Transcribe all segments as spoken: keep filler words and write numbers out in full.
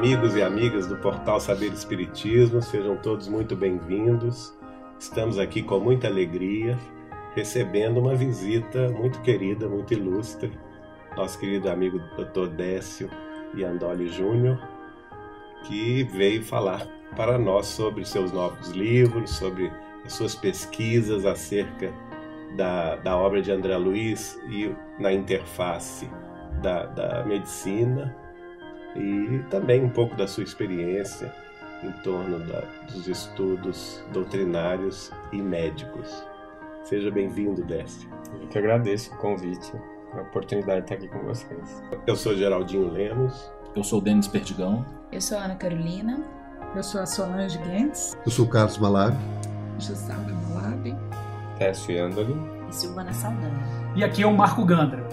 amigos e amigas do Portal Saber Espiritismo, sejam todos muito bem-vindos. Estamos aqui com muita alegria, recebendo uma visita muito querida, muito ilustre, nosso querido amigo doutor Décio Iandoli Júnior, que veio falar para nós sobre seus novos livros, sobre as suas pesquisas acerca da, da obra de André Luiz e na interface da, da medicina, e também um pouco da sua experiência em torno da, dos estudos doutrinários e médicos. Seja bem-vindo, Décio. Eu que agradeço o convite, a oportunidade de estar aqui com vocês. Eu sou Geraldinho Lemos. Eu sou o Denis Perdigão. Eu sou a Ana Carolina. Eu sou a Solange Guentes. Eu sou o Carlos Malabi. Juscelma Malabi. Décio Iandoli. E Silvana Saldanha. E aqui é o Marco Gandra.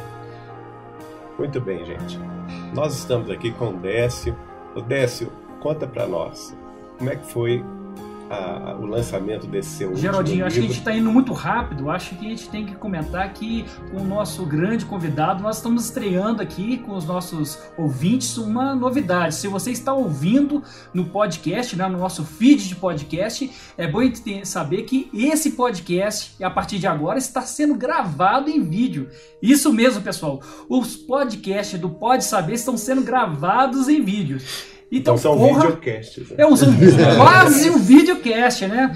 Muito bem, gente. Nós estamos aqui com o Décio. O Décio, conta para nós, como é que foi a, o lançamento desse seu Geraldinho, último acho que a livro? gente está indo muito rápido. Acho que a gente tem que comentar que com o nosso grande convidado, nós estamos estreando aqui com os nossos ouvintes uma novidade. Se você está ouvindo no podcast, né, no nosso feed de podcast, é bom saber que esse podcast, a partir de agora, está sendo gravado em vídeo. Isso mesmo, pessoal. Os podcasts do Pode Saber estão sendo gravados em vídeo. Então, então são porra, videocasts. Né? É um, quase um videocast, né?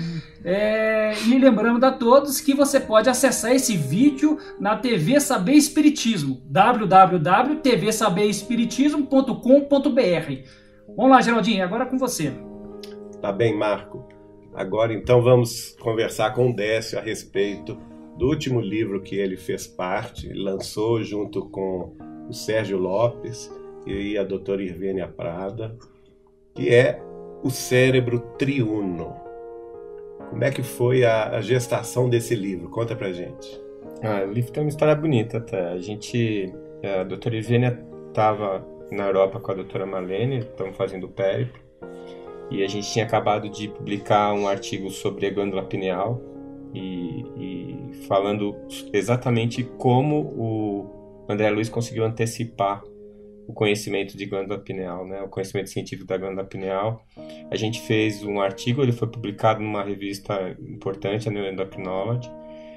É, e lembrando a todos que você pode acessar esse vídeo na T V Saber Espiritismo, w w w ponto t v saber espiritismo ponto com ponto b r. Vamos lá, Geraldinho, agora é com você. Tá bem, Marco. Agora então vamos conversar com o Décio a respeito do último livro que ele fez parte, lançou junto com o Sérgio Lopes e a doutora Irvênia Prada, que é O Cérebro Triuno. Como é que foi a, a gestação desse livro? Conta pra gente. Ah, o livro tem uma história bonita até. A gente, a doutora Irvênia estava na Europa com a doutora Marlene, estamos fazendo o périplo, e a gente tinha acabado de publicar um artigo sobre a glândula pineal, e, e falando exatamente como o André Luiz conseguiu antecipar o conhecimento de glândula pineal, né? O conhecimento científico da glândula pineal. A gente fez um artigo, ele foi publicado numa revista importante, a New Endocrinology,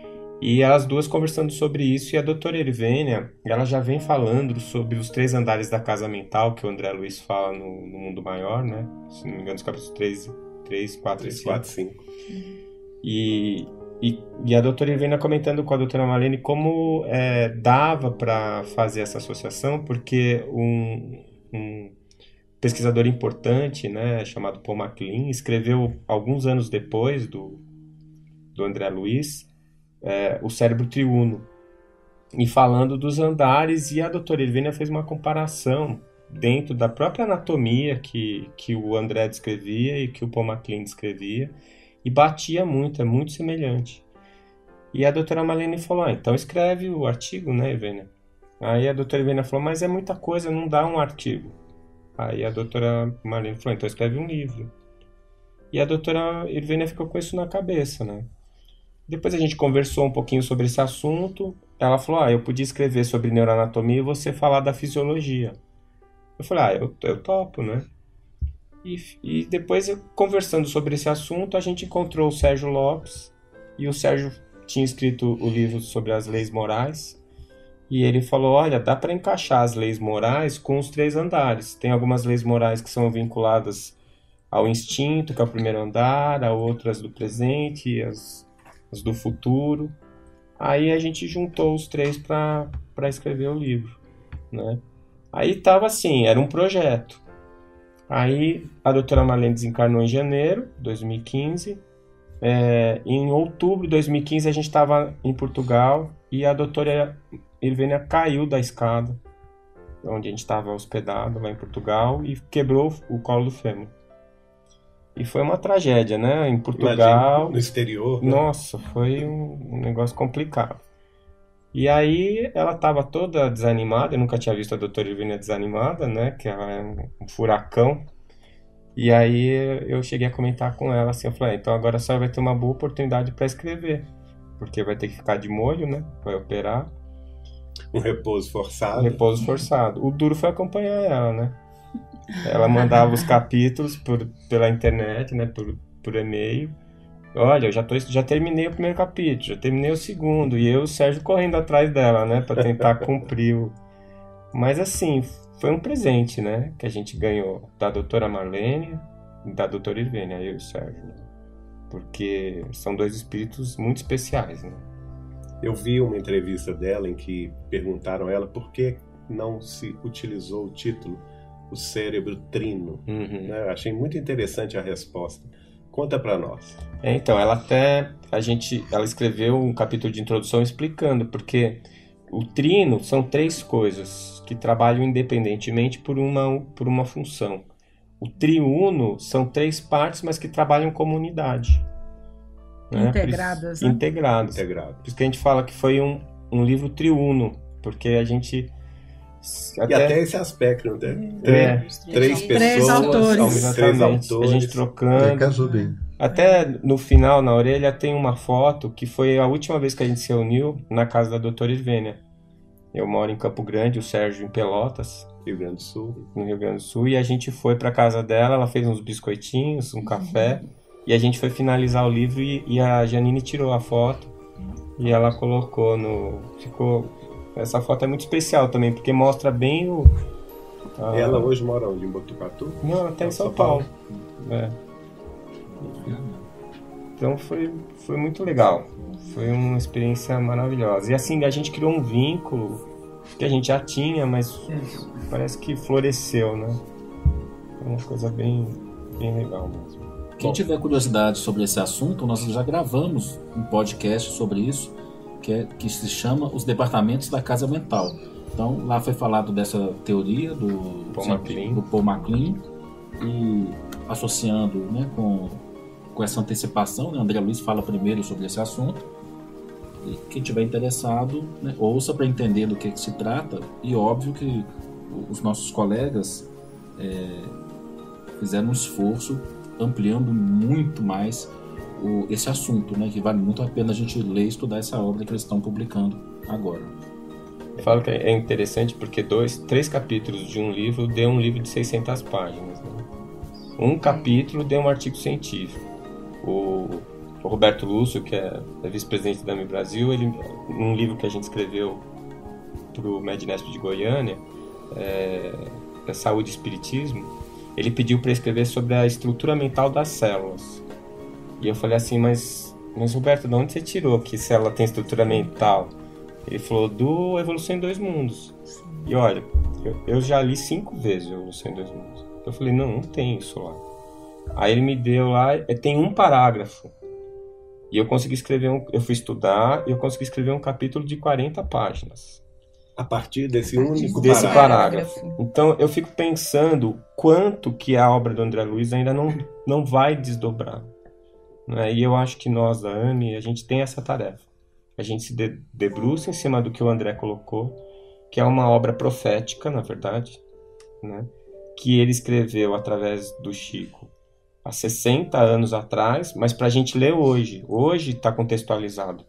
e as duas conversando sobre isso, e a doutora Irvênia, ela já vem falando sobre os três andares da casa mental, que o André Luiz fala no, no Mundo Maior, né? Se não me engano, os capítulos três, quatro e cinco. E... E, e a doutora Irvênia comentando com a doutora Marlene como é, dava para fazer essa associação, porque um, um pesquisador importante, né, chamado Paul MacLean, escreveu alguns anos depois do, do André Luiz é, O Cérebro Triuno, e falando dos andares, e a doutora Irvênia fez uma comparação dentro da própria anatomia que, que o André descrevia e que o Paul MacLean descrevia, e batia muito, é muito semelhante. E a doutora Marlene falou, ah, então escreve o artigo, né, Irvênia? Aí a doutora Irvênia falou, mas é muita coisa, não dá um artigo. Aí a doutora Marlene falou, então escreve um livro. E a doutora Irvênia ficou com isso na cabeça, né? Depois a gente conversou um pouquinho sobre esse assunto. Ela falou, ah, eu podia escrever sobre neuroanatomia e você falar da fisiologia. Eu falei, ah, eu, eu topo, né? E, e depois, conversando sobre esse assunto, a gente encontrou o Sérgio Lopes, e o Sérgio tinha escrito o livro sobre as leis morais, e ele falou, olha, dá para encaixar as leis morais com os três andares. Tem algumas leis morais que são vinculadas ao instinto, que é o primeiro andar, a outras do presente, as, as do futuro. Aí a gente juntou os três para para escrever o livro, né? Aí estava assim, era um projeto. Aí a doutora Marlene desencarnou em janeiro de dois mil e quinze. É, em outubro de dois mil e quinze a gente estava em Portugal e a doutora Irvênia caiu da escada onde a gente estava hospedado lá em Portugal e quebrou o colo do fêmur. E foi uma tragédia, né? Em Portugal. Imagina, no exterior. Né? Nossa, foi um, um negócio complicado. E aí ela estava toda desanimada, eu nunca tinha visto a doutora Irvênia desanimada, né, que ela é um, um furacão. E aí eu cheguei a comentar com ela assim, eu falei, ah, então agora a senhora vai ter uma boa oportunidade para escrever, porque vai ter que ficar de molho, né, vai operar. Um repouso forçado. Um repouso forçado. O duro foi acompanhar ela, né. Ela mandava os capítulos por, pela internet, né, por, por e-mail. Olha, eu já, tô, já terminei o primeiro capítulo, já terminei o segundo, e eu e o Sérgio correndo atrás dela, né, para tentar cumprir o... Mas assim, foi um presente, né, que a gente ganhou da doutora Marlene e da doutora Irvênia, eu e o Sérgio, né? Porque são dois espíritos muito especiais, né? Eu vi uma entrevista dela em que perguntaram a ela por que não se utilizou o título O Cérebro Trino. Uhum. Né? Eu achei muito interessante a resposta. Conta para nós. É, então, ela até, a gente, ela escreveu um capítulo de introdução explicando, porque o trino são três coisas que trabalham independentemente por uma, por uma função. O triuno são três partes, mas que trabalham como unidade. Né? Integradas, Por, né? Integradas. Integrado. Por isso que a gente fala que foi um, um livro triuno, porque a gente... Até... E até esse aspecto, né? É. Três pessoas, Três autores. Três autores. A gente trocando. É, casou bem. Até no final, na orelha, tem uma foto que foi a última vez que a gente se reuniu na casa da doutora Irvênia. Eu moro em Campo Grande, o Sérgio em Pelotas, Rio Grande do Sul. no Rio Grande do Sul, e a gente foi para casa dela, ela fez uns biscoitinhos, um café, e a gente foi finalizar o livro e, e a Janine tirou a foto e ela colocou no... Ficou... Essa foto é muito especial também, porque mostra bem o... a... Ela hoje mora onde? Em Botucatu? Não, ela tá em São, São Paulo. Paulo. É. Então foi, foi muito legal. Foi uma experiência maravilhosa. E assim, a gente criou um vínculo que a gente já tinha, mas parece que floresceu, né? Foi uma coisa bem, bem legal mesmo. Quem tiver curiosidade sobre esse assunto, nós já gravamos um podcast sobre isso, que, é, que se chama Os Departamentos da Casa Mental. Então, lá foi falado dessa teoria do Paul MacLean, do Paul MacLean e associando, né, com, com essa antecipação, né, André Luiz fala primeiro sobre esse assunto. E quem tiver interessado, né, ouça para entender do que, que se trata. E óbvio que os nossos colegas é, fizeram um esforço ampliando muito mais o, esse assunto, né, que vale muito a pena a gente ler e estudar essa obra que eles estão publicando agora. Eu falo que é interessante porque dois, três capítulos de um livro deu um livro de seiscentas páginas. Né? Um capítulo deu um artigo científico. O, o Roberto Lúcio, que é, é vice-presidente da A M I Brasil, ele, num livro que a gente escreveu para o Mednesp de Goiânia, é, é Saúde e Espiritismo, ele pediu para escrever sobre a estrutura mental das células. E eu falei assim, mas, mas Roberto, de onde você tirou que célula tem estrutura mental? Ele falou, do Evolução em Dois Mundos. E olha, eu, eu já li cinco vezes Evolução em Dois Mundos. Eu falei, não, não tem isso lá. Aí ele me deu lá, tem um parágrafo. E eu consegui escrever, um, eu fui estudar e eu consegui escrever um capítulo de quarenta páginas. A partir desse único desse parágrafo. parágrafo. Então eu fico pensando quanto que a obra do André Luiz ainda não, não vai desdobrar. Né? E eu acho que nós da A M I, a gente tem essa tarefa. A gente se de, debruça em cima do que o André colocou, que é uma obra profética, na verdade, né? Que ele escreveu através do Chico há sessenta anos atrás, mas para a gente ler hoje. Hoje está contextualizado.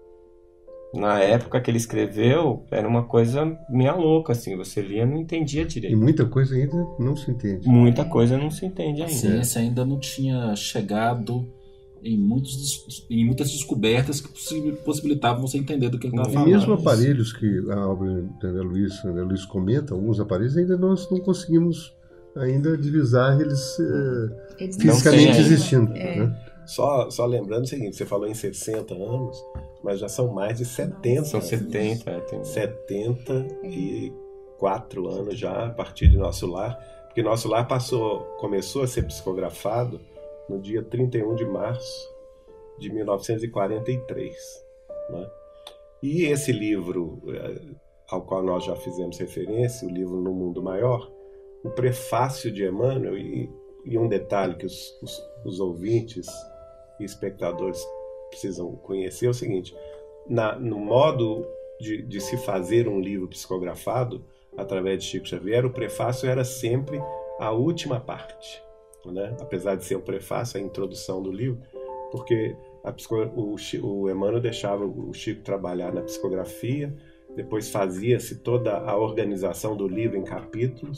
Na época que ele escreveu, era uma coisa meia louca, assim. Você lia e não entendia direito. E muita coisa ainda não se entende. Muita coisa não se entende A ainda. ciência ainda não tinha chegado em, muitos, em muitas descobertas que possibilitavam você entender do que ele estava E falando. mesmo aparelhos que a obra do André Luiz, André Luiz comenta, alguns aparelhos ainda nós não conseguimos ainda divisar eles, é, Eles fisicamente têm existindo. É. Né? Só, só lembrando o seguinte, você falou em sessenta anos, mas já são mais de setenta. São anos. setenta, é, tem... setenta e quatro anos já a partir de Nosso Lar, porque Nosso Lar passou, começou a ser psicografado no dia trinta e um de março de mil novecentos e quarenta e três. Né? E esse livro, ao qual nós já fizemos referência, o livro No Mundo Maior, o prefácio de Emmanuel, e, e um detalhe que os, os, os ouvintes e espectadores precisam conhecer é o seguinte, na, no modo de, de se fazer um livro psicografado através de Chico Xavier, o prefácio era sempre a última parte, né? Apesar de ser o prefácio, a introdução do livro, porque a, o, o Emmanuel deixava o Chico trabalhar na psicografia, depois fazia-se toda a organização do livro em capítulos,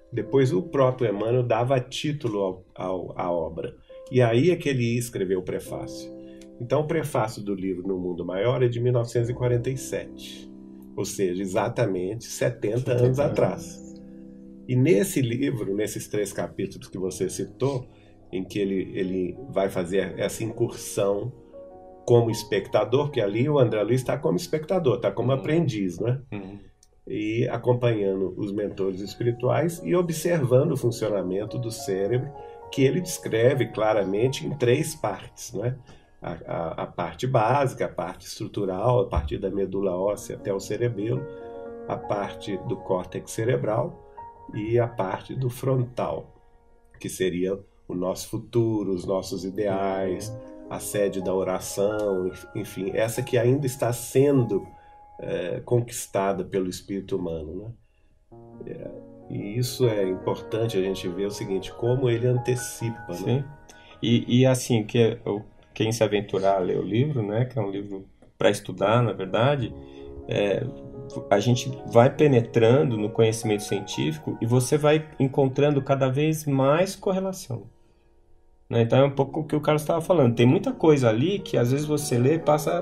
Depois o próprio Emmanuel dava título ao, ao, à obra. E aí é que ele ia escrever o prefácio. Então o prefácio do livro No Mundo Maior é de mil novecentos e quarenta e sete, ou seja, exatamente setenta anos atrás. E nesse livro, nesses três capítulos que você citou, em que ele, ele vai fazer essa incursão como espectador, porque ali o André Luiz está como espectador, está como uhum. aprendiz, né? Uhum. E acompanhando os mentores espirituais e observando o funcionamento do cérebro, que ele descreve claramente em três partes, né? A, a, a parte básica, a parte estrutural, a partir da medula óssea até o cerebelo, a parte do córtex cerebral e a parte do frontal, que seria o nosso futuro, os nossos ideais, a sede da oração, enfim, essa que ainda está sendo é, conquistada pelo espírito humano, né? É, e isso é importante a gente ver o seguinte, como ele antecipa, Sim. né? E, e assim, que, quem se aventurar a ler o livro, né, que é um livro para estudar, na verdade, é, a gente vai penetrando no conhecimento científico e você vai encontrando cada vez mais correlação. Né? Então é um pouco o que o Carlos estava falando. Tem muita coisa ali que às vezes você lê, passa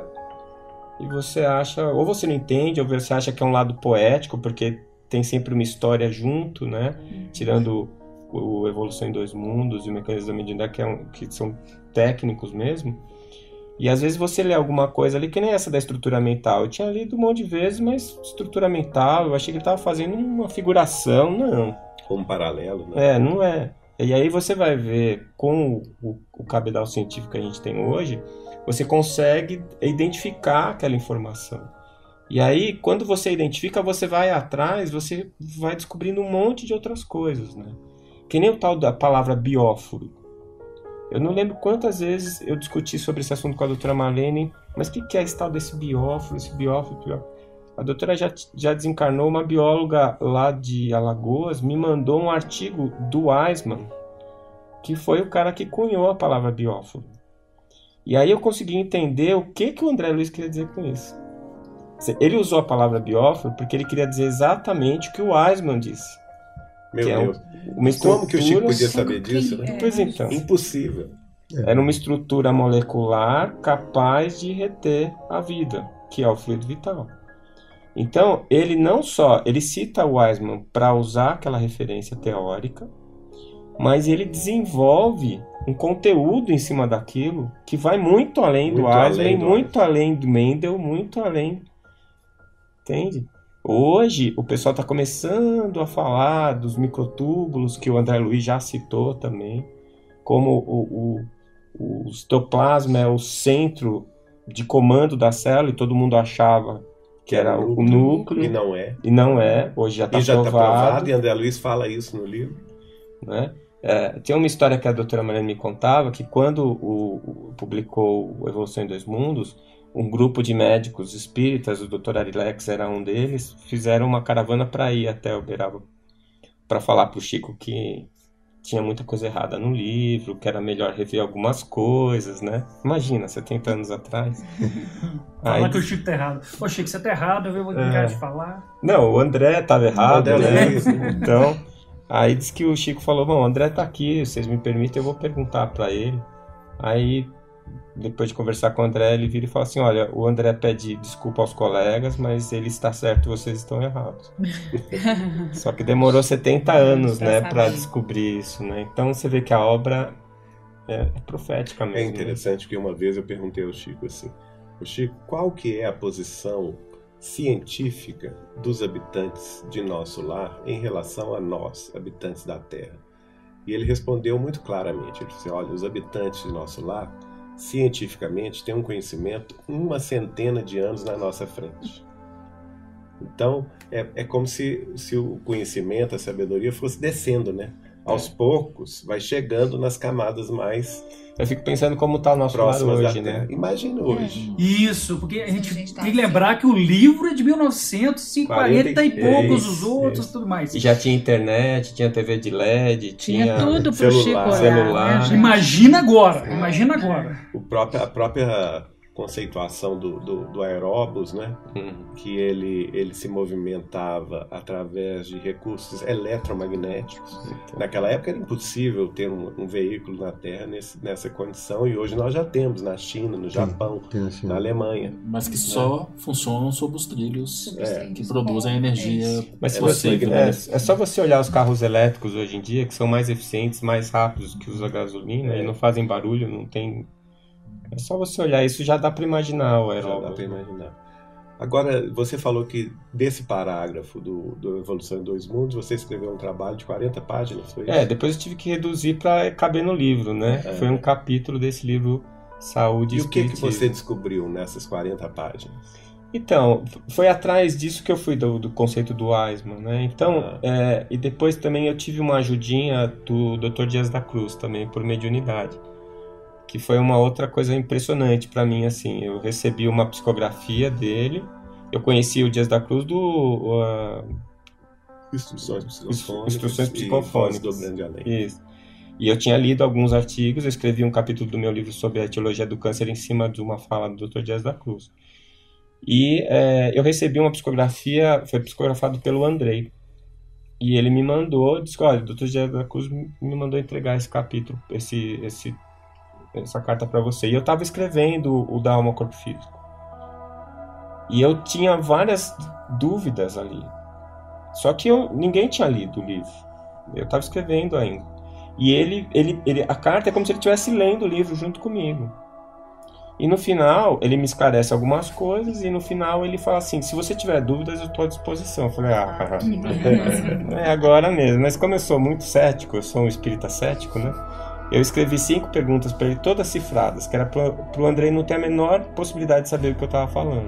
e você acha, ou você não entende, ou você acha que é um lado poético, porque tem sempre uma história junto, né? Tirando o, o Evolução em Dois Mundos e o Mecanismo da Mediunidade, que, é um, que são técnicos mesmo. E às vezes você lê alguma coisa ali, que nem essa da estrutura mental. Eu tinha lido um monte de vezes, mas estrutura mental, eu achei que ele estava fazendo uma figuração, não. Como um paralelo, né? É, não é. E aí você vai ver, com o, o cabedal científico que a gente tem hoje, você consegue identificar aquela informação. E aí, quando você identifica, você vai atrás, você vai descobrindo um monte de outras coisas, né? Que nem o tal da palavra bióforo. Eu não lembro quantas vezes eu discuti sobre esse assunto com a doutora Marlene, mas o que, que é esse tal desse bióforo, esse bióforo, bióforo? A doutora já, já desencarnou, uma bióloga lá de Alagoas me mandou um artigo do Weismann, que foi o cara que cunhou a palavra bióforo. E aí eu consegui entender o que, que o André Luiz queria dizer com isso. Ele usou a palavra bióforo porque ele queria dizer exatamente o que o Weismann disse. Meu que Deus. É uma estrutura... Como que o Chico podia saber disso? Né? Pois então. Impossível. Era uma estrutura molecular capaz de reter a vida, que é o fluido vital. Então, ele não só... Ele cita o Weismann para usar aquela referência teórica, mas ele desenvolve um conteúdo em cima daquilo que vai muito além muito do Weismann, muito além do Mendel, muito além... Entende? Hoje, o pessoal está começando a falar dos microtúbulos, que o André Luiz já citou também, como o, o, o citoplasma é o centro de comando da célula, e todo mundo achava que era o núcleo, núcleo e não é. E não é, hoje já está provado. provado. E André Luiz fala isso no livro. Né? É, tem uma história que a doutora Mariana me contava, que quando o, o, publicou o Evolução em Dois Mundos, um grupo de médicos espíritas, o doutor Arilex era um deles, fizeram uma caravana para ir até Uberaba para falar para o Chico que tinha muita coisa errada no livro, que era melhor rever algumas coisas, né? Imagina, setenta anos atrás. Falar que o Chico tá errado. Ô Chico, você tá errado, eu vou brincar é... de falar. Não, o André estava errado, né? Então, aí disse que o Chico falou, bom, o André tá aqui, vocês me permitem, eu vou perguntar para ele. Aí... Depois de conversar com o André, ele vira e fala assim, olha, o André pede desculpa aos colegas, mas ele está certo e vocês estão errados. Só que demorou setenta anos, né, para descobrir isso, né? Então você vê que a obra é, é profética mesmo. É interessante, né? Que uma vez eu perguntei ao Chico assim, o Chico, qual que é a posição científica dos habitantes de nosso lar em relação a nós, habitantes da Terra? E ele respondeu muito claramente, ele disse, olha, os habitantes de nosso lar cientificamente tem um conhecimento uma centena de anos na nossa frente. Então, é, é como se, se o conhecimento, a sabedoria fosse descendo, né? Aos é. poucos, vai chegando nas camadas mais... Eu fico pensando como está o nosso lar hoje, né? Imagina hoje. Isso, porque a gente, a gente tá tem que lembrar assim. Que o livro é de mil novecentos e quarenta e poucos, os outros, é. tudo mais. E já tinha internet, tinha T V de L E D, tinha, tinha tudo pro celular. Chico olhar, celular. Né, imagina agora, imagina agora. O próprio, a própria conceituação do, do, do aeróbus, né? Uhum. Que ele, ele se movimentava através de recursos eletromagnéticos. Então, Naquela época era impossível ter um, um veículo na Terra nesse, nessa condição, e hoje nós já temos na China, no Japão, Tem a China. na Alemanha. Mas que só funcionam sob os trilhos Sobre os É, trilhos. que produzem a É energia. isso. mas se É você, possível, é, né? é só você olhar os carros elétricos hoje em dia, que são mais eficientes, mais rápidos que os a gasolina, É. e não fazem barulho, não tem... É só você olhar, isso já dá para imaginar o Já dá aeróbus. para imaginar. Agora, você falou que desse parágrafo do, do Evolução em Dois Mundos, você escreveu um trabalho de quarenta páginas, foi isso? É, depois eu tive que reduzir para caber no livro, né? É. Foi um capítulo desse livro Saúde e E o que, que Espiritismo. você descobriu nessas quarenta páginas? Então, foi atrás disso que eu fui do, do conceito do Weismann, né? Então, Ah. é, e depois também eu tive uma ajudinha do doutor Dias da Cruz, também por mediunidade, que foi uma outra coisa impressionante para mim, assim. Eu recebi uma psicografia dele, eu conheci o Dias da Cruz do... Uh, Instruções psicofônicas, Instruções e psicofônicas. Voz do Grande Além. Isso. E eu tinha lido alguns artigos, eu escrevi um capítulo do meu livro sobre a etiologia do câncer em cima de uma fala do doutor Dias da Cruz. E é, eu recebi uma psicografia, foi psicografado pelo Andrei. E ele me mandou, disse, olha, o doutor Dias da Cruz me mandou entregar esse capítulo, esse, esse, essa carta para você. E eu estava escrevendo o da Alma ao Corpo Físico. E eu tinha várias dúvidas ali. Só que eu, ninguém tinha lido o livro. Eu estava escrevendo ainda. E ele, ele, ele, a carta é como se ele estivesse lendo o livro junto comigo. E no final, ele me esclarece algumas coisas, e no final ele fala assim, se você tiver dúvidas, eu estou à disposição. Eu falei, ah, é agora mesmo. Mas como eu sou muito cético, eu sou um espírita cético, né? Eu escrevi cinco perguntas para ele, todas cifradas, que era para o Andrei não ter a menor possibilidade de saber o que eu estava falando.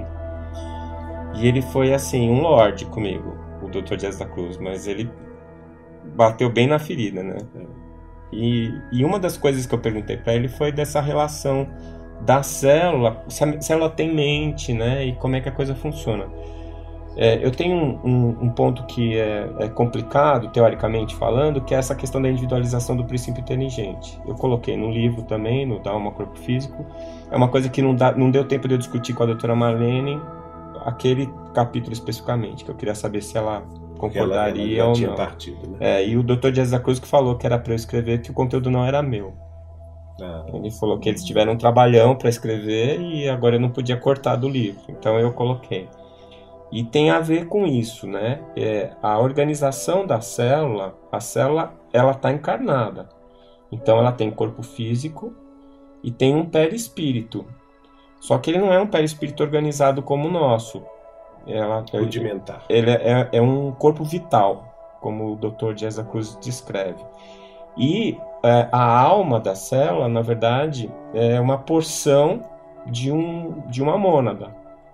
E ele foi, assim, um lorde comigo, o doutor Dias da Cruz, mas ele bateu bem na ferida, né? E, e uma das coisas que eu perguntei para ele foi dessa relação da célula, se a célula tem mente, né? E como é que a coisa funciona. É, eu tenho um, um, um ponto que é, é complicado, teoricamente falando, que é essa questão da individualização do princípio inteligente. Eu coloquei no livro também, no Da Alma ao Corpo Físico. É uma coisa que não, dá, não deu tempo de eu discutir com a doutora Marlene, aquele capítulo especificamente, que eu queria saber se ela concordaria ela, ela já ou tinha não. partido, né? É, e o doutor Dias da Cruz que falou que era para eu escrever, que o conteúdo não era meu. Ah, Ele falou que eles tiveram um trabalhão para escrever e agora eu não podia cortar do livro, então eu coloquei. E tem a ver com isso, né? É, a organização da célula, a célula, ela está encarnada. Então ela tem corpo físico e tem um perispírito. Só que ele não é um perispírito organizado como o nosso. Ela, rudimentar. Ele é, é um corpo vital, como o doutor Dias da Cruz descreve. E é, a alma da célula, na verdade, é uma porção de, um, de uma mônada.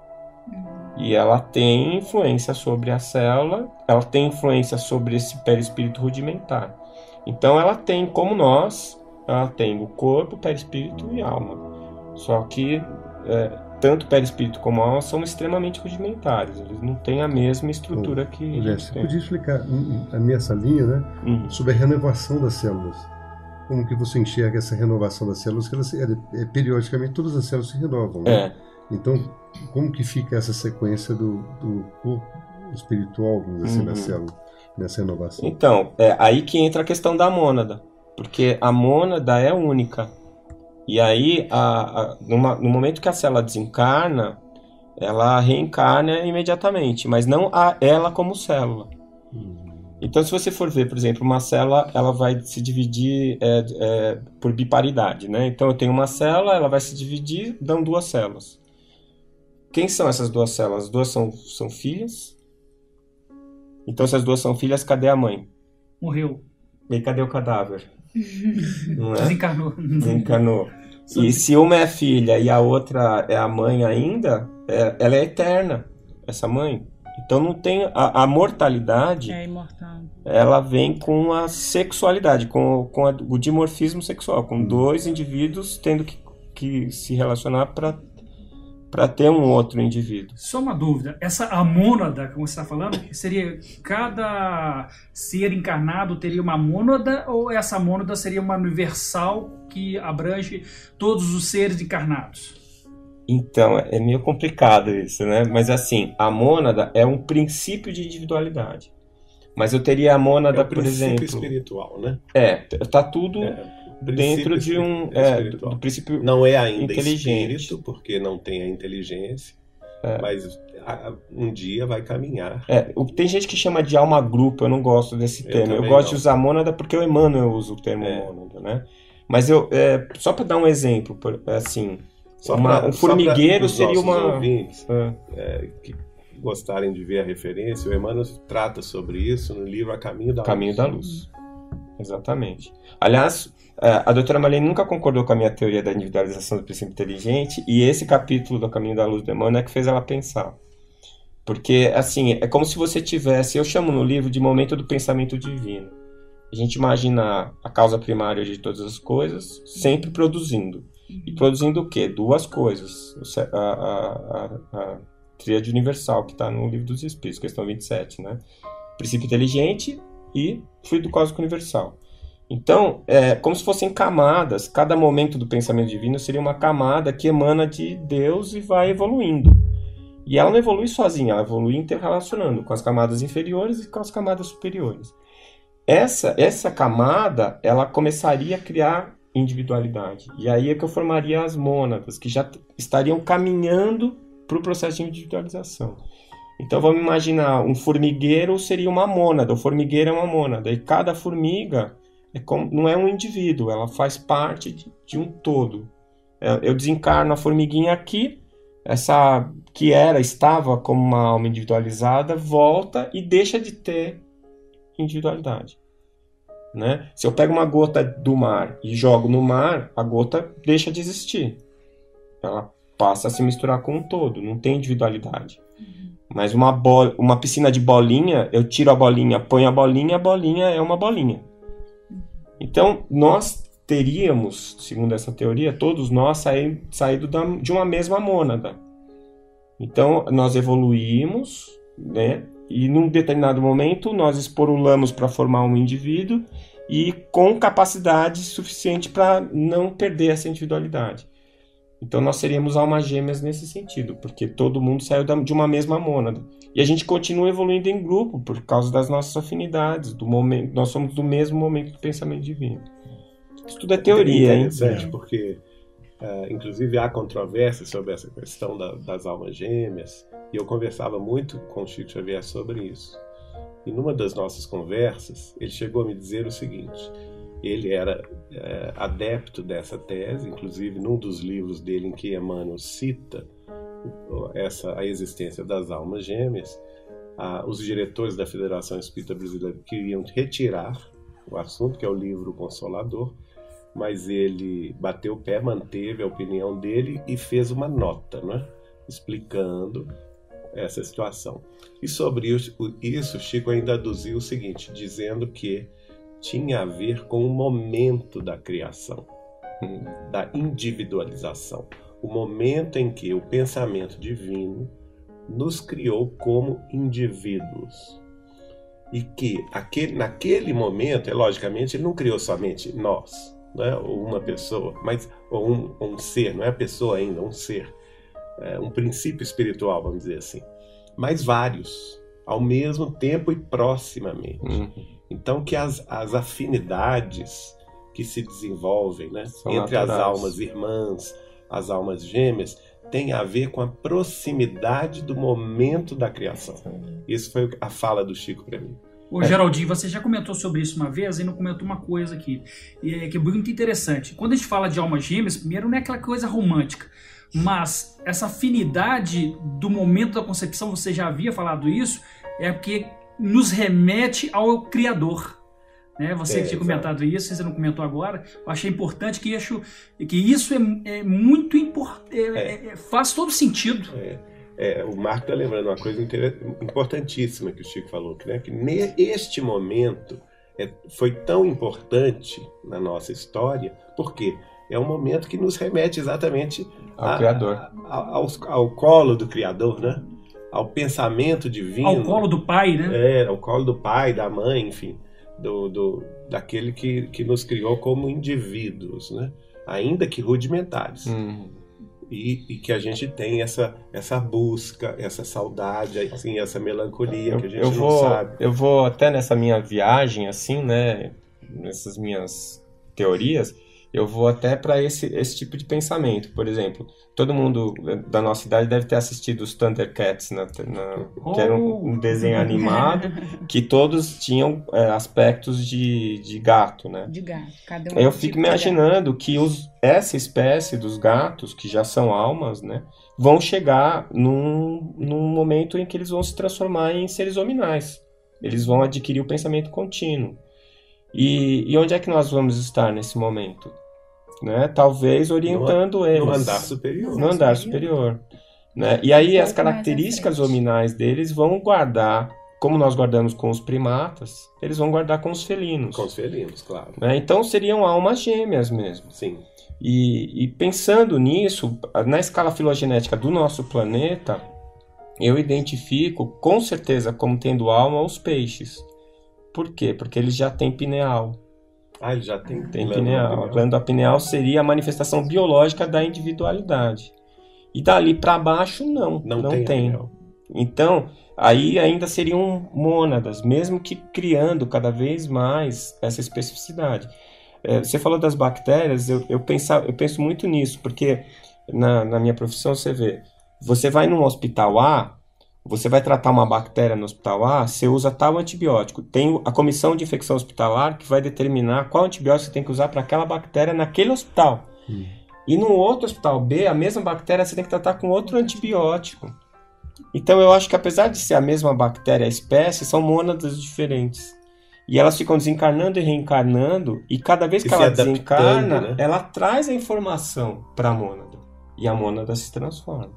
E ela tem influência sobre a célula, ela tem influência sobre esse perispírito rudimentar. Então ela tem, como nós, ela tem o corpo, perispírito e alma. Só que é, tanto perispírito como alma são extremamente rudimentares, eles não têm a mesma estrutura que a Jé, gente você tem. podia explicar hum, a nessa linha, né, Uhum. sobre a renovação das células? Como que você enxerga essa renovação das células? Que elas, é, é, periodicamente todas as células se renovam, né? É. Então, como que fica essa sequência do, do corpo espiritual, vamos dizer assim, Uhum. da célula, nessa renovação? Então, é aí que entra a questão da mônada, porque a mônada é única. E aí, a, a, numa, no momento que a célula desencarna, ela reencarna imediatamente, mas não a, ela como célula. Então, se você for ver, por exemplo, uma célula, ela vai se dividir é, é, por biparidade, né? Então, eu tenho uma célula, ela vai se dividir, dão duas células. Quem são essas duas células? As duas são, são filhas. Então, se as duas são filhas, cadê a mãe? Morreu. E aí, cadê o cadáver? Não é? Desencarnou. Desencarnou. E se uma é filha e a outra é a mãe ainda, é, ela é eterna, essa mãe. Então não tem a, a mortalidade, É imortal. ela vem com a sexualidade, com, com a, o dimorfismo sexual, com dois indivíduos tendo que, que se relacionar para para ter um outro indivíduo. Só uma dúvida, essa amônada, como você está falando, seria cada ser encarnado teria uma mônada, ou essa mônada seria uma universal que abrange todos os seres encarnados? Então, é meio complicado isso, né? Mas assim, a mônada é um princípio de individualidade. Mas eu teria a mônada, é o por exemplo... espiritual, né? É, tá tudo É, dentro de um... É, do, do princípio não é ainda inteligente. espírito, porque não tem a inteligência, É. mas a, um dia vai caminhar. É, o- tem gente que chama de alma grupo, eu não gosto desse Eu termo. Eu também gosto não. de usar mônada porque o Emmanuel usa o termo É. mônada, né? Mas eu, é, só para dar um exemplo, por- assim, Só uma- pra- um só pra formigueiro os seria nossos uma... ouvintes, É. é, que gostarem de ver a referência, o Emmanuel trata sobre isso no livro A Caminho da Caminho Luz. da Luz. Exatamente. Aliás, é, a doutora Marlene nunca concordou com a minha teoria da individualização do princípio inteligente, e esse capítulo do Caminho da Luz do Emmanuel é que fez ela pensar. Porque, assim, é como se você tivesse, eu chamo no livro de momento do pensamento divino. A gente imagina a causa primária de todas as coisas sempre produzindo. E produzindo o quê? Duas coisas. O ce- A, a, a, a tríade universal, que está no livro dos Espíritos, questão vinte e sete, né? Princípio inteligente e fluido cósmico universal. Então, é como se fossem camadas. Cada momento do pensamento divino seria uma camada que emana de Deus e vai evoluindo. E ela não evolui sozinha, ela evolui interrelacionando com as camadas inferiores e com as camadas superiores. Essa, essa camada, ela começaria a criar individualidade. E aí é que eu formaria as mônadas, que já t- estariam caminhando para o processo de individualização. Então vamos imaginar, um formigueiro seria uma mônada, o formigueiro é uma mônada, e cada formiga é como, não é um indivíduo, ela faz parte de, de um todo. É, Eu desencarno a formiguinha aqui, essa que era, estava como uma alma individualizada, volta e deixa de ter individualidade, né? Se eu pego uma gota do mar e jogo no mar, a gota deixa de existir. Ela passa a se misturar com um todo, não tem individualidade. Mas uma, bola, uma piscina de bolinha, eu tiro a bolinha, ponho a bolinha, a bolinha é uma bolinha. Então, nós teríamos, segundo essa teoria, todos nós saí, saído da, de uma mesma mônada. Então, nós evoluímos, né? E num determinado momento, nós esporulamos para formar um indivíduo e com capacidade suficiente para não perder essa individualidade. Então, nós seríamos almas gêmeas nesse sentido, porque todo mundo saiu da- de uma mesma mônada. E a gente continua evoluindo em grupo por causa das nossas afinidades, do momento, nós somos do mesmo momento do pensamento divino. Isso tudo é teoria, É hein? interessante, porque, ah, inclusive, há controvérsia sobre essa questão da- das almas gêmeas, e eu conversava muito com o Chico Xavier sobre isso. E numa das nossas conversas, ele chegou a me dizer o seguinte: ele era eh, adepto dessa tese, inclusive num dos livros dele em que Emmanuel cita essa, a existência das almas gêmeas, ah, os diretores da Federação Espírita Brasileira queriam retirar o assunto, que é o livro Consolador, mas ele bateu o pé, manteve a opinião dele e fez uma nota, né, explicando essa situação. E sobre isso, isso, Chico ainda aduziu o seguinte, dizendo que tinha a ver com o momento da criação, da individualização, o momento em que o pensamento divino nos criou como indivíduos. E que aquele, naquele momento, é, logicamente, ele não criou somente nós, né, ou uma pessoa, mas ou um, um ser, não é a pessoa ainda, um ser, é, um princípio espiritual, vamos dizer assim, mas vários, ao mesmo tempo e proximamente. Uhum. Então, que as, as afinidades que se desenvolvem, né, São entre as naturais. almas irmãs, as almas gêmeas, tem a ver com a proximidade do momento da criação. Isso foi a fala do Chico para mim. Ô, Geraldinho, você já comentou sobre isso uma vez e não comentou uma coisa aqui, e é, que é muito interessante. Quando a gente fala de almas gêmeas, primeiro não é aquela coisa romântica, mas essa afinidade do momento da concepção, você já havia falado isso, é porque nos remete ao Criador. Né? Você É, que tinha exato. comentado isso, você não comentou agora, eu achei importante que, acho, que isso é, é muito importante, é, é, faz todo sentido. É, o Marco está lembrando uma coisa inter- importantíssima que o Chico falou, que, né, que neste momento é, foi tão importante na nossa história, porque é um momento que nos remete exatamente Ao a- Criador. a- ao, ao colo do Criador, né? Ao pensamento divino. Ao colo do Pai, né? É, ao colo do pai, da mãe, enfim, do, do, daquele que, que nos criou como indivíduos, né? Ainda que rudimentares. Uhum. E, e que a gente tem essa, essa busca, essa saudade, assim, essa melancolia eu, que a gente eu não vou, sabe. Eu vou até nessa minha viagem, assim, né, nessas minhas teorias, eu vou até para esse, esse tipo de pensamento. Por exemplo, todo mundo da nossa idade deve ter assistido os Thundercats, na, na, que era um, um desenho animado, que todos tinham é, aspectos de, de gato, né? De gato, cada um. Eu tipo fico de imaginando gato. que os, essa espécie dos gatos, que já são almas, né, vão chegar num, num momento em que eles vão se transformar em seres hominais. Eles vão adquirir o pensamento contínuo. E, e onde é que nós vamos estar nesse momento? Né? Talvez orientando no, eles. No andar superior. No andar superior. Né? E aí as características hominais deles vão guardar, como nós guardamos com os primatas, eles vão guardar com os felinos. Com os felinos, claro. Né? Então seriam almas gêmeas mesmo. Sim. E, e pensando nisso, na escala filogenética do nosso planeta, eu identifico com certeza como tendo alma os peixes. Por quê? Porque eles já têm pineal. Ah, ele já tem, tem pineal. A glândula pineal seria a manifestação biológica da individualidade. E dali para baixo, não. Não, não tem. tem. Então, aí ainda seriam mônadas, mesmo que criando cada vez mais essa especificidade. É, você falou das bactérias, eu, eu, pensa, eu penso muito nisso, porque na, na minha profissão você vê, você vai num hospital A, você vai tratar uma bactéria no hospital A, você usa tal antibiótico. Tem a comissão de infecção hospitalar que vai determinar qual antibiótico você tem que usar para aquela bactéria naquele hospital. Hum. E no outro hospital B, a mesma bactéria você tem que tratar com outro antibiótico. Então eu acho que apesar de ser a mesma bactéria, a espécie, são mônadas diferentes. E elas ficam desencarnando e reencarnando, e cada vez que e ela desencarna, né? Ela traz a informação para a mônada. E a mônada se transforma.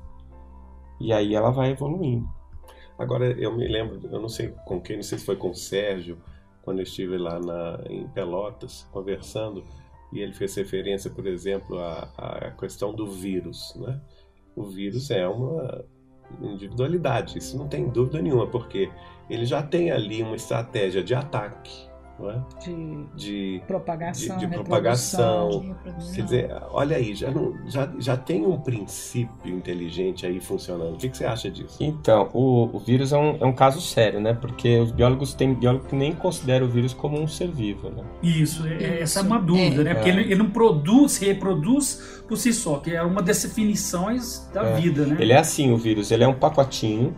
E aí ela vai evoluindo. Agora, eu me lembro, eu não sei com quem, não sei se foi com o Sérgio, quando eu estive lá na, em Pelotas, conversando, e ele fez referência, por exemplo, à, à questão do vírus, né? O vírus é uma individualidade, isso não tem dúvida nenhuma, porque ele já tem ali uma estratégia de ataque, não é? De, de propagação, de, de propagação. De reprodução. Quer dizer, olha aí, já, não, já, já tem um princípio inteligente aí funcionando. O que, que você acha disso? Então, o, o vírus é um, é um caso sério, né? Porque os biólogos têm biólogo que nem considera o vírus como um ser vivo, né? Isso, é, Isso. essa é uma dúvida, é. né? Porque é. ele, ele não produz, se reproduz por si só, que é uma das definições da é. vida, né? Ele é assim, o vírus, ele é um pacotinho,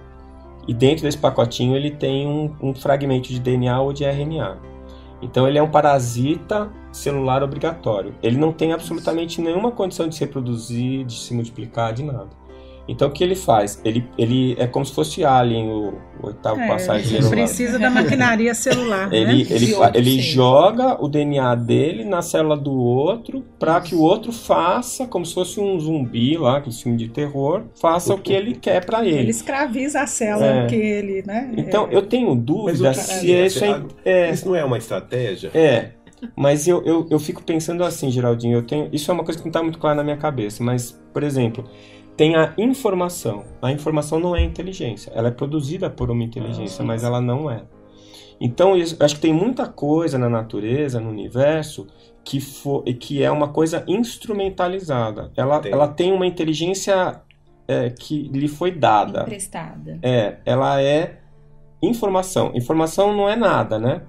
e dentro desse pacotinho ele tem um, um fragmento de D N A ou de R N A. Então ele é um parasita celular obrigatório. Ele não tem absolutamente nenhuma condição de se reproduzir, de se multiplicar, de nada. Então o que ele faz? Ele, ele é como se fosse Alien, o, o oitavo é, passageiro. Ele precisa da maquinaria celular, ele, né? Ele, ele joga o D N A dele na célula do outro para que o outro faça, como se fosse um zumbi lá, aquele filme de terror, faça o que ele quer para ele. Ele escraviza a célula é. que ele, né? Então eu tenho dúvida se é, isso é, é... Isso não é uma estratégia? É. Mas eu, eu, eu fico pensando assim, Geraldinho, eu tenho, isso é uma coisa que não está muito clara na minha cabeça, mas, por exemplo, tem a informação. A informação não é inteligência, ela é produzida por uma inteligência, ah, mas ela não é. Então, eu acho que tem muita coisa na natureza, no universo, que, for, que é uma coisa instrumentalizada. Ela tem, ela tem uma inteligência é, que lhe foi dada. Emprestada. É, ela é informação. Informação não é nada, né?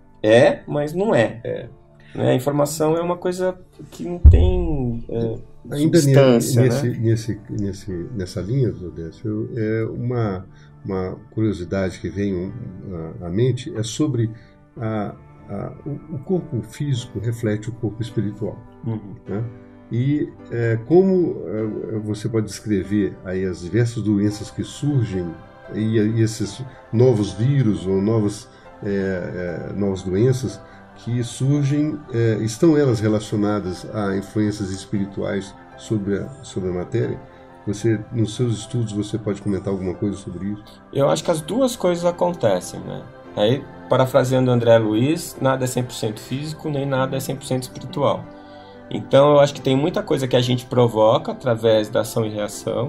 É, mas não é. é. Né? A informação é uma coisa que não tem é, ainda substância, nesse, né? nesse, nesse, nessa linha, Décio, é uma, uma curiosidade que vem à mente é sobre a, a, o corpo físico reflete o corpo espiritual. Uhum. Né? E é, como é, você pode descrever aí as diversas doenças que surgem e, e esses novos vírus ou novas É, é, novas doenças que surgem, é, estão elas relacionadas a influências espirituais sobre a, sobre a matéria? Você, nos seus estudos, você pode comentar alguma coisa sobre isso? Eu acho que as duas coisas acontecem, né? Aí, parafraseando André Luiz, nada é cem por cento físico, nem nada é cem por cento espiritual. Então, eu acho que tem muita coisa que a gente provoca através da ação e reação.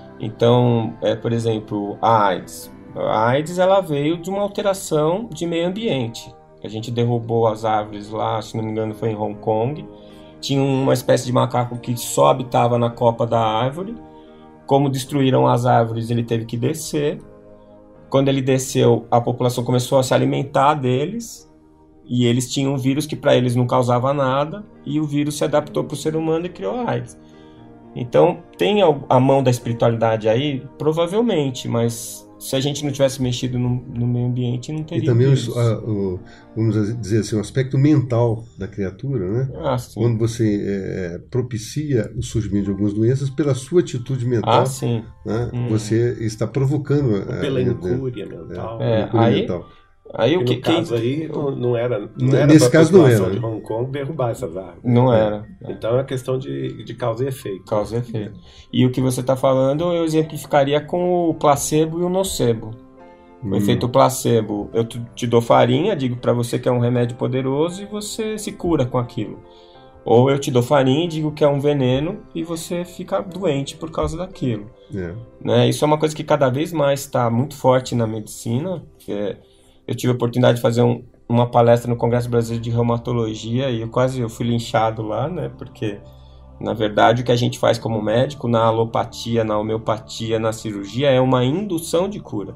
Então, é, por exemplo, a AIDS. A AIDS ela veio de uma alteração de meio ambiente. A gente derrubou as árvores lá, se não me engano foi em Hong Kong, tinha uma espécie de macaco que só habitava na copa da árvore. Como destruíram as árvores, ele teve que descer. Quando ele desceu, a população começou a se alimentar deles, e eles tinham um vírus que para eles não causava nada, e o vírus se adaptou para o ser humano e criou a AIDS. Então, tem a mão da espiritualidade aí? Provavelmente, mas se a gente não tivesse mexido no, no meio ambiente, não teria. E também, vírus. o, a, o, vamos dizer assim, o aspecto mental da criatura, né? Ah, sim. Quando você é, propicia o surgimento de algumas doenças pela sua atitude mental, ah, sim. Né? Hum. Você está provocando... Ou pela a, incúria mental. É, incúria aí, mental. Aí, o e que, no caso quem... aí, não, não era, não era Nesse para a caso não população era. de Hong Kong derrubar essas árvores. Não era. Então é questão de, de causa e efeito. Causa e efeito. E o que você está falando, eu exemplificaria com o placebo e o nocebo. O Hum. efeito placebo, eu te dou farinha, digo para você que é um remédio poderoso e você se cura com aquilo. Ou eu te dou farinha e digo que é um veneno e você fica doente por causa daquilo. É. Né? Isso é uma coisa que cada vez mais está muito forte na medicina. É, eu tive a oportunidade de fazer um, uma palestra no Congresso Brasileiro de Reumatologia e eu quase eu fui linchado lá, né? Porque, na verdade, o que a gente faz como médico na alopatia, na homeopatia, na cirurgia é uma indução de cura.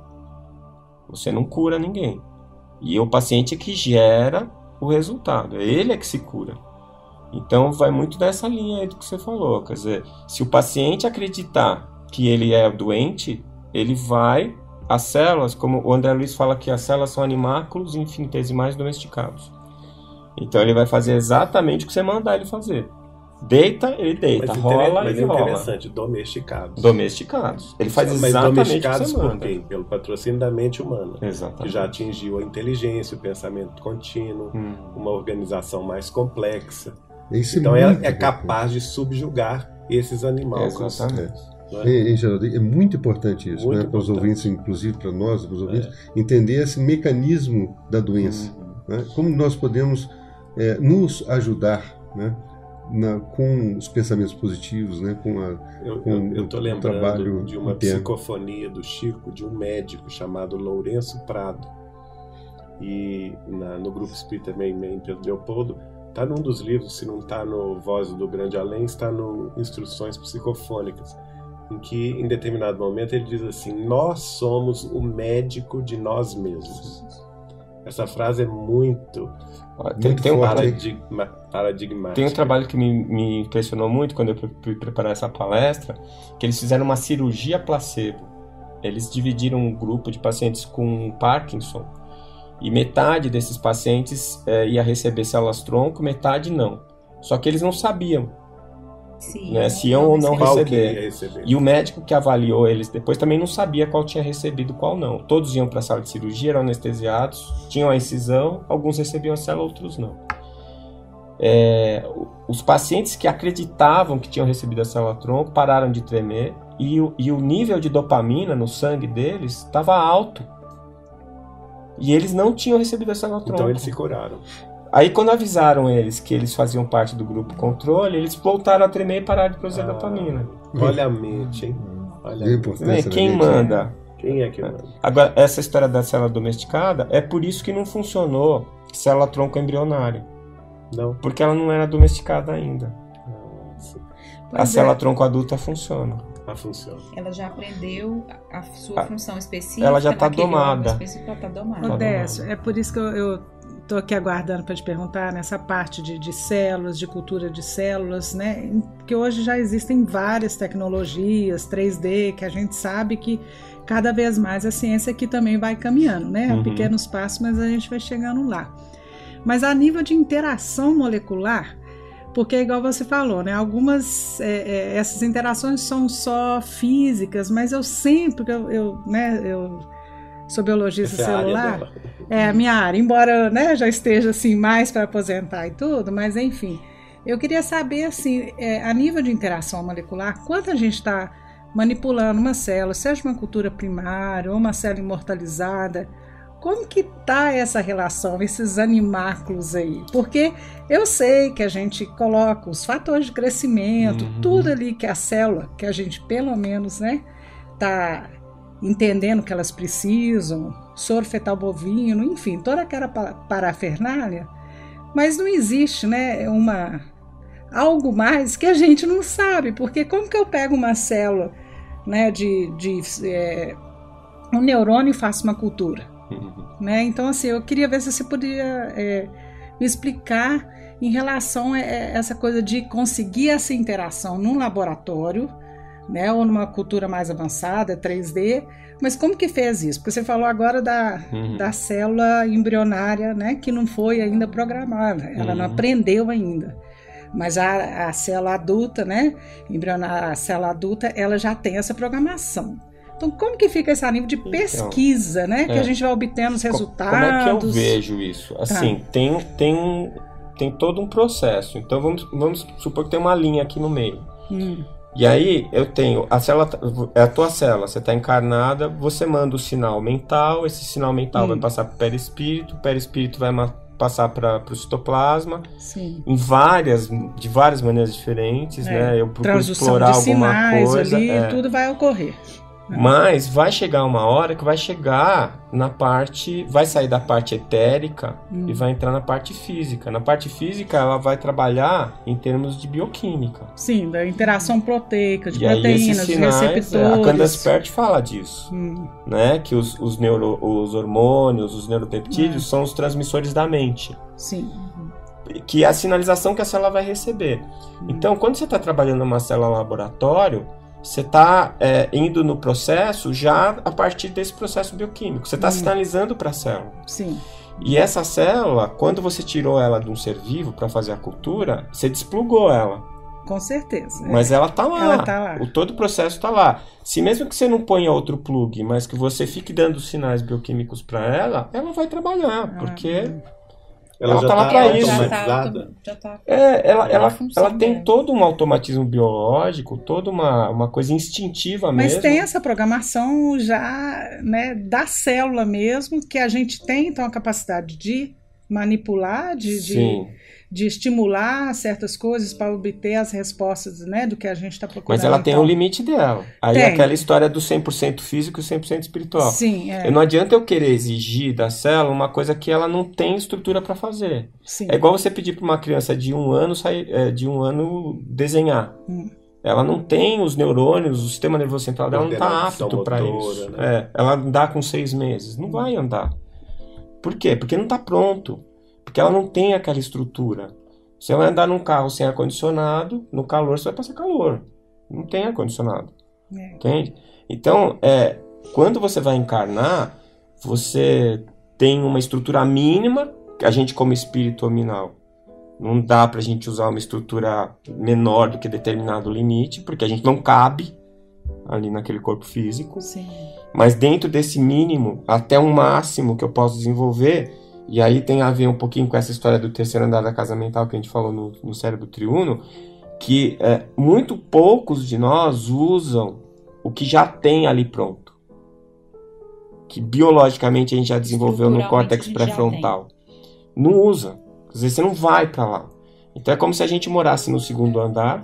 Você não cura ninguém. E o paciente é que gera o resultado. Ele é que se cura. Então vai muito nessa linha aí do que você falou. Quer dizer, se o paciente acreditar que ele é doente, ele vai... As células, como o André Luiz fala que as células são animáculos infinitesimais domesticados. Então ele vai fazer exatamente o que você mandar ele fazer. Deita, ele deita. Mas rola, mas ele é rola. interessante, domesticados. Domesticados. Ele faz Mas exatamente o que domesticados você por manda. quem? Pelo patrocínio da mente humana. Exatamente. Que já atingiu a inteligência, o pensamento contínuo, Hum. uma organização mais complexa. Isso é Então é, muito é importante. capaz de subjugar esses animais. Exatamente. Não é? Em, em geral, é muito importante isso, Muito né? Para os importante. ouvintes, inclusive para nós, para os ouvintes, entender esse mecanismo da doença. Hum. Né? Como nós podemos é, nos ajudar, né? Na, com os pensamentos positivos, né? Com a, Eu com eu estou o lembrando trabalho de uma interno. psicofonia do Chico, de um médico chamado Lourenço Prado. E na, no Grupo Espírita Meimei, em Pedro Leopoldo, está num dos livros, se não está no Voz do Grande Além, está no Instruções Psicofônicas, em que, em determinado momento, ele diz assim: nós somos o médico de nós mesmos. Essa frase é muito, Tem, Muito tem, um, forte. paradigma, paradigmática. tem um trabalho que me, me impressionou muito quando eu fui preparar essa palestra, que eles fizeram uma cirurgia placebo. Eles dividiram um grupo de pacientes com Parkinson e metade desses pacientes é, ia receber células-tronco, metade não. Só que eles não sabiam, Sim, né, se iam ou não Qual que receber. ia receber? E o médico que avaliou eles depois também não sabia qual tinha recebido qual não. Todos iam para a sala de cirurgia, eram anestesiados, tinham a incisão, alguns recebiam a célula, outros não. É, os pacientes que acreditavam que tinham recebido a célula-tronco pararam de tremer e o, e o nível de dopamina no sangue deles estava alto. E eles não tinham recebido a célula-tronco. Então eles se curaram. Aí quando avisaram eles que eles faziam parte do grupo controle, eles voltaram a tremer e pararam de produzir Ah, dopamina. Olha a mente, hein? Olha a É mente. importante. Né? Quem manda? Quem é que manda? Agora, essa história da célula domesticada é por isso que não funcionou célula-tronco embrionária. Não. Porque ela não era domesticada ainda. Nossa. A Pois é. célula-tronco adulta funciona. Ah, funciona. Ela já aprendeu a a sua Ah, função específica. ela já tá naquele órgão domada. específico, ela tá domada. Tá Ô, Décio, é por isso que eu, eu tô aqui aguardando para te perguntar nessa parte de, de células, de cultura de células, né? Porque hoje já existem várias tecnologias, três D, que a gente sabe que cada vez mais a ciência aqui também vai caminhando, né? A Uhum. pequenos passos, mas a gente vai chegando lá. Mas a nível de interação molecular, porque é igual você falou, né? Algumas, é, é, essas interações são só físicas, mas eu sempre, eu, eu, né, eu sou biologista Essa é a área celular, dela. é a minha área, embora, né, já esteja assim mais para aposentar e tudo, mas enfim, eu queria saber assim, é, a nível de interação molecular, quanto a gente está manipulando uma célula, seja uma cultura primária ou uma célula imortalizada, como que tá essa relação, esses animáculos aí? Porque eu sei que a gente coloca os fatores de crescimento, Uhum. tudo ali que a célula, que a gente pelo menos, né, tá entendendo que elas precisam, soro fetal bovino, enfim, toda aquela pa- parafernália, mas não existe, né, uma... algo mais que a gente não sabe, porque como que eu pego uma célula, né, de, de é, um neurônio e faço uma cultura? Uhum. Né? Então, assim, eu queria ver se você poderia é, me explicar em relação a essa coisa de conseguir essa interação num laboratório, né, ou numa cultura mais avançada, três D, mas como que fez isso? Porque você falou agora da, Uhum. da célula embrionária, né, que não foi ainda programada, ela Uhum. não aprendeu ainda. Mas a, a célula adulta, né, embrionária, a célula adulta, ela já tem essa programação. Então, como que fica esse nível de pesquisa, né, que é. a gente vai obtendo os resultados? Como é que eu vejo isso? Assim, Tá. tem, tem, tem todo um processo. Então, vamos, vamos supor que tem uma linha aqui no meio. Hum. E aí, eu tenho, a célula, é a tua célula, você está encarnada, você manda o sinal mental, esse sinal mental Hum. vai passar para o perispírito, o perispírito vai ma- passar para o citoplasma, Sim. em várias, de várias maneiras diferentes, É. né? Eu procuro Transdução explorar de alguma sinais coisa. ali, é. tudo vai ocorrer. Mas vai chegar uma hora que vai chegar na parte, vai sair da parte etérica Hum. e vai entrar na parte física. Na parte física, ela vai trabalhar em termos de bioquímica. Sim, da interação proteica, de E aí proteínas, esses de sinais, receptores. é, a Candace Pert fala disso, Hum. né? Que os, os, neuro, os hormônios, os neuropeptídeos É. são os transmissores da mente, Sim. que é a sinalização que a célula vai receber. Hum. Então, quando você está trabalhando numa célula laboratório, você está é, indo no processo já a partir desse processo bioquímico. Você está Hum. sinalizando para a célula. Sim. E essa célula, quando você tirou ela de um ser vivo para fazer a cultura, você desplugou ela. Com certeza. Mas ela tá lá. Ela tá lá. O todo o processo tá lá. Se mesmo que você não ponha outro plug, mas que você fique dando sinais bioquímicos para ela, ela vai trabalhar, porque Ela, Ela já tá lá tá pra isso. automatizada. Já tá. é, ela, ela, função ela tem dela. todo um automatismo biológico, toda uma, uma coisa instintiva Mas mesmo. tem essa programação já, né, da célula mesmo, que a gente tem então a capacidade de manipular, de, de, Sim, de estimular certas coisas para obter as respostas, né, do que a gente está procurando. mas ela tem então. o limite dela. Aí Tem. é aquela história do cem por cento físico e cem por cento espiritual. Sim, é. Eu Não adianta eu querer exigir da célula uma coisa que ela não tem estrutura para fazer. Sim. É igual você pedir para uma criança de um ano sair, é, de um ano desenhar. Hum. Ela não tem os neurônios, o sistema nervoso central dela não está Coordenação apto para motora, isso. né? É, ela andar com seis meses, não vai andar. Por quê? Porque não está pronto. Porque ela não tem aquela estrutura. Você vai andar num carro sem ar-condicionado, no calor você vai passar calor. Não tem ar-condicionado. É. Entende? Então, é, quando você vai encarnar, você tem uma estrutura mínima, que a gente como espírito nominal, não dá pra gente usar uma estrutura menor do que determinado limite, porque a gente não cabe ali naquele corpo físico. Sim. Mas dentro desse mínimo, até um máximo que eu posso desenvolver, e aí tem a ver um pouquinho com essa história do terceiro andar da casa mental que a gente falou no, no cérebro triuno, que é, muito poucos de nós usam o que já tem ali pronto. Que biologicamente a gente já desenvolveu no Estruturalmente córtex a gente já pré-frontal. Não usa. Às vezes você não vai para lá. Então é como se a gente morasse no segundo andar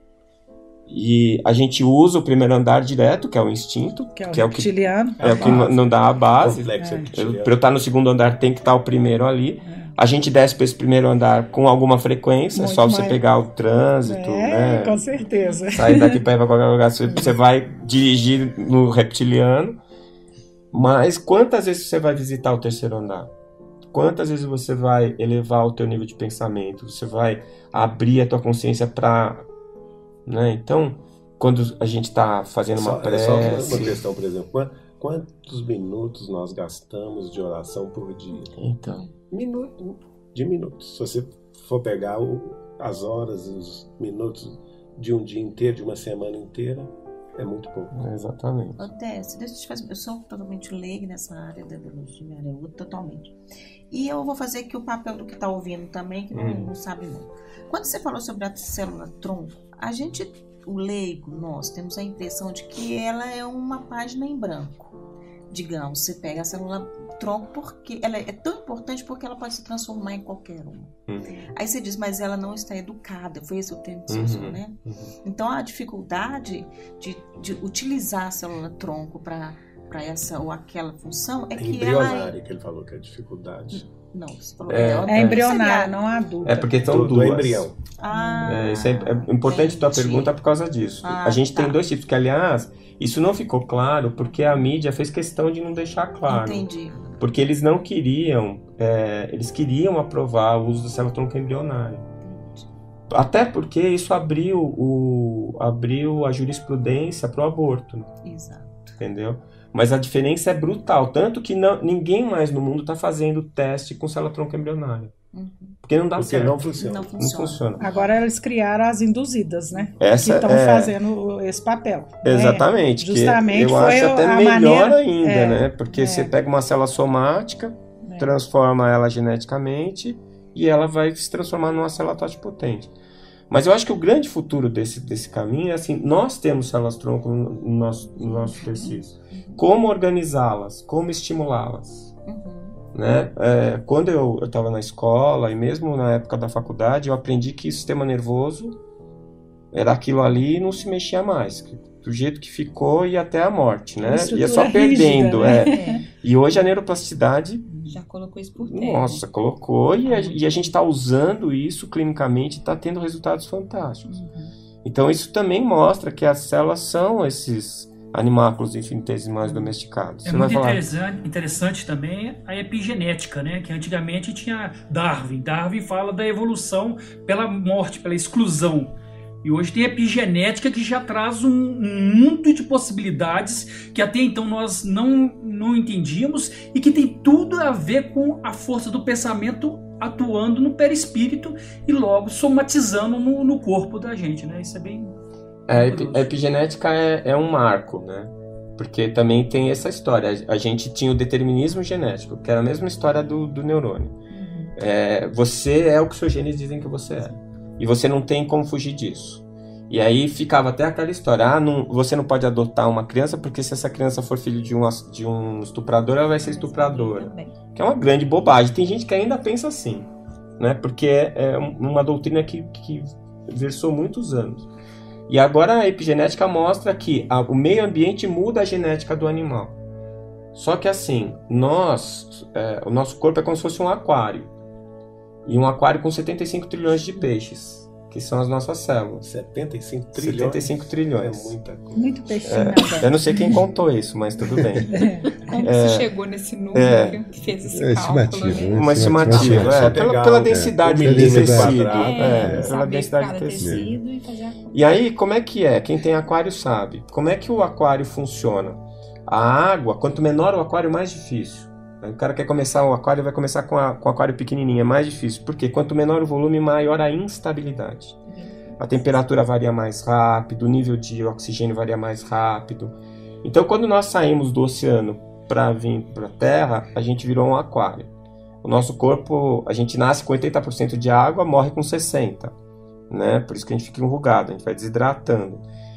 e a gente usa o primeiro andar direto, que é o instinto, Que é o que é o que, reptiliano. é o que não, não dá a base. Complexo É. reptiliano. Para eu estar no segundo andar tem que estar o primeiro ali. É. A gente desce para esse primeiro andar com alguma frequência, é Muito só você mais. pegar o trânsito, É, né? com certeza. Sair daqui para ir para qualquer lugar, você, você vai dirigir no reptiliano. Mas quantas vezes você vai visitar o terceiro andar? Quantas vezes você vai elevar o teu nível de pensamento? Você vai abrir a tua consciência para, né? Então, quando a gente está fazendo uma Só, é prece, só uma questão, por exemplo. Qua- Quantos minutos nós gastamos de oração por dia? então, Minuto, de minutos. Se você for pegar o- as horas, os minutos de um dia inteiro, de uma semana inteira, é muito pouco. exatamente. Ô, Tess, deixa eu te fazer. Eu sou totalmente leiga nessa área da biologia, minha área é outra, totalmente. E eu vou fazer aqui o papel do que está ouvindo também, que não, Hum. não sabe muito. Quando você falou sobre a célula tronco, a gente, o leigo, nós temos a impressão de que ela é uma página em branco. Digamos, você pega a célula tronco porque ela é tão importante porque ela pode se transformar em qualquer uma. Uhum. Aí você diz, mas ela não está educada. Foi esse o termo que você Uhum. usou, né? Uhum. Então a dificuldade de, de utilizar a célula tronco para essa ou aquela função é É que ela embrionária que ele falou que é a dificuldade. Não, você falou É, que É embrionário, Seria- não adulta. É porque são Do, do duas. embrião. Ah, É, isso é, é importante tua entendi. pergunta por causa disso. Ah, a gente tá. tem dois tipos, que aliás, isso não ficou claro porque a mídia fez questão de não deixar claro. Entendi. Porque eles não queriam, é, eles queriam aprovar o uso do célula-tronco embrionário. Até porque isso abriu, o, abriu a jurisprudência para o aborto, Exato. entendeu? Mas a diferença é brutal, tanto que não, ninguém mais no mundo está fazendo teste com célula-tronco embrionária. Uhum. Porque não dá Porque certo. não funciona. Não Não funciona. funciona. Agora eles criaram as induzidas, né? Essa que estão é- fazendo esse papel. né? Exatamente, que Justamente eu foi acho até a melhor maneira- ainda, é, né? Porque é. você pega uma célula somática, É. transforma ela geneticamente e ela vai se transformar numa célula totipotente. Mas eu acho que o grande futuro desse, desse caminho é assim, nós temos células-tronco no no nosso, no nosso tecido. Como organizá-las, como estimulá-las, Uhum. né? É, quando eu estava na escola e mesmo na época da faculdade, eu aprendi que o sistema nervoso era aquilo ali e não se mexia mais. que Do jeito que ficou e até a morte, né? Uma Ia só estrutura perdendo. rígida, é. É, E hoje a neuroplasticidade, já colocou isso por terra. nossa, colocou e a, e a gente está usando isso clinicamente e está tendo resultados fantásticos. Então isso também mostra que as células são esses animáculos infinitesimais domesticados. É Você vai muito falar, interessante, interessante também a epigenética, né? Que antigamente tinha Darwin. Darwin fala da evolução pela morte, pela exclusão. E hoje tem a epigenética que já traz um, um mundo de possibilidades que até então nós não, não entendíamos e que tem tudo a ver com a força do pensamento atuando no perispírito e logo somatizando no, no corpo da gente, né? Isso é bem... a, epi- a epigenética é, é um marco, né? Porque também tem essa história. A, a gente tinha o determinismo genético, que era a mesma história do, do neurônio. É, você é o que seus genes dizem que você é. E você não tem como fugir disso. E aí ficava até aquela história, ah, não, você não pode adotar uma criança porque se essa criança for filho de um, ass- de um estuprador, ela vai ser estupradora. Também. Que é uma grande bobagem. Tem gente que ainda pensa assim, né? Porque é, é uma doutrina que, que versou muitos anos. E agora a epigenética mostra que a- o meio ambiente muda a genética do animal. Só que assim, nós, é, o nosso corpo é como se fosse um aquário. E um aquário com setenta e cinco trilhões de peixes, que são as nossas células. setenta e cinco trilhões. setenta e cinco trilhões. É muita coisa. Muito peixinho É, nadando. eu não sei quem contou isso, mas tudo bem. Como É, você chegou nesse número é. que fez esse É cálculo? estimativa, né? né? Uma estimativa, Estimativa. é, Só pela, pegar pela o- densidade é, do milímetro tecido. quadrado, É, É, pela saber densidade cada do tecido. tecido e fazer a conta. E aí, como é que é? Quem tem aquário sabe. Como é que o aquário funciona? A água, quanto menor o aquário, mais difícil. O cara quer começar o aquário, vai começar com, a, com o aquário pequenininho, é mais difícil. Por quê? Quanto menor o volume, maior a instabilidade. A temperatura varia mais rápido, o nível de oxigênio varia mais rápido. Então, quando nós saímos do oceano para vir para a Terra, a gente virou um aquário. O nosso corpo, a gente nasce com oitenta por cento de água, morre com sessenta por cento. Né? Por isso que a gente fica enrugado, a gente vai desidratando.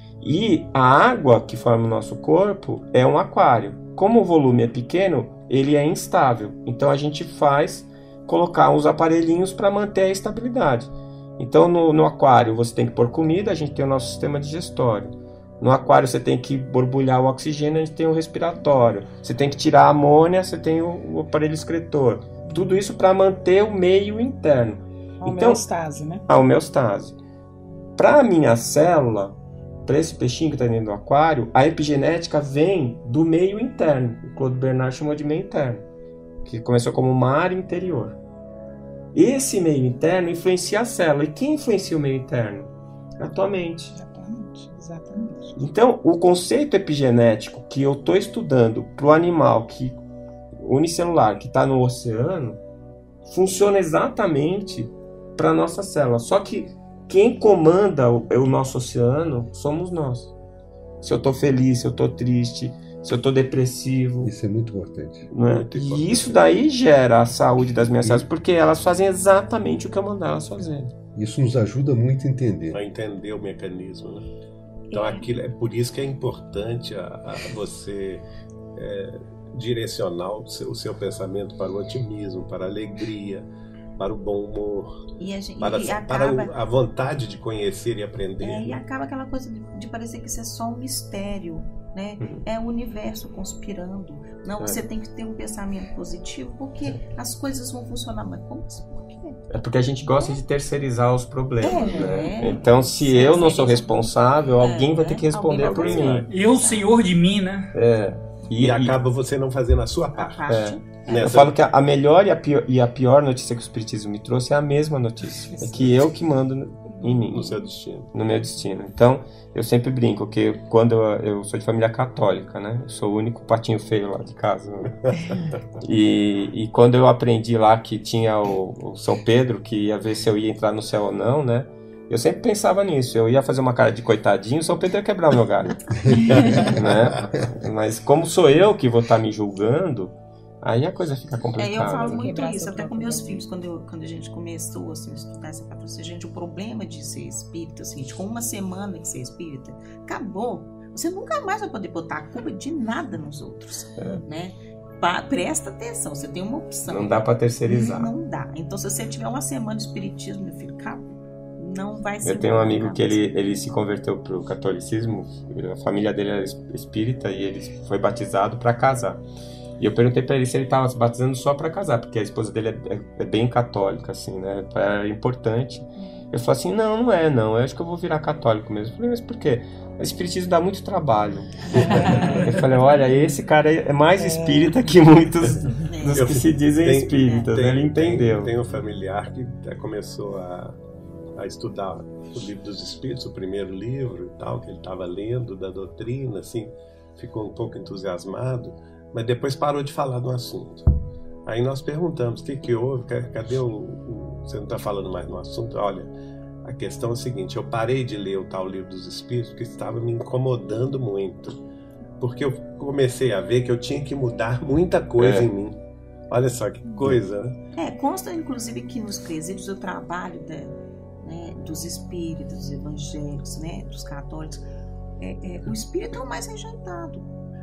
E a água que forma o nosso corpo é um aquário. Como o volume é pequeno, ele é instável. Então a gente faz colocar uns aparelhinhos para manter a estabilidade. Então no, no aquário você tem que pôr comida, a gente tem o nosso sistema digestório. No aquário você tem que borbulhar o oxigênio, a gente tem o respiratório. Você tem que tirar a amônia, você tem o, o aparelho excretor. Tudo isso para manter o meio interno. A Então, homeostase, né? a homeostase. Para a minha célula, para esse peixinho que está dentro do aquário, a epigenética vem do meio interno. O Claude Bernard chamou de meio interno, que começou como mar interior. Esse meio interno influencia a célula. E quem influencia o meio interno? A tua mente. Exatamente, exatamente. Então, o conceito epigenético que eu estou estudando para o animal que, unicelular que está no oceano funciona exatamente para a nossa célula. Só que quem comanda o, o nosso oceano somos nós. Se eu estou feliz, se eu estou triste, se eu estou depressivo. Isso é muito importante. Né? Muito importante. E isso daí gera a saúde das minhas células, porque elas fazem exatamente o que eu mandar elas fazerem. Isso nos ajuda muito a entender. Para entender o mecanismo, né? Então aquilo, é por isso que é importante a, a você é, direcionar o seu, o seu pensamento para o otimismo, para a alegria, para o bom humor, E, a, gente, para, e para acaba, o- a vontade de conhecer e aprender. é, e acaba aquela coisa de, de parecer que isso é só um mistério. né? Uhum. É o universo conspirando. Não, É. você tem que ter um pensamento positivo, porque as coisas vão funcionar. Mas como assim? Por quê? É porque a gente gosta de terceirizar os problemas, É. né? Então, se eu não sou responsável, alguém vai ter que responder Alguém por vai mim. Eu, senhor de mim, né? É. E, E, acaba você não fazendo a sua A parte. parte. eu Nessa- falo que a, a melhor e a, pior, e a pior notícia que o Espiritismo me trouxe é a mesma notícia. É que eu que mando em mim, no seu destino. no meu destino. Então, eu sempre brinco que quando eu, eu sou de família católica, né? Eu sou o único patinho feio lá de casa. Né? E, e quando eu aprendi lá que tinha o, o São Pedro, que ia ver se eu ia entrar no céu ou não, né? Eu sempre pensava nisso. Eu ia fazer uma cara de coitadinho, o São Pedro ia quebrar o meu galho. Né? Mas como sou eu que vou estar me julgando, aí a coisa fica É, complicada. eu falo né? muito Quebrar isso, seu até com próprio meus valor. filhos, quando, eu, quando a gente começou assim, a estudar essa patrocínio, gente, o problema de ser espírita, assim, com uma semana de ser espírita, acabou. Você nunca mais vai poder botar a culpa de nada nos outros, né? Pa- presta atenção, você tem uma opção. Não dá pra terceirizar. Não dá. Então, se você tiver uma semana de espiritismo, meu filho, acabou. Não vai ser. Eu tenho um amigo que ele, ele se converteu pro catolicismo, a família dele era espírita e ele foi batizado para casar. E eu perguntei para ele se ele estava se batizando só para casar, porque a esposa dele é, é, é bem católica, assim, né? É importante. Eu falei assim, não, não é, não. Eu acho que eu vou virar católico mesmo. Eu falei, mas por quê? O espiritismo dá muito trabalho. Eu falei, olha, esse cara é mais espírita que muitos dos Eu- que se dizem tem- espíritas, né? Ele entendeu. Tem, tem um familiar que até começou a, a estudar o livro dos Espíritos, o primeiro livro e tal, que ele estava lendo da doutrina, assim, ficou um pouco entusiasmado, mas depois parou de falar no assunto. Aí nós perguntamos, o que que houve? Cadê o... o você não está falando mais no assunto? Olha, a questão é a seguinte, eu parei de ler o tal livro dos Espíritos porque estava me incomodando muito. Porque eu comecei a ver que eu tinha que mudar muita coisa É. em mim. Olha só que coisa, né? É, consta inclusive que nos presídios o trabalho da, né, dos espíritos, dos evangélicos, né, dos católicos, é, é, o espírito é o mais rejeitado.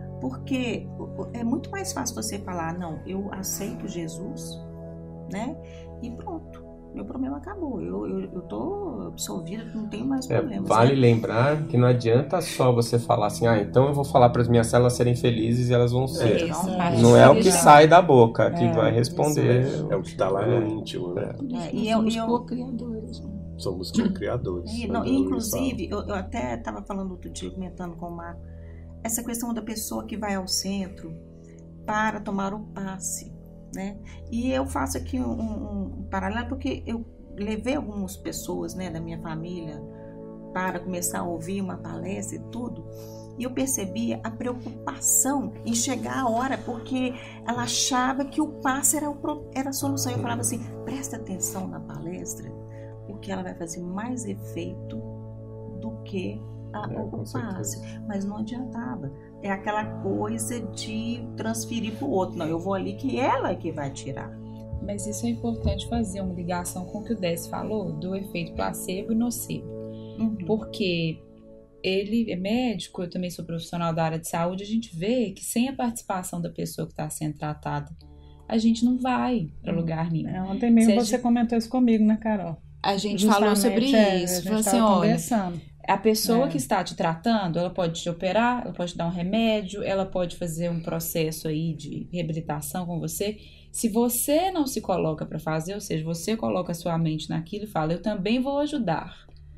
Porque é muito mais fácil você falar, não, eu aceito Jesus, né? E pronto, meu problema acabou. Eu, eu, eu tô absolvida, não tenho mais É, problemas. vale né? lembrar que não adianta só você falar assim, ah, então eu vou falar para as minhas células serem felizes e elas vão ser. Isso, Não, parte Não é o que espiritual. sai da boca que É, vai responder. É o que está lá no íntimo, né? É, E e eu, somos e eu- co-criadores. né? Somos co-criadores. E, como não, a Luísa inclusive, eu, eu até estava falando outro dia, comentando com o Marco, essa questão da pessoa que vai ao centro para tomar o passe, né? E eu faço aqui um, um, um paralelo, porque eu levei algumas pessoas, né, da minha família para começar a ouvir uma palestra e tudo, e eu percebi a preocupação em chegar a hora, porque ela achava que o passe era, o, pro- era a solução. Eu falava assim, presta atenção na palestra, porque ela vai fazer mais efeito do que a, É, o, com o certeza. passe. Mas não adiantava. É aquela coisa de transferir para o outro. Não, eu vou ali que ela é que vai tirar. Mas isso é importante fazer uma ligação com o que o Décio falou, do efeito placebo e nocebo. Uhum. Porque ele é médico, eu também sou profissional da área de saúde, a gente vê que sem a participação da pessoa que está sendo tratada, a gente não vai para lugar nenhum. É, ontem mesmo Seja- você comentou isso comigo, né, Carol? A gente falou sobre Justamente, é, isso, a gente falou assim, tava olha, conversando. a pessoa É. que está te tratando, ela pode te operar, ela pode te dar um remédio, ela pode fazer um processo aí de reabilitação com você. Se você não se coloca para fazer, ou seja, você coloca a sua mente naquilo e fala, eu também vou ajudar.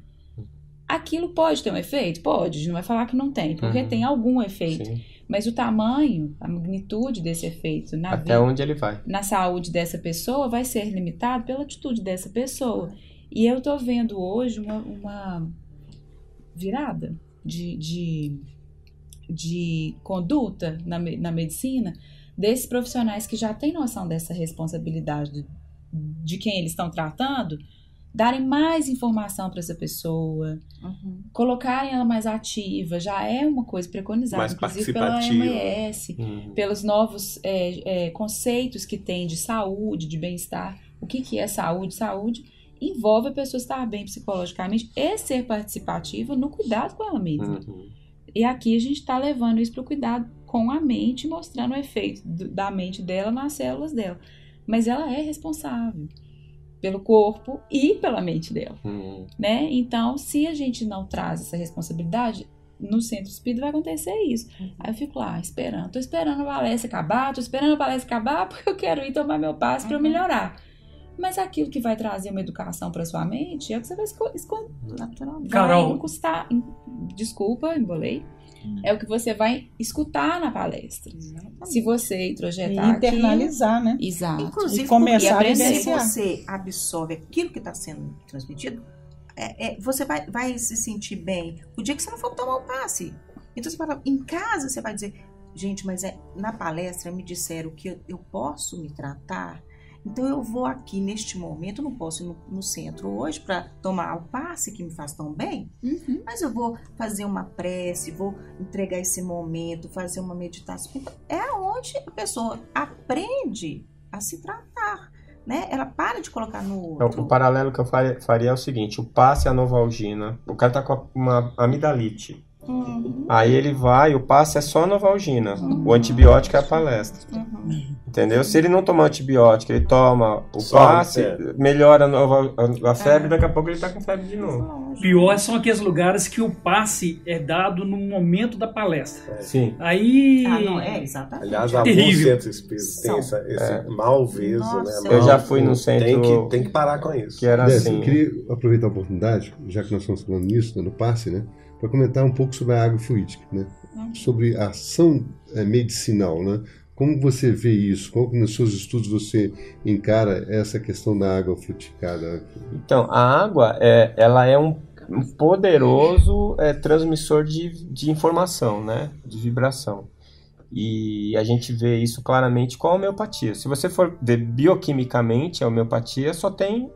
Aquilo pode ter um efeito? Pode, a gente não vai falar que não tem, porque Uhum. tem algum efeito. Sim. Mas o tamanho, a magnitude desse efeito na Até vida, onde ele vai. na saúde dessa pessoa vai ser limitado pela atitude dessa pessoa. E eu tô vendo hoje uma, uma virada de, de, de conduta na, me- na medicina desses profissionais que já têm noção dessa responsabilidade de, de quem eles estão tratando, darem mais informação para essa pessoa, Uhum. colocarem ela mais ativa, já é uma coisa preconizada, Mais inclusive pela participativa. O M S, Uhum. pelos novos é, é, conceitos que tem de saúde, de bem-estar. O que, que é saúde? Saúde envolve a pessoa estar bem psicologicamente e ser participativa no cuidado com ela mesma. Uhum. E aqui a gente está levando isso para o cuidado com a mente, mostrando o efeito do- da mente dela nas células dela. Mas ela é responsável pelo corpo e pela mente dela, Uhum. né? Então, se a gente não traz essa responsabilidade, no centro espírita vai acontecer isso. Aí eu fico lá, esperando. Tô esperando a palestra acabar, tô esperando a palestra acabar porque eu quero ir tomar meu passe para eu melhorar. Mas aquilo que vai trazer uma educação para sua mente é o que você vai escolher. Carol. Vai encostar. Desculpa, embolei. É o que você vai escutar na palestra. Exatamente. Se você introjetar e internalizar, aquilo, né? Exato. Inclusive, e começar porque a vivenciar. se você absorve aquilo que está sendo transmitido, é, é, você vai, vai se sentir bem o dia que você não for tomar o passe. Então, você fala, em casa, você vai dizer, gente, mas é, na palestra me disseram que eu, eu posso me tratar. Então, eu vou aqui neste momento, eu não posso ir no, no centro hoje para tomar o passe que me faz tão bem, uhum. mas eu vou fazer uma prece, vou entregar esse momento, fazer uma meditação. Então, é onde a pessoa aprende a se tratar, né? Ela para de colocar no outro. O paralelo que eu faria é o seguinte, o passe é a Novalgina, o cara tá com uma amidalite. Uhum. Aí ele vai, o passe é só a Novalgina, uhum. o antibiótico é a palestra. Uhum. Entendeu? Se ele não tomar antibiótico, ele toma o Só passe, é. melhora a, nova, a, a febre, é. daqui a pouco ele tá com febre de novo. Pior são aqueles lugares que o passe é dado no momento da palestra. É. Sim. Aí... Ah, não é? Exatamente. Aliás, alguns Terrível. centros espíritas têm essa, esse É. malveso, Nossa, né? Eu Mal- já fui no centro Tem que, tem que parar com isso. que era Décio, assim. eu queria aproveitar a oportunidade, já que nós estamos falando nisso, né, no passe, né, para comentar um pouco sobre a água fluídica, né, sobre a ação é, medicinal, né? Como você vê isso? Como que nos seus estudos você encara essa questão da água frutificada? Então, a água, é, ela é um, um poderoso é, transmissor de, de informação, né? De vibração. E a gente vê isso claramente com a homeopatia. Se você for ver bioquimicamente, a homeopatia só tem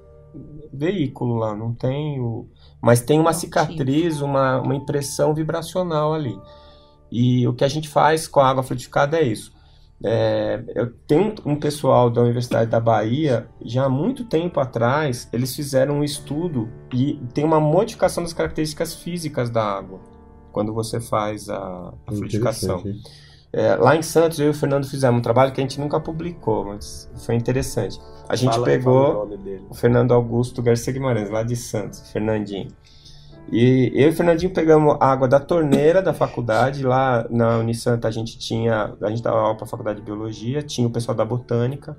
veículo lá, não tem o... Mas tem uma cicatriz, uma, uma impressão vibracional ali. E o que a gente faz com a água frutificada é isso. É, eu tenho um pessoal da Universidade da Bahia, já há muito tempo atrás, eles fizeram um estudo e tem uma modificação das características físicas da água quando você faz a, a frutificação. É, lá em Santos, eu e o Fernando fizemos um trabalho que a gente nunca publicou, mas foi interessante. A gente Fala- pegou fala o nome dele. o Fernando Augusto Garcia Guimarães, lá de Santos, Fernandinho. E eu e o Fernandinho pegamos água da torneira da faculdade, lá na Unisanta a gente tinha, a gente dava aula para a faculdade de biologia, tinha o pessoal da botânica,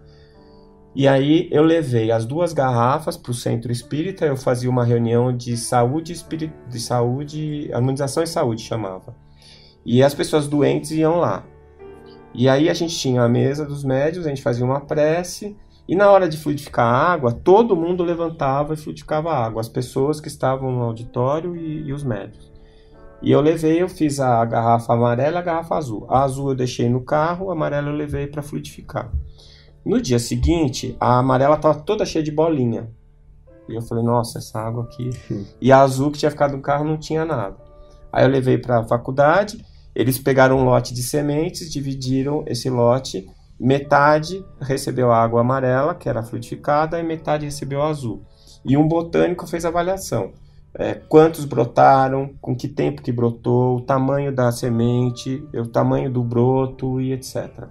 e aí eu levei as duas garrafas para o centro espírita, eu fazia uma reunião de saúde, espírita, de saúde, harmonização e saúde chamava, e as pessoas doentes iam lá. E aí a gente tinha a mesa dos médios, a gente fazia uma prece, e na hora de fluidificar a água, todo mundo levantava e fluidificava a água, as pessoas que estavam no auditório e, e os médios. E eu levei, eu fiz a garrafa amarela e a garrafa azul. A azul eu deixei no carro, a amarela eu levei para fluidificar. No dia seguinte, a amarela estava toda cheia de bolinha. E eu falei, nossa, essa água aqui... E a azul que tinha ficado no carro não tinha nada. Aí eu levei para a faculdade, eles pegaram um lote de sementes, dividiram esse lote... Metade recebeu a água amarela, que era fluidificada, e metade recebeu a azul. E um botânico fez a avaliação. É, quantos brotaram, com que tempo que brotou, o tamanho da semente, o tamanho do broto e etcétera.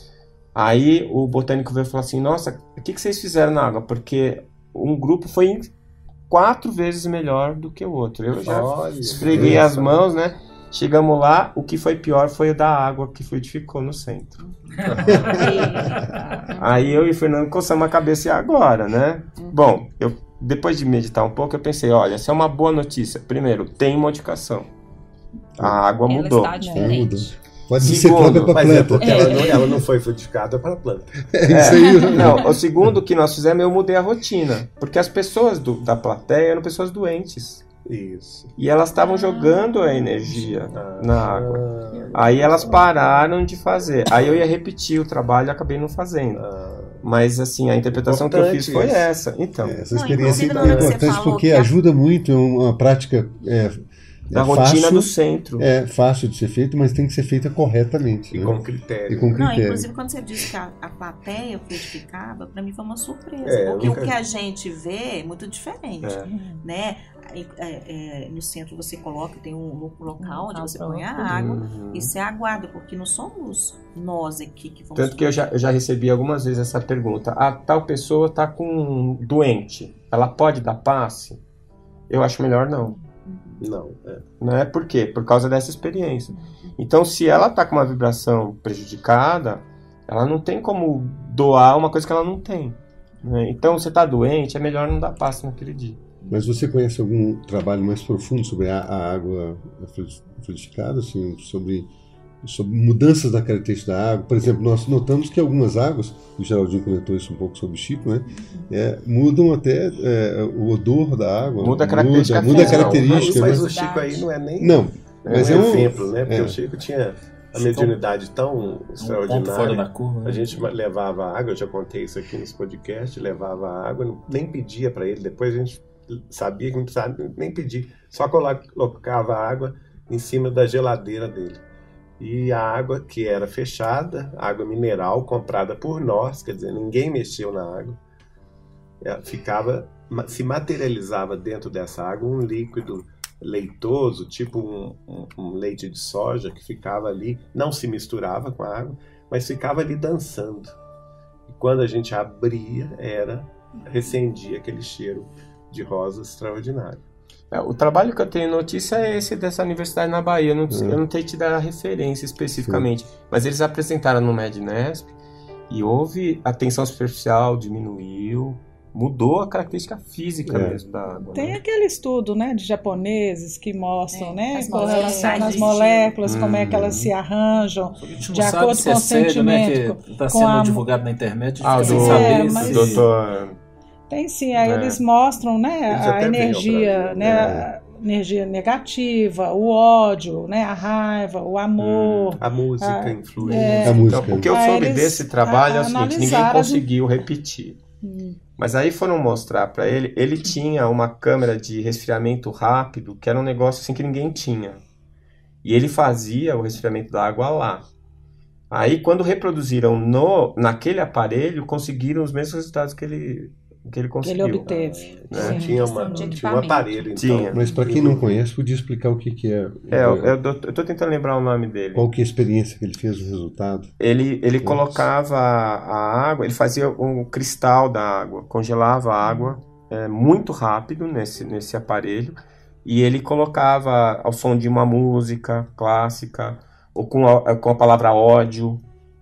Aí o botânico veio e falou assim, nossa, o que, que vocês fizeram na água? Porque um grupo foi quatro vezes melhor do que o outro. Eu já Olha, esfreguei nossa. as mãos, né? Chegamos lá, o que foi pior foi o da água que fluidificou no centro. Aí eu e o Fernando coçamos a cabeça e agora, né? Bom, eu, depois de meditar um pouco, eu pensei, olha, essa é uma boa notícia. Primeiro, tem modificação. A água Ela mudou. está diferente. Pode ser Segundo, própria para Mas é planta. porque ela não, ela não foi frutificada para a planta. É isso aí. Não, o segundo que nós fizemos, eu mudei a rotina. Porque as pessoas do, da plateia eram pessoas doentes. Isso. E elas estavam jogando a energia Ah, na água. Aí elas pararam de fazer. Aí eu ia repetir o trabalho e acabei não fazendo. ah, Mas assim, a interpretação que eu fiz foi Importante isso. essa. Então, Essa Não, experiência inclusive, na é hora que você importante falou porque que a- ajuda muito, é uma prática é, da é rotina fácil, do centro. é fácil de ser feita, mas tem que ser feita corretamente. e né? com E critério. com Não, critério. inclusive quando você disse que a, a plateia fluidificava, para mim foi uma surpresa. É, porque nunca- o que a gente vê é muito diferente, É. né? Aí, é, é, no centro você coloca, tem um lo- local Um onde local você põe a próprio. água Uhum. e você aguarda, porque não somos nós aqui que vamos... Tanto que eu já, eu já recebi algumas vezes essa pergunta. A tal pessoa está com um doente. Ela pode dar passe? Eu acho melhor não. Não, é. Né? Por quê? Por causa dessa experiência. Então, se ela está com uma vibração prejudicada, ela não tem como doar uma coisa que ela não tem. Né? Então, você está doente, é melhor não dar passe naquele dia. Mas você conhece algum trabalho mais profundo sobre a, a água fluidificada, assim, sobre, sobre mudanças na característica da água? Por exemplo, nós notamos que algumas águas, o Geraldinho comentou isso um pouco sobre o Chico, né? É, mudam até é, o odor da água. Muda a característica. Muda, muda a característica. Mas né? o Chico aí não é nem não, mas é um é um exemplo, né? Porque é. o Chico tinha a mediunidade tão extraordinária. Fora da curva, né? A gente levava água, eu já contei isso aqui nos podcasts, levava água, nem pedia para ele, depois a gente sabia que não precisava nem pedir, só colocava a água em cima da geladeira dele. E a água que era fechada, água mineral comprada por nós, quer dizer, ninguém mexeu na água, ficava, se materializava dentro dessa água um líquido leitoso, tipo um, um, um leite de soja que ficava ali, não se misturava com a água, mas ficava ali dançando. E quando a gente abria, era, recendia aquele cheiro de rosa extraordinário. É, o trabalho que eu tenho notícia é esse dessa universidade na Bahia. Eu não, uhum. eu não tenho te dar a referência especificamente, Sim. mas eles apresentaram no MEDNESP e houve a tensão superficial, diminuiu, mudou a característica física é. mesmo da água. Tem né? aquele estudo, né, de japoneses que mostram, é, né, as com relação às moléculas, hum. como é que elas se arranjam, de acordo com o sentimento. Está sendo a... divulgado na internet, ah, sem do, saber é, se... mas... doutor... Tem sim, aí é. eles mostram, né, eles a energia, mim, né, é. a energia negativa, o ódio, né, a raiva, o amor. Hum, a música a, influi. É, a música. Então, o que eu soube desse trabalho a, é o seguinte, ninguém conseguiu de... repetir. Hum. Mas aí foram mostrar para ele, ele tinha uma câmera de resfriamento rápido, que era um negócio assim que ninguém tinha. E ele fazia o resfriamento da água lá. Aí quando reproduziram no, naquele aparelho, conseguiram os mesmos resultados que ele... que ele conseguiu. Ele obteve. Né? Tinha, uma, tinha um aparelho, então. Tinha. Mas para quem não conhece, podia explicar o que, que é. É, eu, eu estou tentando lembrar o nome dele. Qual que é a experiência que ele fez, o resultado? Ele, ele colocava a água, ele fazia um cristal da água, congelava a água é, muito rápido nesse, nesse aparelho, e ele colocava ao som de uma música clássica, ou com a, com a palavra ódio,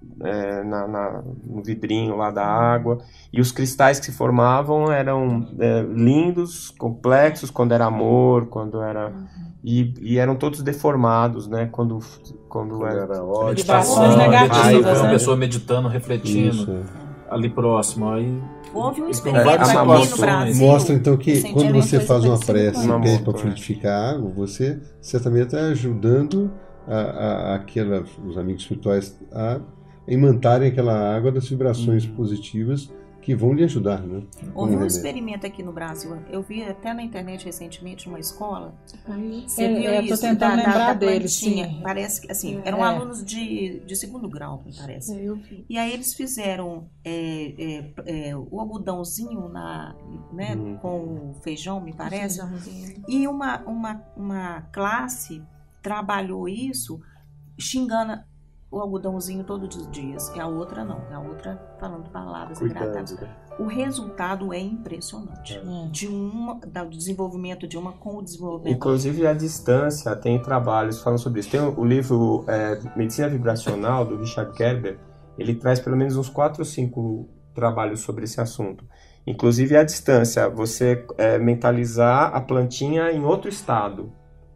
É, na, na, no vidrinho lá da água, e os cristais que se formavam eram é, lindos, complexos quando era amor, quando era uhum. e, e eram todos deformados, né, quando, quando, quando era, era ódio, meditação negativas, né? Uma pessoa meditando, refletindo. Isso. Ali próximo, aí houve um experimento é, aqui no Brasil. Mostra então que quando você faz uma prece para é. fluidificar a água, você certamente está ajudando a, a, aquela, os amigos espirituais a imantarem aquela água das vibrações hum. positivas que vão lhe ajudar, né? Houve um experimento aqui no Brasil, eu vi até na internet recentemente numa escola. Você é, viu é, isso? Tô tentando da, lembrar da dele, sim. Parece que assim, eram é. alunos de, de segundo grau, me parece. É, eu vi. E aí eles fizeram é, é, é, o algodãozinho na, né, hum. com o feijão, me parece. E uma, uma, uma classe trabalhou isso xingando o algodãozinho todos os dias, e a outra não, a outra falando palavras agradáveis. O resultado é impressionante. É. De uma, do desenvolvimento de uma com o desenvolvimento. Inclusive a distância, tem trabalhos falando sobre isso. Tem o, o livro é, Medicina Vibracional, do Richard Gerber, ele traz pelo menos uns quatro ou cinco trabalhos sobre esse assunto. Inclusive a distância, você é, mentalizar a plantinha em outro estado,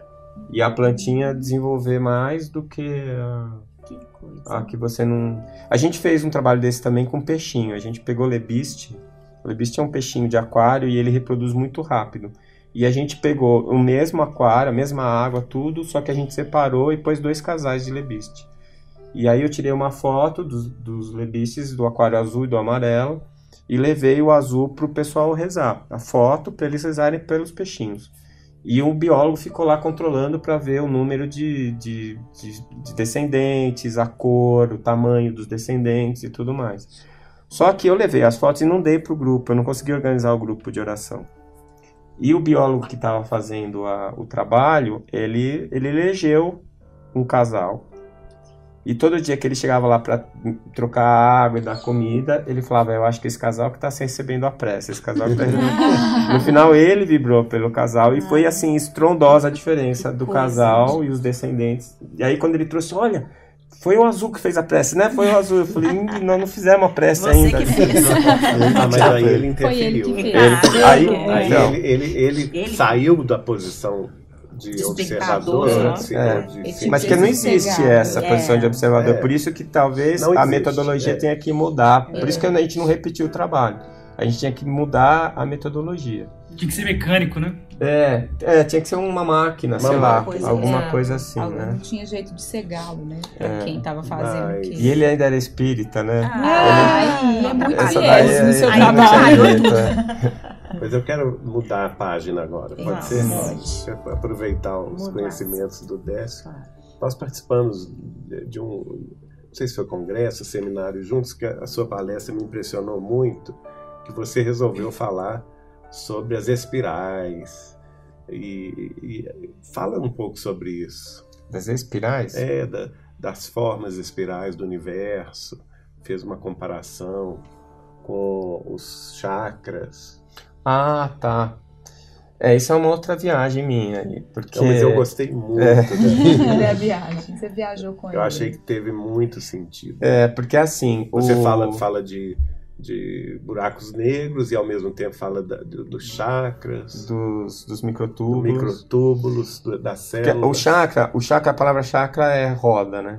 e a plantinha desenvolver mais do que... A... Que coisa. Ah, que você não... A gente fez um trabalho desse também com peixinho. A gente pegou lebiste. O lebiste é um peixinho de aquário e ele reproduz muito rápido. E a gente pegou o mesmo aquário, a mesma água, tudo, só que a gente separou e pôs dois casais de lebiste. E aí eu tirei uma foto dos, dos lebistes, do aquário azul e do amarelo, e levei o azul para o pessoal rezar. A foto para eles rezarem pelos peixinhos. E o biólogo ficou lá controlando para ver o número de, de, de, de descendentes, a cor, o tamanho dos descendentes e tudo mais. Só que eu levei as fotos e não dei para o grupo, eu não consegui organizar o grupo de oração. E o biólogo que estava fazendo a, o trabalho, ele, ele elegeu um casal E todo dia que ele chegava lá para trocar água e dar comida, ele falava, eu acho que esse casal que está recebendo a prece, esse casal que tá recebendo... No final ele vibrou pelo casal e foi assim, estrondosa a diferença do casal e os descendentes. E aí quando ele trouxe, olha, foi o Azul que fez a prece, né? Foi o Azul. Eu falei, hum, nós não fizemos a prece Você ainda. que fez. Ah, mas aí ele Foi ele interferiu. que fez. Ele- aí, Aí então, ele, ele, ele, Ele- saiu da posição de De observador, espectador, assim, é. de- Ele sim, mas tinha que não Esse existe cegado. essa É. posição de observador. É. Por isso que talvez Não a existe, metodologia é. tenha que mudar. Por É. isso que a gente não repetiu o trabalho. A gente tinha que mudar a metodologia. Tinha que ser mecânico, né? É, é tinha que ser uma máquina, sei lá, coisa, alguma é, coisa assim, Algo- né? Não tinha jeito de cegá-lo, né? Pra É. quem tava fazendo Mas- o quê. E ele ainda era espírita, né? Ai, ele é muito Essa fiel daí no seu aí não tinha trabalho. jeito, é. Mas eu quero mudar a página agora, pode Vamos. ser? Pode. Aproveitar os Mudar. conhecimentos do Décio. Nós participamos de de um, não sei se foi congresso, seminário juntos, que a sua palestra me impressionou muito, que você resolveu falar sobre as espirais. E, e fala um pouco sobre isso. Das espirais? É, da, das formas espirais do universo, fez uma comparação com os chakras. Ah, tá. É, isso é uma outra viagem minha aí, porque... Então, mas eu gostei muito. É. da- Cadê a viagem? Você viajou com ele. Eu achei que teve muito sentido. É, porque assim... Você o... fala, fala de, de buracos negros e ao mesmo tempo fala da- do- dos chakras, Dos, dos dos microtúbulos. microtúbulos, do- da Porque célula. O chakra, o chakra, a palavra chakra é roda, né?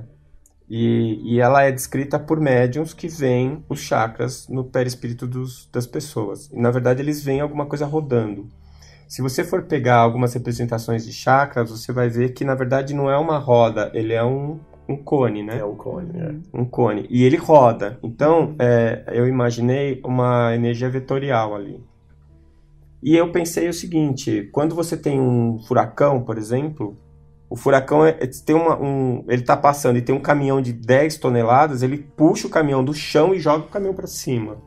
E, e ela é descrita por médiums que veem os chakras no perispírito dos, das pessoas. E, na verdade, eles veem alguma coisa rodando. Se você for pegar algumas representações de chakras, você vai ver que, na verdade, não é uma roda, ele é um, um cone, né? É um cone. É. Um cone. E ele roda. Então, é, eu imaginei uma energia vetorial ali. E eu pensei o seguinte, quando você tem um furacão, por exemplo, o furacão é, tem uma, um, ele está passando e tem um caminhão de dez toneladas, ele puxa o caminhão do chão e joga o caminhão para cima.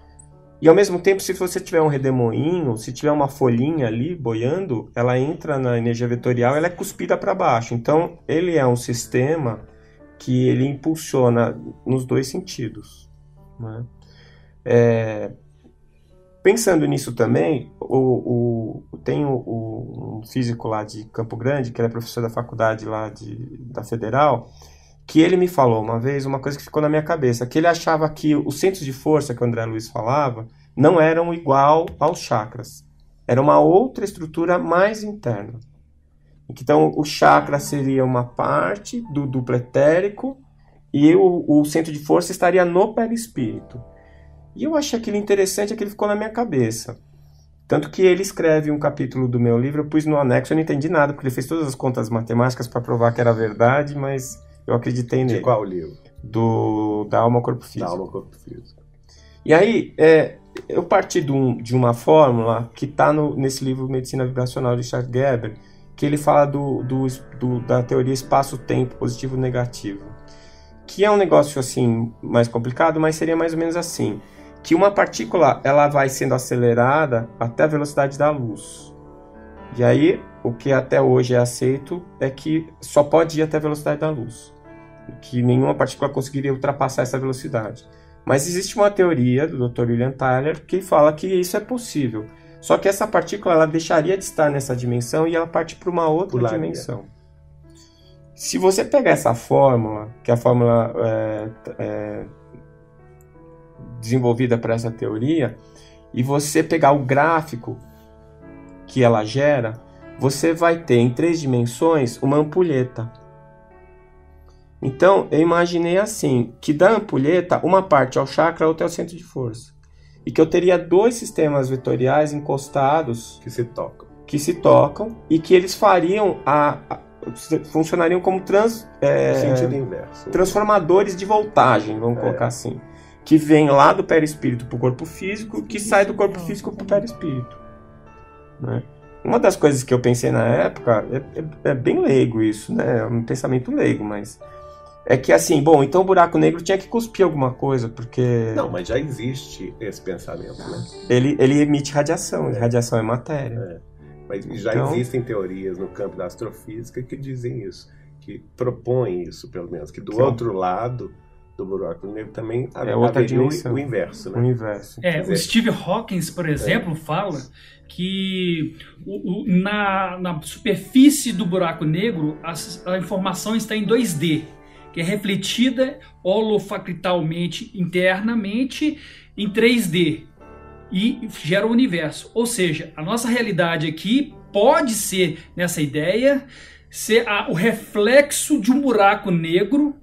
E ao mesmo tempo, se você tiver um redemoinho, se tiver uma folhinha ali boiando, ela entra na energia vetorial, ela é cuspida para baixo. Então, ele é um sistema que ele impulsiona nos dois sentidos, né? É, pensando nisso também, o, o, tem o, o, um físico lá de Campo Grande, que ele é professor da faculdade lá de, da Federal, que ele me falou uma vez uma coisa que ficou na minha cabeça, que ele achava que os centros de força que o André Luiz falava não eram igual aos chakras. Era uma outra estrutura mais interna. Então, o chakra seria uma parte do duplo etérico e o, o centro de força estaria no perispírito. E eu achei aquilo interessante, aquilo ficou na minha cabeça. Tanto que ele escreve um capítulo do meu livro, eu pus no anexo, eu não entendi nada, porque ele fez todas as contas matemáticas para provar que era verdade, mas eu acreditei nele. De qual livro? Do, da Alma ao Corpo Físico. Da Alma ao Corpo Físico. E aí, é, eu parti de, um, de uma fórmula que está nesse livro Medicina Vibracional de Richard Geber, que ele fala do, do, do, da teoria espaço-tempo positivo e negativo, que é um negócio assim mais complicado, mas seria mais ou menos assim, que uma partícula ela vai sendo acelerada até a velocidade da luz. E aí, o que até hoje é aceito é que só pode ir até a velocidade da luz, que nenhuma partícula conseguiria ultrapassar essa velocidade. Mas existe uma teoria do doutor William Tyler que fala que isso é possível. Só que essa partícula ela deixaria de estar nessa dimensão e ela parte para uma outra Pularia. dimensão. Se você pegar essa fórmula, que é a fórmula é, é, desenvolvida para essa teoria, e você pegar o gráfico que ela gera, você vai ter em três dimensões uma ampulheta. Então, eu imaginei assim, que da ampulheta, uma parte é o chakra, a outra é o centro de força. E que eu teria dois sistemas vetoriais encostados Que se tocam. que se tocam e que eles fariam a, a funcionariam como trans, é, Sentido inverso. transformadores de voltagem, vamos É. colocar assim, que vem lá do perispírito para o corpo físico, que sai do corpo físico para o perispírito, né? Uma das coisas que eu pensei na época é, é, é bem leigo isso, né? É um pensamento leigo, mas é que assim, bom, então o buraco negro tinha que cuspir alguma coisa, porque Não, mas já existe esse pensamento, né? ele, ele emite radiação, e É. radiação é matéria. É. Mas já Então- existem teorias no campo da astrofísica que dizem isso, que que propõe isso, pelo menos, que do Que outro lado do buraco negro também É outra haveria o, dimensão. o inverso, O né? inverso. É, Quer o dizer- Steve Hawking, por exemplo, fala que o- o- na, na superfície do buraco negro as- a informação está em dois D, que é refletida holofactalmente internamente em três D e gera o universo. Ou seja, a nossa realidade aqui pode ser, nessa ideia, ser a- o reflexo de um buraco negro,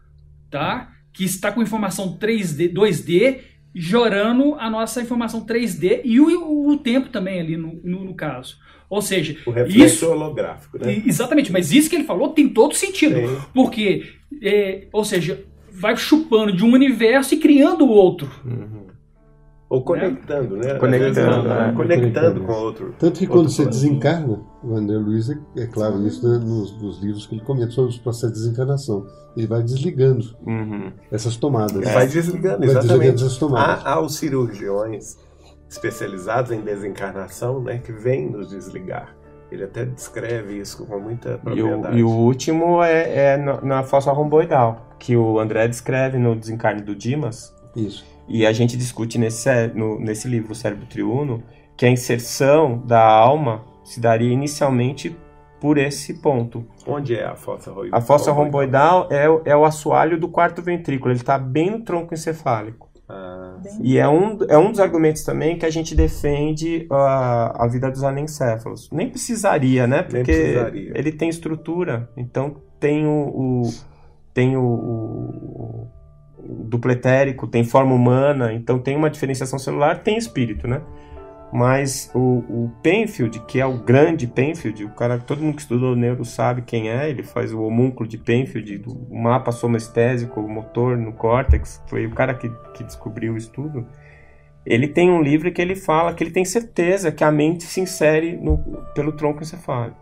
tá? Que está com informação três D, dois D, gerando a nossa informação três D e o, o tempo também ali no, no, no caso. Ou seja, O reflexo isso, holográfico, né? e- exatamente, mas isso que ele falou tem todo sentido. Sim. Porque, é, ou seja, vai chupando de um universo e criando o outro. Uhum. Ou conectando, né? Conectando, Às vezes, né? Conectando Conectando. com outro. Tanto que outro quando você plano. desencarna, o André Luiz é, é claro nisso, né, nos, nos livros que ele comenta sobre os processos de desencarnação. Ele vai desligando Uhum. essas tomadas. Vai desligando, Vai desligando exatamente. essas tomadas. Há, há os cirurgiões especializados em desencarnação, né, que vêm nos desligar. Ele até descreve isso com muita E propriedade. o, e o último é, é no- na fossa romboidal, que o André descreve no Desencarne do Dimas, Isso. e a gente discute nesse, cé- no- nesse livro, O Cérebro Triuno, que a inserção da alma se daria inicialmente por esse ponto. Onde é a fossa romboidal? A fossa romboidal é, o- é o assoalho do quarto ventrículo, ele está bem no tronco encefálico. Ah, E é um, é um dos argumentos também que a gente defende a, a vida dos anencéfalos. Nem precisaria, né? Nem Porque precisaria. ele tem estrutura, então tem o, o- tem o, o, o duplo etérico, tem forma humana, então tem uma diferenciação celular, tem espírito, né? Mas o, o Penfield, que é o grande Penfield, o cara que todo mundo que estudou neuro sabe quem é, ele faz o homúnculo de Penfield, do mapa somaestésico, o motor no córtex, foi o cara que, que descobriu isso tudo. Ele tem um livro que ele fala que ele tem certeza que a mente se insere no, pelo tronco encefálico.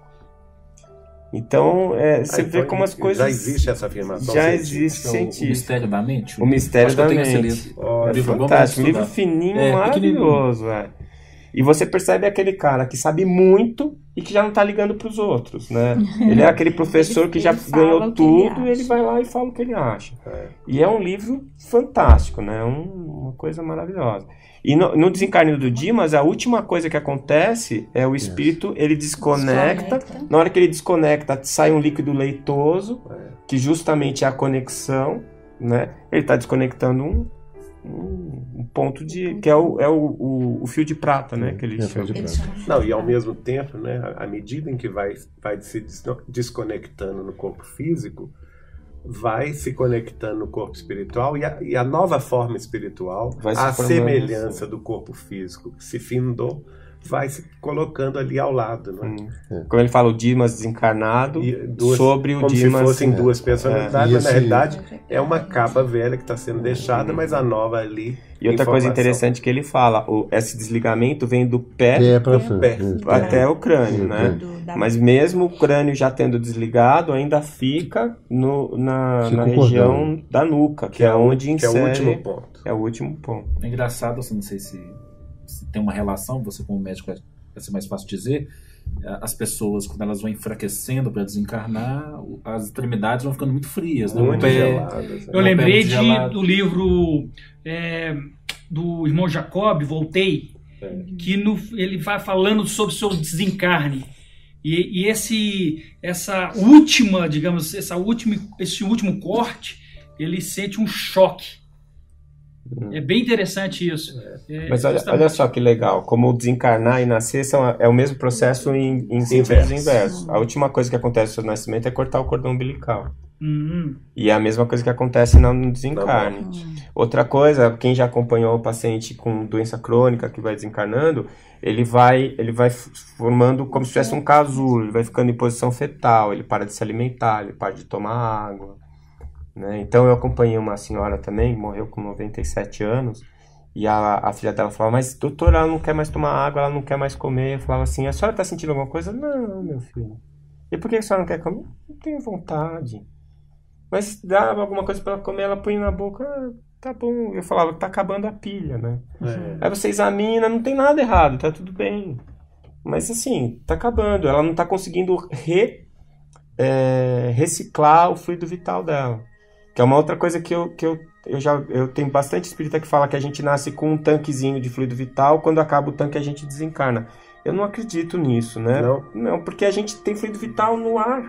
Então, é, você ah, vê então como as já coisas... existe essa afirmação Já científica. existe O científico. Mistério da Mente? O Mistério Acho que da eu tenho esse Mente. livro. Olha, É livro bom pra fantástico, um livro estudar. fininho, É, maravilhoso, é. E você percebe aquele cara que sabe muito e que já não tá ligando pros outros, né? Ele é aquele professor Ele- que já ele fala ganhou o que ele tudo e ele acha. vai lá e fala o que ele acha. É. E é um livro fantástico, né? Um- uma coisa maravilhosa. E no, no Desencarne do Dimas, a última coisa que acontece é o espírito, ele desconecta. Desconecta. Na hora que ele desconecta, sai um líquido leitoso, É. que justamente é a conexão, né? Ele está desconectando um, um, um ponto de... que é o, é o, o, o fio de prata, né? Que ele É, chama. fio de Ele prata. chama de- Não, e ao mesmo tempo, né, à medida em que vai, vai se des- desconectando no corpo físico, vai se conectando no corpo espiritual e a, e a nova forma espiritual, Vai se a formando semelhança do corpo físico que se findou, vai se colocando ali ao lado, né? Hum. Como ele fala, o Dimas desencarnado E duas- sobre o como Dimas... se fossem é. duas personalidades, É. mas na E esse- realidade é uma capa velha que está sendo deixada, mas a nova ali. E outra coisa informação. interessante que ele fala, o, esse desligamento vem do pé Que é pra do frente. pé. Isso. até o crânio, Sim, né? do- da- Mas mesmo o crânio já tendo desligado, ainda fica no, na, Fica na o região cordão. da nuca, que, Que é o- onde que é insere... o último ponto. É o último ponto. É engraçado, assim, não sei se, se tem uma relação, você como médico vai vai ser mais fácil dizer, as pessoas, quando elas vão enfraquecendo para desencarnar, as extremidades vão ficando muito frias, né? O Muito pé- geladas. Eu né? lembrei pé de, gelado. do livro é, do irmão Jacob, Voltei, É. que no- ele vai falando sobre o seu desencarne. E, e esse, essa última, digamos, essa última, esse último corte, ele sente um choque. É bem interessante isso. É, Mas olha, justamente- olha só que legal, como o desencarnar e nascer são, é o mesmo processo em, em sentidos Inverso. inversos. A última coisa que acontece no nascimento é cortar o cordão umbilical. Hum, E é a mesma coisa que acontece no no desencarne. Outra coisa, quem já acompanhou o paciente com doença crônica que vai desencarnando, ele vai, ele vai f- formando como se tivesse um casulo, ele vai ficando em posição fetal, ele para de se alimentar, ele para de tomar água. Né? Então eu acompanhei uma senhora também, morreu com noventa e sete anos, e a, a filha dela falava, mas doutora, ela não quer mais tomar água, ela não quer mais comer. Eu falava assim, a senhora está sentindo alguma coisa? Não, meu filho. E por que a senhora não quer comer? Não tenho vontade. Mas se dá alguma coisa para ela comer, ela põe na boca, ah, tá bom. Eu falava, tá acabando a pilha, né? É. Aí você examina, não tem nada errado, tá tudo bem. Mas assim, tá acabando, ela não tá conseguindo re, é, reciclar o fluido vital dela. Que é uma outra coisa que eu, que eu, eu já eu tenho bastante espírita que fala que a gente nasce com um tanquezinho de fluido vital, quando acaba o tanque a gente desencarna. Eu não acredito nisso, né? Não? Não, porque a gente tem fluido vital no ar.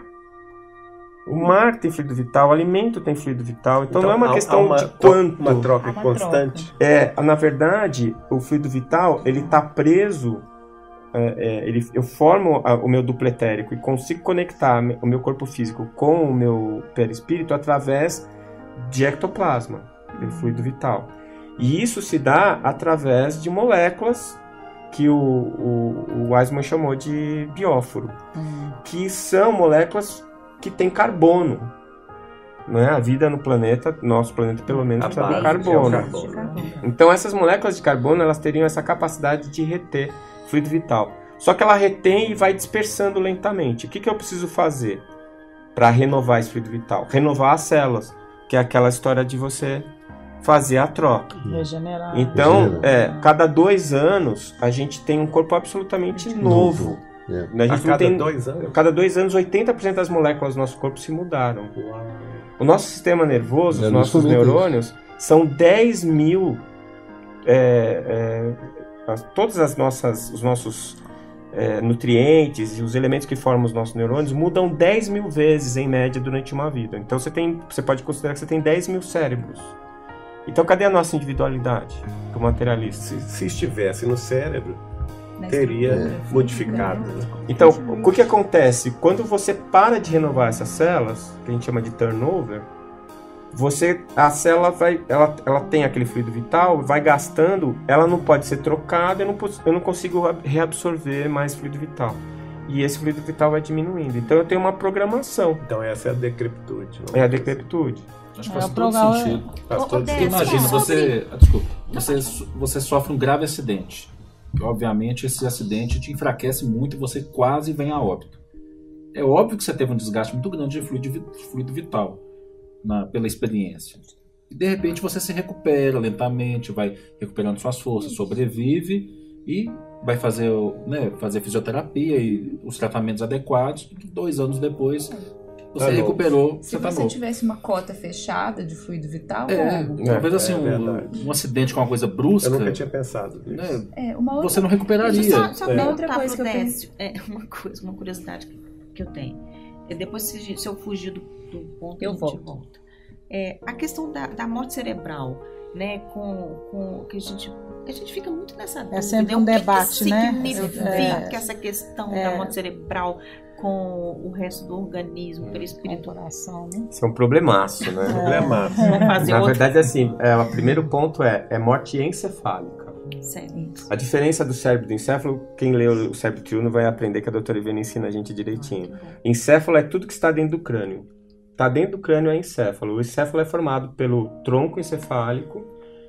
O mar tem fluido vital, o alimento tem fluido vital. Então, Então, não é uma há- questão há uma de tro- quanto. Uma troca Há uma constante. É, na verdade, o fluido vital, ele está preso. é, é, ele, eu formo a- o meu duplo etérico e consigo conectar me- o meu corpo físico com o meu perispírito através de ectoplasma, do fluido vital. E isso se dá através de moléculas que o, o, o Weismann chamou de bióforo, que são moléculas que têm carbono. Né? A vida no planeta, nosso planeta pelo menos, A precisa do base carbono. é o carbono. Então essas moléculas de carbono, elas teriam essa capacidade de reter fluido vital. Só que ela retém e vai dispersando lentamente. O que, que eu preciso fazer para renovar esse fluido vital? Renovar as células, que é aquela história de você fazer a troca. Regenerar. Então, Regenera. é, cada dois anos, a gente tem um corpo absolutamente novo. É. A A gente não cada tem... dois anos. Cada dois anos, oitenta por cento das moléculas do nosso corpo se mudaram. O nosso sistema nervoso, É, os não nossos somente neurônios, são dez mil. É, é, as- todas as nossas, os nossos é, nutrientes e os elementos que formam os nossos neurônios mudam dez mil vezes em média durante uma vida. Então você tem, você pode considerar que você tem dez mil cérebros. Então cadê a nossa individualidade como materialista? Se, se estivesse no cérebro, Na teria estrutura modificado. física. Então, o que acontece? Quando você para de renovar essas células, que a gente chama de turnover, você, a célula vai, ela, ela tem aquele fluido vital, vai gastando, ela não pode ser trocada, eu não, pos- eu não consigo reabsorver mais fluido vital. E esse fluido vital vai diminuindo. Então eu tenho uma programação, Então essa é a decrepitude. não é a decrepitude. Acho que É, faz o todo programa- sentido. Faz Ô, todo ô, Décio, sentido. Imagina, sobre- você. ah, Desculpa. Você, você sofre um grave acidente. E, obviamente, esse acidente te enfraquece muito e você quase vem a óbito. É óbvio que você teve um desgaste muito grande de fluido, vi- fluido vital na- pela experiência. E, de repente, você se recupera lentamente, vai recuperando suas forças, sobrevive e vai fazer, o- né, fazer fisioterapia e os tratamentos adequados. E dois anos depois, você Tá novo. recuperou, Se você tá você novo. tivesse uma cota fechada de fluido vital, É, como? talvez assim, é um, verdade. um acidente com uma coisa brusca, Eu nunca tinha pensado nisso. né, É, uma outra você não recuperaria. Só, só É. perguntar Outra coisa pro que eu Décio, é uma coisa, uma curiosidade que, que eu tenho. É, depois, se, se eu fugir do, do ponto, Eu a gente volto. volta. É, a questão da, da morte cerebral, né, com, com que a gente a gente fica muito nessa dúvida. sempre né? um O que debate, que né? significa É. essa questão É. da morte cerebral com o resto do organismo, perispírito? Coração, né? Isso é um problemaço, né? Problemaço. Vamos fazer Na outro. verdade, assim, é, o primeiro ponto é, é morte encefálica. Sério. A diferença do cérebro e do encéfalo, quem lê o cérebro triuno vai aprender que a doutora Ivene ensina a gente direitinho. Encéfalo é tudo que está dentro do crânio. Está dentro do crânio é encéfalo. O encéfalo é formado pelo tronco encefálico,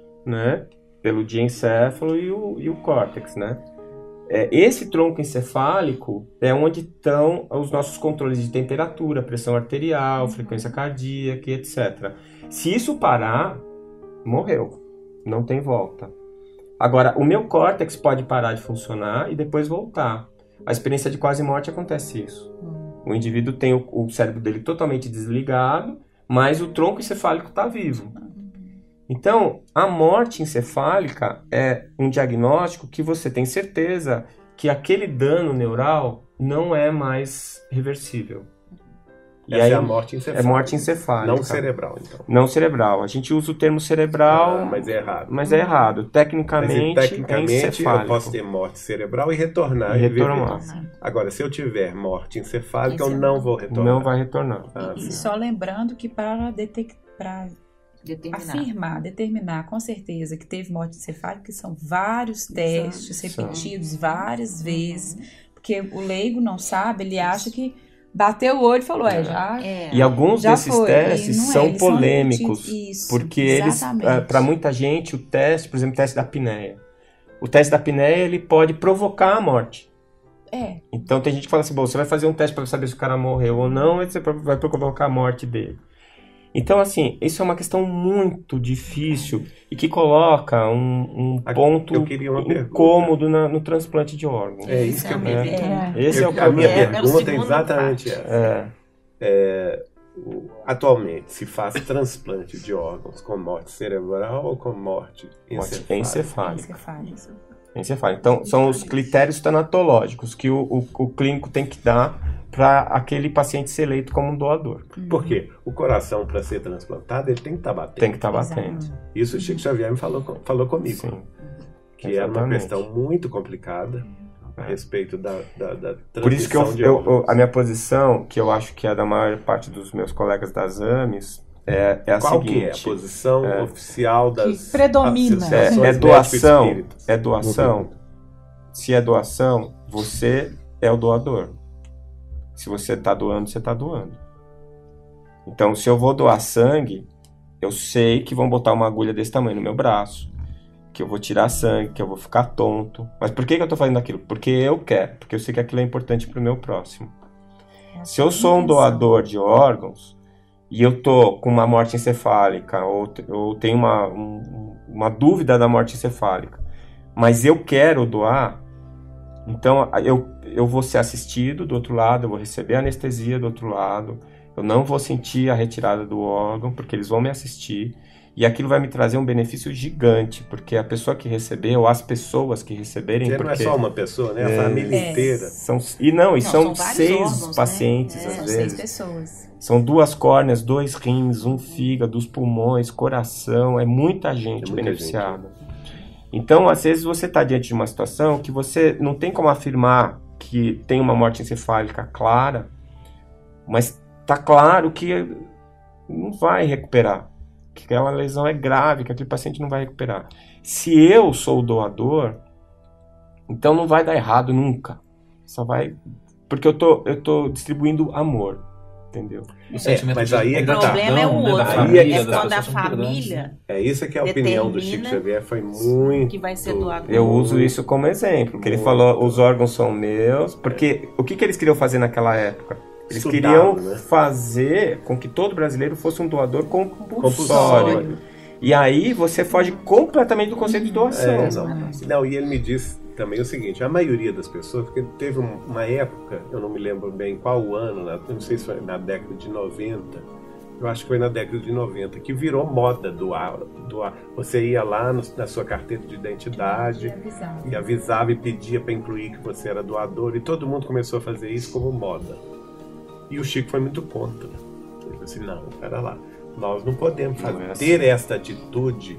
né? Pelo diencéfalo e o, e o córtex, né? É, esse tronco encefálico é onde estão os nossos controles de temperatura, pressão arterial, frequência cardíaca, e etcétera. Se isso parar, morreu. Não tem volta. Agora, o meu córtex pode parar de funcionar e depois voltar. A experiência de quase morte acontece isso. O indivíduo tem o, o cérebro dele totalmente desligado, mas o tronco encefálico está vivo. Então, a morte encefálica é um diagnóstico que você tem certeza que aquele dano neural não é mais reversível. E Essa aí, é a morte encefálica. é morte encefálica. Não cerebral, então. Não cerebral. A gente usa o termo cerebral, Ah, mas é errado. mas é errado. Mas, Tecnicamente, tecnicamente, é encefálico. eu posso ter morte cerebral e retornar. E e retornar. viver. Agora, se eu tiver morte encefálica, eu não vou retornar. Não vai retornar. Ah, E sim. só lembrando que para detectar, Determinar. afirmar, determinar com certeza que teve morte encefálica, que são vários testes São. repetidos várias vezes, porque o leigo não sabe, ele acha que bateu o olho e falou, é, já, É. E alguns já desses foi. testes E não é, são eles são polêmicos, repetidos. Isso, porque eles, exatamente. para muita gente, o teste, por exemplo, o teste da apneia. O teste da apneia, ele pode provocar a morte. É, Então tem gente que fala assim, bom, você vai fazer um teste para saber se o cara morreu ou não, e você vai provocar a morte dele. Então, assim, isso é uma questão muito difícil e que coloca um, um Aqui, ponto eu queria uma pergunta. incômodo na- no transplante de órgãos. É isso que eu é, queria. é. Esse Eu- é o a minha problema. É, é o pergunta é segundo exatamente parte. essa. É. É, o, atualmente se faz transplante de órgãos com morte cerebral ou com morte encefálica? Encefálica. Encefálica. Encefálica. Então, são os critérios tanatológicos que o, o, o clínico tem que dar para aquele paciente ser eleito como um doador. Por quê? O coração, para ser transplantado, ele tem que estar batendo. Tem que estar batendo. Exato. Isso o Chico Xavier me falou, falou comigo. Sim. Que era uma Exatamente. questão muito complicada a respeito da, da, da transmissão Por isso que eu, de eu- órgãos. eu- a minha posição, que eu acho que é da maior parte dos meus colegas das AMES, é, é a Qual seguinte. que é a posição é, oficial das Que predomina. associações É, é médico doação. espíritas? É doação. Se é doação, você é o doador. Se você está doando, você está doando. Então, se eu vou doar sangue, eu sei que vão botar uma agulha desse tamanho no meu braço, que eu vou tirar sangue, que eu vou ficar tonto. Mas por que, que eu estou fazendo aquilo? Porque eu quero, porque eu sei que aquilo é importante para o meu próximo. Se eu sou um doador de órgãos e eu tô com uma morte encefálica ou, te- ou tenho uma, um- uma dúvida da morte encefálica, mas eu quero doar, então eu, eu vou ser assistido do outro lado, eu vou receber anestesia do outro lado, eu não vou sentir a retirada do órgão, porque eles vão me assistir, e aquilo vai me trazer um benefício gigante, porque a pessoa que recebeu, as pessoas que receberem, Porque não é porque só uma pessoa, né? A É. família É. inteira. são, e não, e Não, são, são vários seis órgãos, né? pacientes, É. às São vezes. seis pessoas. São duas córneas, dois rins, um fígado, os pulmões, coração, é muita gente É muita beneficiada. Então, às vezes, você está diante de uma situação que você não tem como afirmar que tem uma morte encefálica clara, mas está claro que não vai recuperar, que aquela lesão é grave, que aquele paciente não vai recuperar. Se eu sou o doador, então não vai dar errado nunca. Só vai... Porque eu tô, eu tô distribuindo amor, entendeu? O sentimento mas de aí é que O tá. problema é o gratidão, né, da outro. Aí família, é que É tá. quando a das pessoas muito grandes, né? família É isso que é a opinião do Chico Determina Xavier, foi muito... que vai ser doador. Eu uso isso como exemplo, que ele Muito. falou, os órgãos são meus, porque o que, que eles queriam fazer naquela época? Eles Estudar, queriam né? fazer com que todo brasileiro fosse um doador compulsório. Compulsório. E aí você foge completamente do conceito de doação. É, não. Não, e ele me disse também o seguinte, a maioria das pessoas, porque teve um- uma época, eu não me lembro bem qual ano, na- eu não sei se foi na década de noventa, eu acho que foi na década de noventa, que virou moda doar. doar. Você ia lá no- na sua carteira de identidade avisava. e avisava e pedia para incluir que você era doador, e todo mundo começou a fazer isso como moda. E o Chico foi muito contra. Ele falou assim, não, pera lá, nós não podemos Não fazer, é assim. ter esta atitude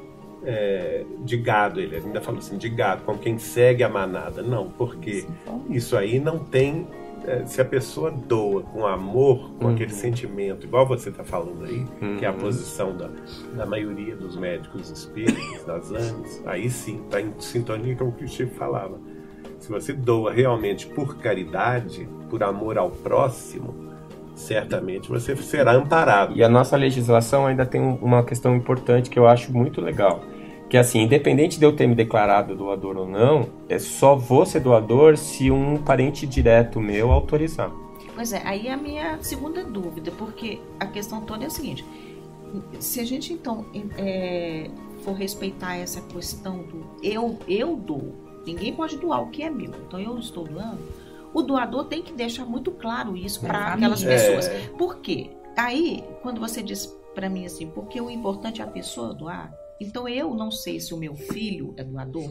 é, de gado, ele ainda falou assim, de gado, como quem segue a manada. Não, porque isso aí não tem... é, se a pessoa doa com amor, com Uhum. aquele sentimento, igual você está falando aí, Uhum. que é a posição da, da maioria dos médicos espíritas, das AMES, aí sim, está em sintonia com o que o Chico falava. Se você doa realmente por caridade, por amor ao próximo, certamente você será amparado. E a nossa legislação ainda tem um- uma questão importante que eu acho muito legal. Que assim, independente de eu ter me declarado doador ou não, é só vou ser doador se um parente direto meu autorizar. Pois é, aí é a minha segunda dúvida, porque a questão toda é a seguinte: se a gente então é, for respeitar essa questão do eu, eu dou, ninguém pode doar o que é meu, então eu estou doando, o doador tem que deixar muito claro isso Pra para família. aquelas pessoas. É. Por quê? Aí, quando você diz para mim assim, porque o importante é a pessoa doar, então eu não sei se o meu filho é doador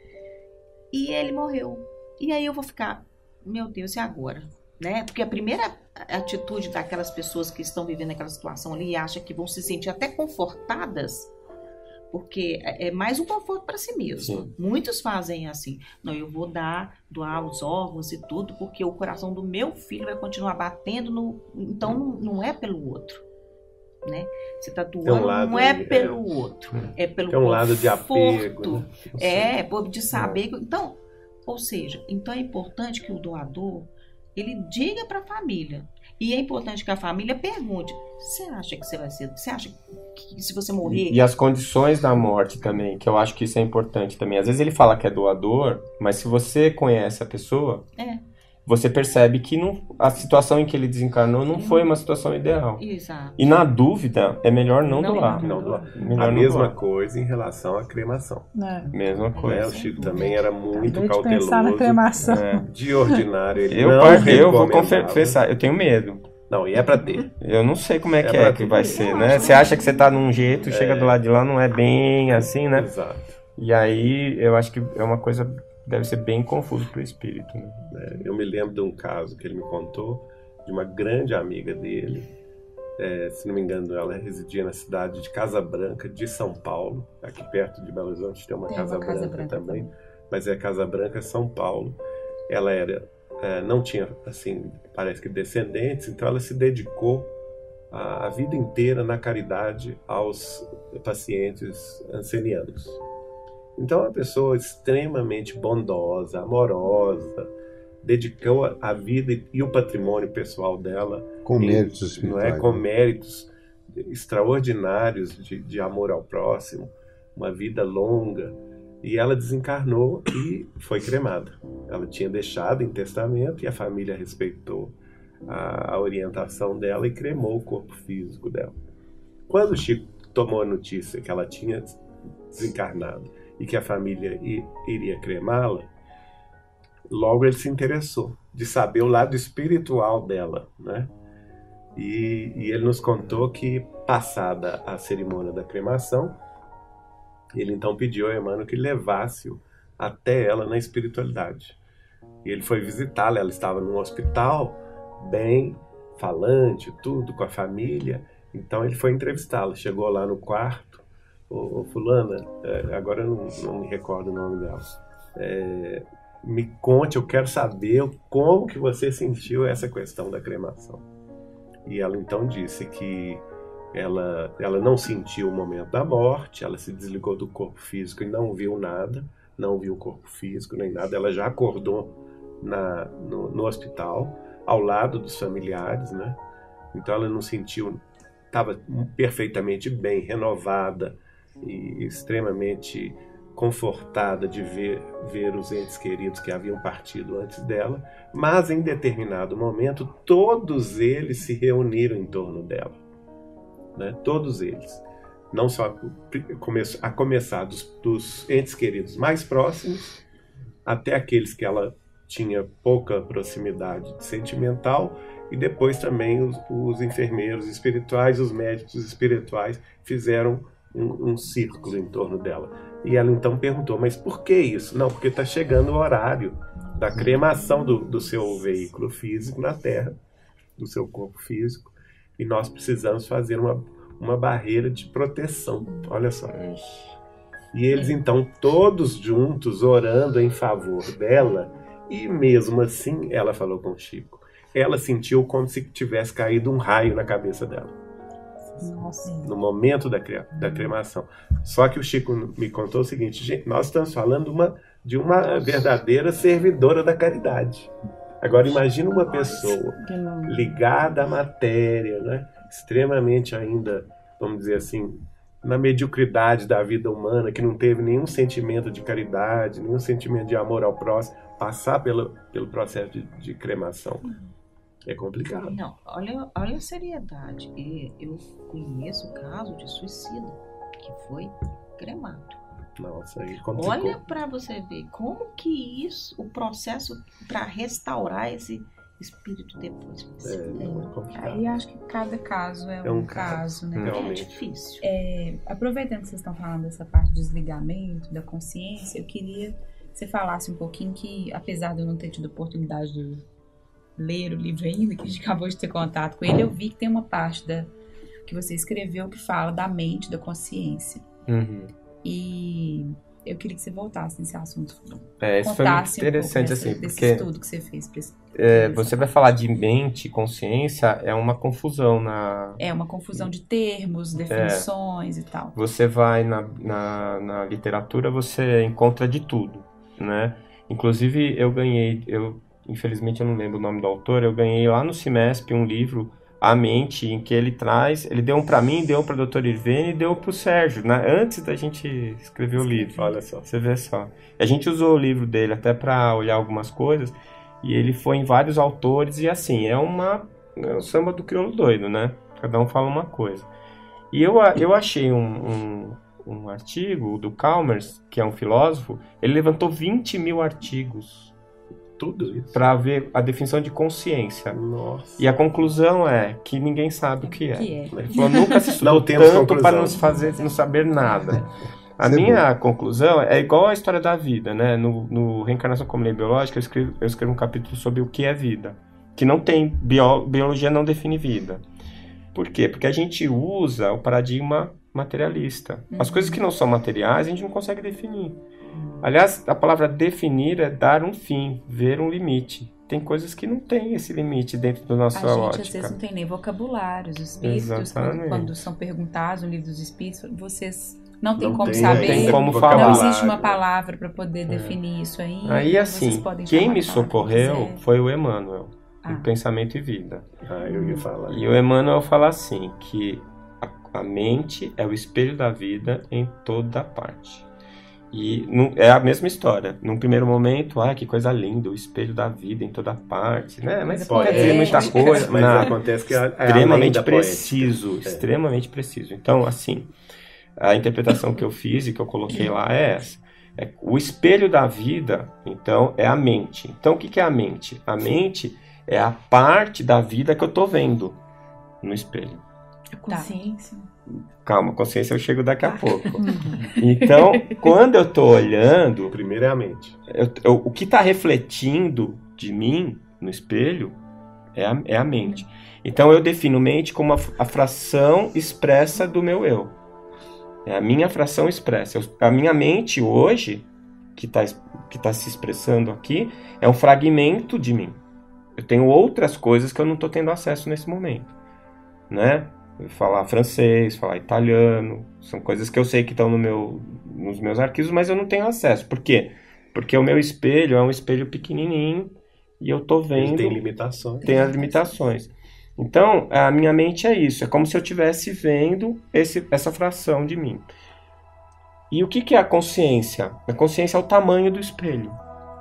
e ele morreu. E aí eu vou ficar, meu Deus, e agora? Né? Porque a primeira atitude daquelas pessoas que estão vivendo aquela situação ali e acham que vão se sentir até confortadas, porque é é mais um conforto para si mesmo. Sim. Muitos fazem assim, não, eu vou dar, doar os órgãos e tudo, porque o coração do meu filho vai continuar batendo, no, então não, não é pelo outro. Né? Você está doando, lado não é aí, pelo outro, é pelo Tem um lado de apego, conforto. né? Não sei. É, por- de saber. que- Então, ou seja, então é importante que o doador ele diga para a família. E é importante que a família pergunte: você acha que você vai ser? Você acha que se você morrer? E, e as condições da morte também, que eu acho que isso é importante também. Às vezes ele fala que é doador, mas se você conhece a pessoa, É. você percebe que não, a situação em que ele desencarnou não foi uma situação ideal. Exato. E na dúvida, é melhor não, Não, doar. Não doar. Melhor A não mesma doar. coisa em relação à cremação. Né? Mesma Né? coisa. O Chico também era muito Acabei de pensar na cauteloso. cremação. É. De ordinário, ele Eu, não par- eu vou recomendava. confessar, eu tenho medo. Não, e é pra ter. Eu não sei como é, É que pra é que ter. vai ser, né? Você acha que você tá num jeito, chega do lado de lá, não é bem assim, né? Exato. E aí, eu acho que é uma coisa, deve ser bem confuso pro espírito, né? É, eu me lembro de um caso que ele me contou, de uma grande amiga dele, é, se não me engano, ela residia na cidade de Casa Branca, de São Paulo, aqui perto de Belo Horizonte tem uma, Tem Casa, uma Casa Branca, Branca também, também. mas é Casa Branca, São Paulo. Ela era, é, não tinha, assim, parece que descendentes, então ela se dedicou a, a vida inteira na caridade aos pacientes ancenianos. Então, é uma pessoa extremamente bondosa, amorosa, dedicou a vida e o patrimônio pessoal dela Com em- méritos não espirituais. é, com né? méritos extraordinários de, de amor ao próximo, uma vida longa. E ela desencarnou e foi cremada. Ela tinha deixado em testamento e a família respeitou a, a orientação dela e cremou o corpo físico dela. Quando o Chico tomou a notícia que ela tinha desencarnado e que a família i- iria cremá-la, logo ele se interessou de saber o lado espiritual dela, né? E, e ele nos contou que, passada a cerimônia da cremação, ele então pediu a Emmanuel que levasse-o até ela na espiritualidade. E ele foi visitá-la, ela estava num hospital, bem falante, tudo, com a família. Então ele foi entrevistá-la, chegou lá no quarto. Ô, ô, fulana, é, agora eu não, não me recordo o nome dela. É, me conte, eu quero saber como que você sentiu essa questão da cremação. E ela então disse que ela, ela não sentiu o momento da morte, ela se desligou do corpo físico e não viu nada, não viu o corpo físico nem nada. Ela já acordou na, no, no hospital, ao lado dos familiares, né? Então ela não sentiu, estava perfeitamente bem, renovada e extremamente confortada de ver, ver os entes queridos que haviam partido antes dela, mas em determinado momento todos eles se reuniram em torno dela, né? Todos eles, não só a começar dos, dos entes queridos mais próximos até aqueles que ela tinha pouca proximidade sentimental, e depois também os, os enfermeiros espirituais, os médicos espirituais fizeram um, um círculo em torno dela. E ela então perguntou, mas por que isso? Não, porque está chegando o horário da cremação do, do seu veículo físico na Terra, do seu corpo físico, e nós precisamos fazer uma, uma barreira de proteção. Olha só. E eles então todos juntos orando em favor dela, e mesmo assim, ela falou com o Chico, ela sentiu como se tivesse caído um raio na cabeça dela. Nossa. No momento da, cre- da cremação. Só que o Chico me contou o seguinte, gente, nós estamos falando uma, de uma verdadeira servidora da caridade. Agora imagina uma pessoa ligada à matéria, né? Extremamente ainda, vamos dizer assim, na mediocridade da vida humana, que não teve nenhum sentimento de caridade, nenhum sentimento de amor ao próximo, passar pelo, pelo processo de, de cremação. É complicado. Não, olha, olha a seriedade. E eu conheço o caso de suicida que foi cremado. Nossa, aí complicou. Olha para você ver como que isso, o processo para restaurar esse espírito depois. É, é muito complicado. Aí acho que cada caso é, É um, um caso, caso, né? É realmente. difícil. É, aproveitando que vocês estão falando dessa parte do desligamento, da consciência, eu queria que você falasse um pouquinho que, apesar de eu não ter tido oportunidade de ler o livro ainda, que a gente acabou de ter contato com ele, eu vi que tem uma parte da, que você escreveu que fala da mente, da consciência. Uhum. E eu queria que você voltasse nesse assunto. É, isso foi muito Contasse um pouco interessante, desse, assim, desse porque estudo que você fez. pra esse- é, você vai falar de mente, consciência, é uma confusão na... É uma confusão de termos, definições e tal. Você vai na, na, na literatura, você encontra de tudo, né? Inclusive, eu ganhei, eu, infelizmente eu não lembro o nome do autor, eu ganhei lá no Cimesp um livro, A Mente, em que ele traz, ele deu um para mim, deu um para o doutor Irvene e deu para o Sérgio, né? Antes da gente escrever o livro. Olha só. Você vê só. A gente usou o livro dele até para olhar algumas coisas, e ele foi em vários autores, e assim, é uma é o samba do crioulo doido, né? Cada um fala uma coisa. E eu, eu achei um, um, um artigo do Chalmers, que é um filósofo, ele levantou vinte mil artigos Tudo isso. para ver a definição de consciência. Nossa. E a conclusão é que ninguém sabe o que é. Que é. Ele falou, nunca se estudou Não temos tanto conclusão. para não se fazer, não saber nada. A Isso é minha conclusão é igual à história da vida, né? No, no Reencarnação como Lei Biológica, eu escrevo, eu escrevo um capítulo sobre o que é vida. Que não tem, bio, biologia não define vida. Por quê? Porque a gente usa o paradigma materialista. As coisas que não são materiais, a gente não consegue definir. Aliás, a palavra definir é dar um fim, ver um limite. Tem coisas que não tem esse limite dentro da nossa A gente ótica. às vezes não tem nem vocabulário. Os espíritos, quando, Exatamente. quando são perguntados no livro dos espíritos, vocês não tem Não como tem, saber, não tem como não falar. existe uma palavra para poder definir isso aí. Aí, então assim, vocês podem quem chamar me da palavra que socorreu quiser. foi o Emmanuel, Ah. em Pensamento e Vida. Ah, eu ia falar. E o Emmanuel fala assim, que a, a mente é o espelho da vida em toda parte. E não, é a mesma história. Num primeiro momento, ah, que coisa linda, o espelho da vida em toda parte, né? Mas Coisa não quer dizer muita poética. coisa, Mas nada. acontece que é além Extremamente da preciso, poética. É. extremamente preciso. Então, assim, a interpretação que eu fiz e que eu coloquei lá é essa. É, o espelho da vida, então, é a mente. Então, o que, que é a mente? A mente é a parte da vida que eu tô vendo no espelho. Tá. Consciência. Calma, consciência eu chego daqui a pouco. Então, quando eu tô olhando, O primeiro é a mente. eu- eu- o que está refletindo de mim no espelho é a, é a mente. Então eu defino mente como a, f- a fração expressa do meu eu. É a minha fração expressa. Eu- a minha mente hoje, que está que tá se expressando aqui, é um fragmento de mim. Eu tenho outras coisas que eu não estou tendo acesso nesse momento. Né? Falar francês, falar italiano, são coisas que eu sei que estão no meu, nos meus arquivos, mas eu não tenho acesso. Por quê? Porque o meu espelho é um espelho pequenininho e eu tô Ele vendo, tem limitações. tem as limitações. Então, a minha mente é isso, é como se eu estivesse vendo esse, essa fração de mim. E o que, que é a consciência? A consciência é o tamanho do espelho.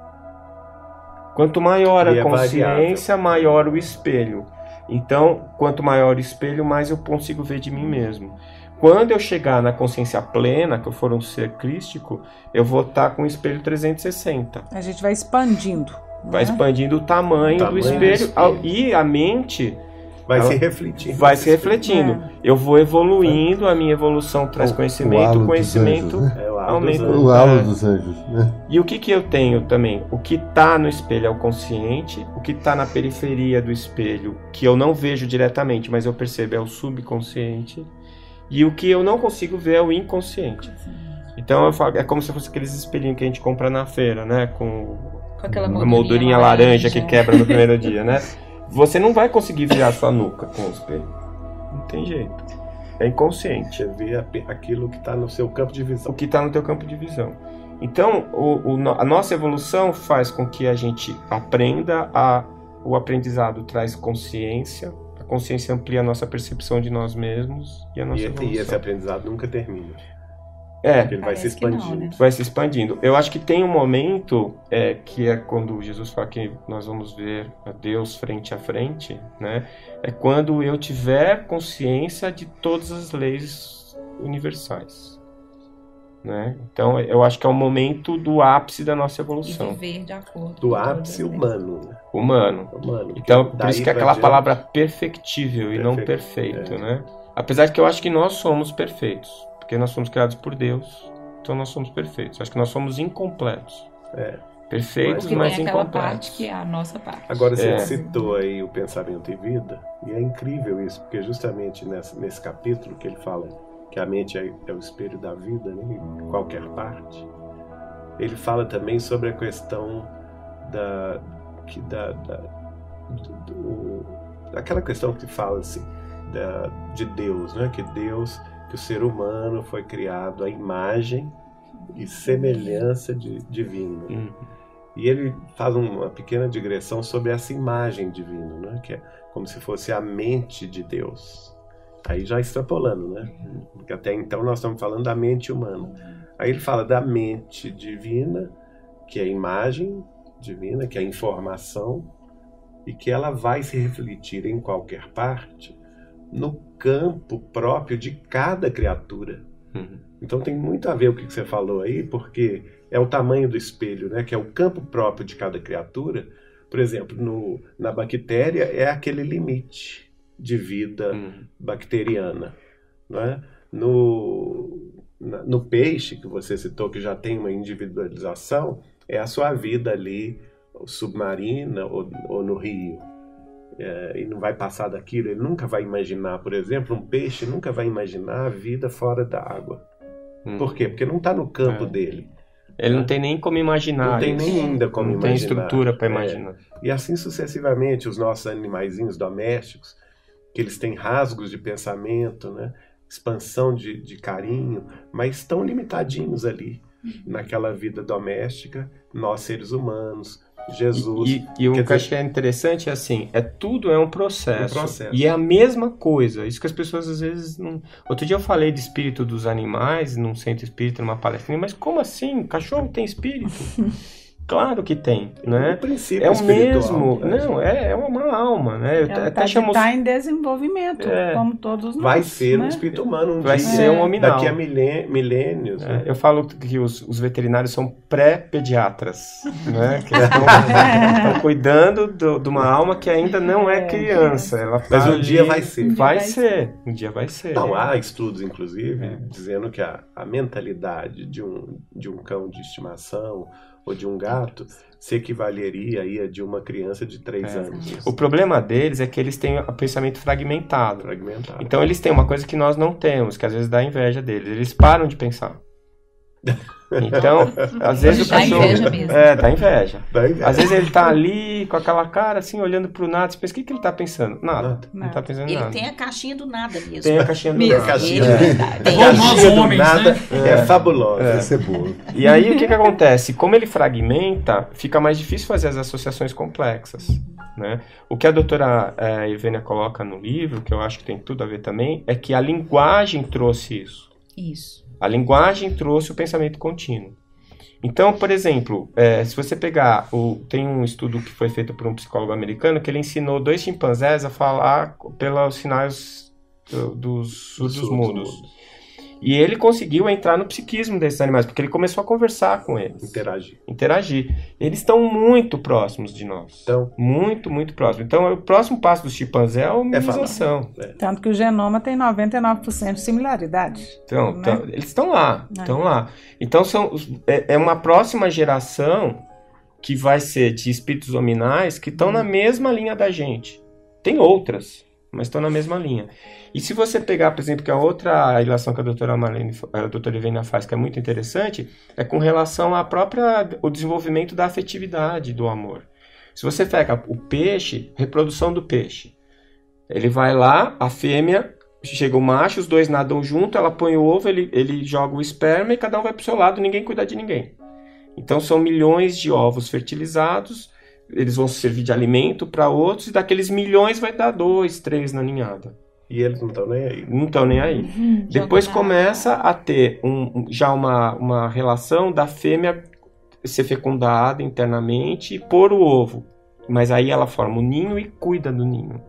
Quanto maior E a é consciência, maior o espelho. Então, quanto maior o espelho, mais eu consigo ver de mim mesmo. Quando eu chegar na consciência plena, que eu for um ser crístico, eu vou estar com o espelho trezentos e sessenta. A gente vai expandindo. Vai né? expandindo o tamanho, O tamanho do do espelho, espelho. ao- e a mente Vai Ela se refletir. vai se refletindo. É. Eu vou evoluindo, a minha evolução traz O- o conhecimento, halo o dos conhecimento anjos, né? É o halo aumenta. dos anjos. O halo É. dos anjos, né? E o que, que eu tenho também? O que está no espelho é o consciente, o que está na periferia do espelho, que eu não vejo diretamente, mas eu percebo, é o subconsciente. E o que eu não consigo ver é o inconsciente. Então eu falo, é como se fosse aqueles espelhinhos que a gente compra na feira, né? Com Com aquela a moldurinha, moldurinha laranja que quebra no primeiro dia, né? Você não vai conseguir ver a sua nuca com o espelho. Não tem jeito. É inconsciente. Você vê a- aquilo que está no seu campo de O visão. que está no teu campo de visão. Então, o, o no- a nossa evolução faz com que a gente aprenda a... O aprendizado traz consciência. A consciência amplia a nossa percepção de nós mesmos e a nossa E, evolução. e esse aprendizado nunca termina. É, Porque ele vai se Parece que não, expandindo. né? vai se expandindo. Eu acho que tem um momento é, que é quando Jesus fala que nós vamos ver a Deus frente a frente, né? É quando eu tiver consciência de todas as leis universais, né? Então eu acho que é o momento do ápice da nossa E evolução viver de acordo Do com todas ápice as leis. humano. Né? humano. humano. Então por Daí isso que é pra aquela diante- palavra perfectível e não Perfeito, perfeito, é. né? Apesar de que eu acho que nós somos perfeitos, porque nós somos criados por Deus, então nós somos perfeitos. Acho que nós somos incompletos. É. Perfeitos, Porque mas tem aquela incompletos. parte que é a nossa parte. Agora você É. citou aí o pensamento e vida, e é incrível isso, porque justamente nessa, nesse capítulo que ele fala que a mente é, é o espelho da vida, né, em qualquer parte, ele fala também sobre a questão da, que da, da do, do, aquela questão que fala assim da, de Deus, né, que Deus, que o ser humano foi criado à imagem e semelhança de, divina. Hum. E ele faz uma pequena digressão sobre essa imagem divina, né? Que é como se fosse a mente de Deus. Aí já extrapolando, né? Porque até então nós estamos falando da mente humana. Aí ele fala da mente divina, que é a imagem divina, que é a informação, e que ela vai se refletir em qualquer parte no campo próprio de cada criatura. Uhum. Então tem muito a ver o que você falou aí, porque é o tamanho do espelho, né? Que é o campo próprio de cada criatura. Por exemplo, no, na bactéria é aquele limite de vida hum. bacteriana. Né? No, na, no peixe, que você citou, que já tem uma individualização, é a sua vida ali, submarina ou, ou no rio. É, e não vai passar daquilo, ele nunca vai imaginar, por exemplo, um peixe nunca vai imaginar a vida fora da água. Hum. Por quê? Porque não está no campo é. dele. Ele não tem nem como imaginar. Não tem isso. nem ainda como não imaginar. Não tem estrutura para imaginar. É. E assim sucessivamente, os nossos animaizinhos domésticos, que eles têm rasgos de pensamento, né? Expansão de, de carinho, mas estão limitadinhos ali, naquela vida doméstica, nós seres humanos, Jesus. E, e, e o que dizer... acho que é interessante é assim, é tudo é um processo, um processo. E é a mesma coisa, isso que as pessoas às vezes não... Outro dia eu falei de espírito dos animais, num centro espírita, numa palestra, mas como assim? Cachorro tem espírito? Claro que tem, né? O princípio é o mesmo, né? não, é, é uma alma, né? Eu Ela até tá, chamo... tá em desenvolvimento, é. como todos nós. Vai ser né? um espírito humano um Vai dia, ser um hominal. daqui a milê milênios. É, né? Eu falo que os, os veterinários são pré-pediatras, né? Que estão cuidando do, de uma alma que ainda não é criança. Ela Mas tá um dia vai ser. Vai, vai ser. Um dia vai ser. Não, há estudos, inclusive, é. dizendo que a, a mentalidade de um, de um cão de estimação ou de um gato se equivaleria aí a de uma criança de três é. anos. O problema deles é que eles têm o pensamento fragmentado. fragmentado. Então eles têm uma coisa que nós não temos, que às vezes dá inveja deles. Eles param de pensar. Então, às vezes o dá cachorro... inveja mesmo. É, dá inveja. Dá inveja. Às vezes ele tá ali com aquela cara assim, olhando pro nada. Você pensa, o que, que ele tá pensando? Nada. Nada. Não tá pensando Ele nada. tem a caixinha do nada mesmo. Tem a caixinha do mesmo. nada. Caixinha É. do Tem. Igual nós Caixinha do homens, nada né? é, é fabulosa. É. Essa é boa. E aí, o que que acontece? Como ele fragmenta, fica mais difícil fazer as associações complexas, né? O que a doutora é, Ivênia coloca no livro, que eu acho que tem tudo a ver também, é que a linguagem trouxe isso. Isso. A linguagem trouxe o pensamento contínuo. Então, por exemplo, é, se você pegar, o, tem um estudo que foi feito por um psicólogo americano que ele ensinou dois chimpanzés a falar pelos sinais do, dos surdos mudos. E ele conseguiu entrar no psiquismo desses animais, porque ele começou a conversar com eles. Interagir. Interagir. Eles estão muito próximos de nós. Então, muito, muito próximos. Então, o próximo passo do chimpanzé é a humanização. É Tanto que o genoma tem noventa e nove por cento de similaridade. Então, né? então, eles estão lá, É. estão lá. Então, são, é, é uma próxima geração que vai ser de espíritos hominais que estão na mesma linha da gente. Tem outras, mas estão na mesma linha. E se você pegar, por exemplo, que a outra ilação que a doutora Marlene, a doutora Ivênia faz, que é muito interessante, é com relação à própria, o desenvolvimento da afetividade, do amor. Se você pega o peixe, reprodução do peixe, ele vai lá, a fêmea, chega o macho, os dois nadam junto, ela põe o ovo, ele, ele joga o esperma e cada um vai pro seu lado, ninguém cuida de ninguém. Então são milhões de ovos fertilizados, eles vão servir de alimento para outros, e daqueles milhões vai dar dois, três na ninhada. e eles não estão nem aí. Não estão nem aí. Uhum, Depois joga começa a ter um, já uma, uma relação da fêmea ser fecundada internamente e pôr o ovo. Mas aí ela forma o ninho e cuida do ninho.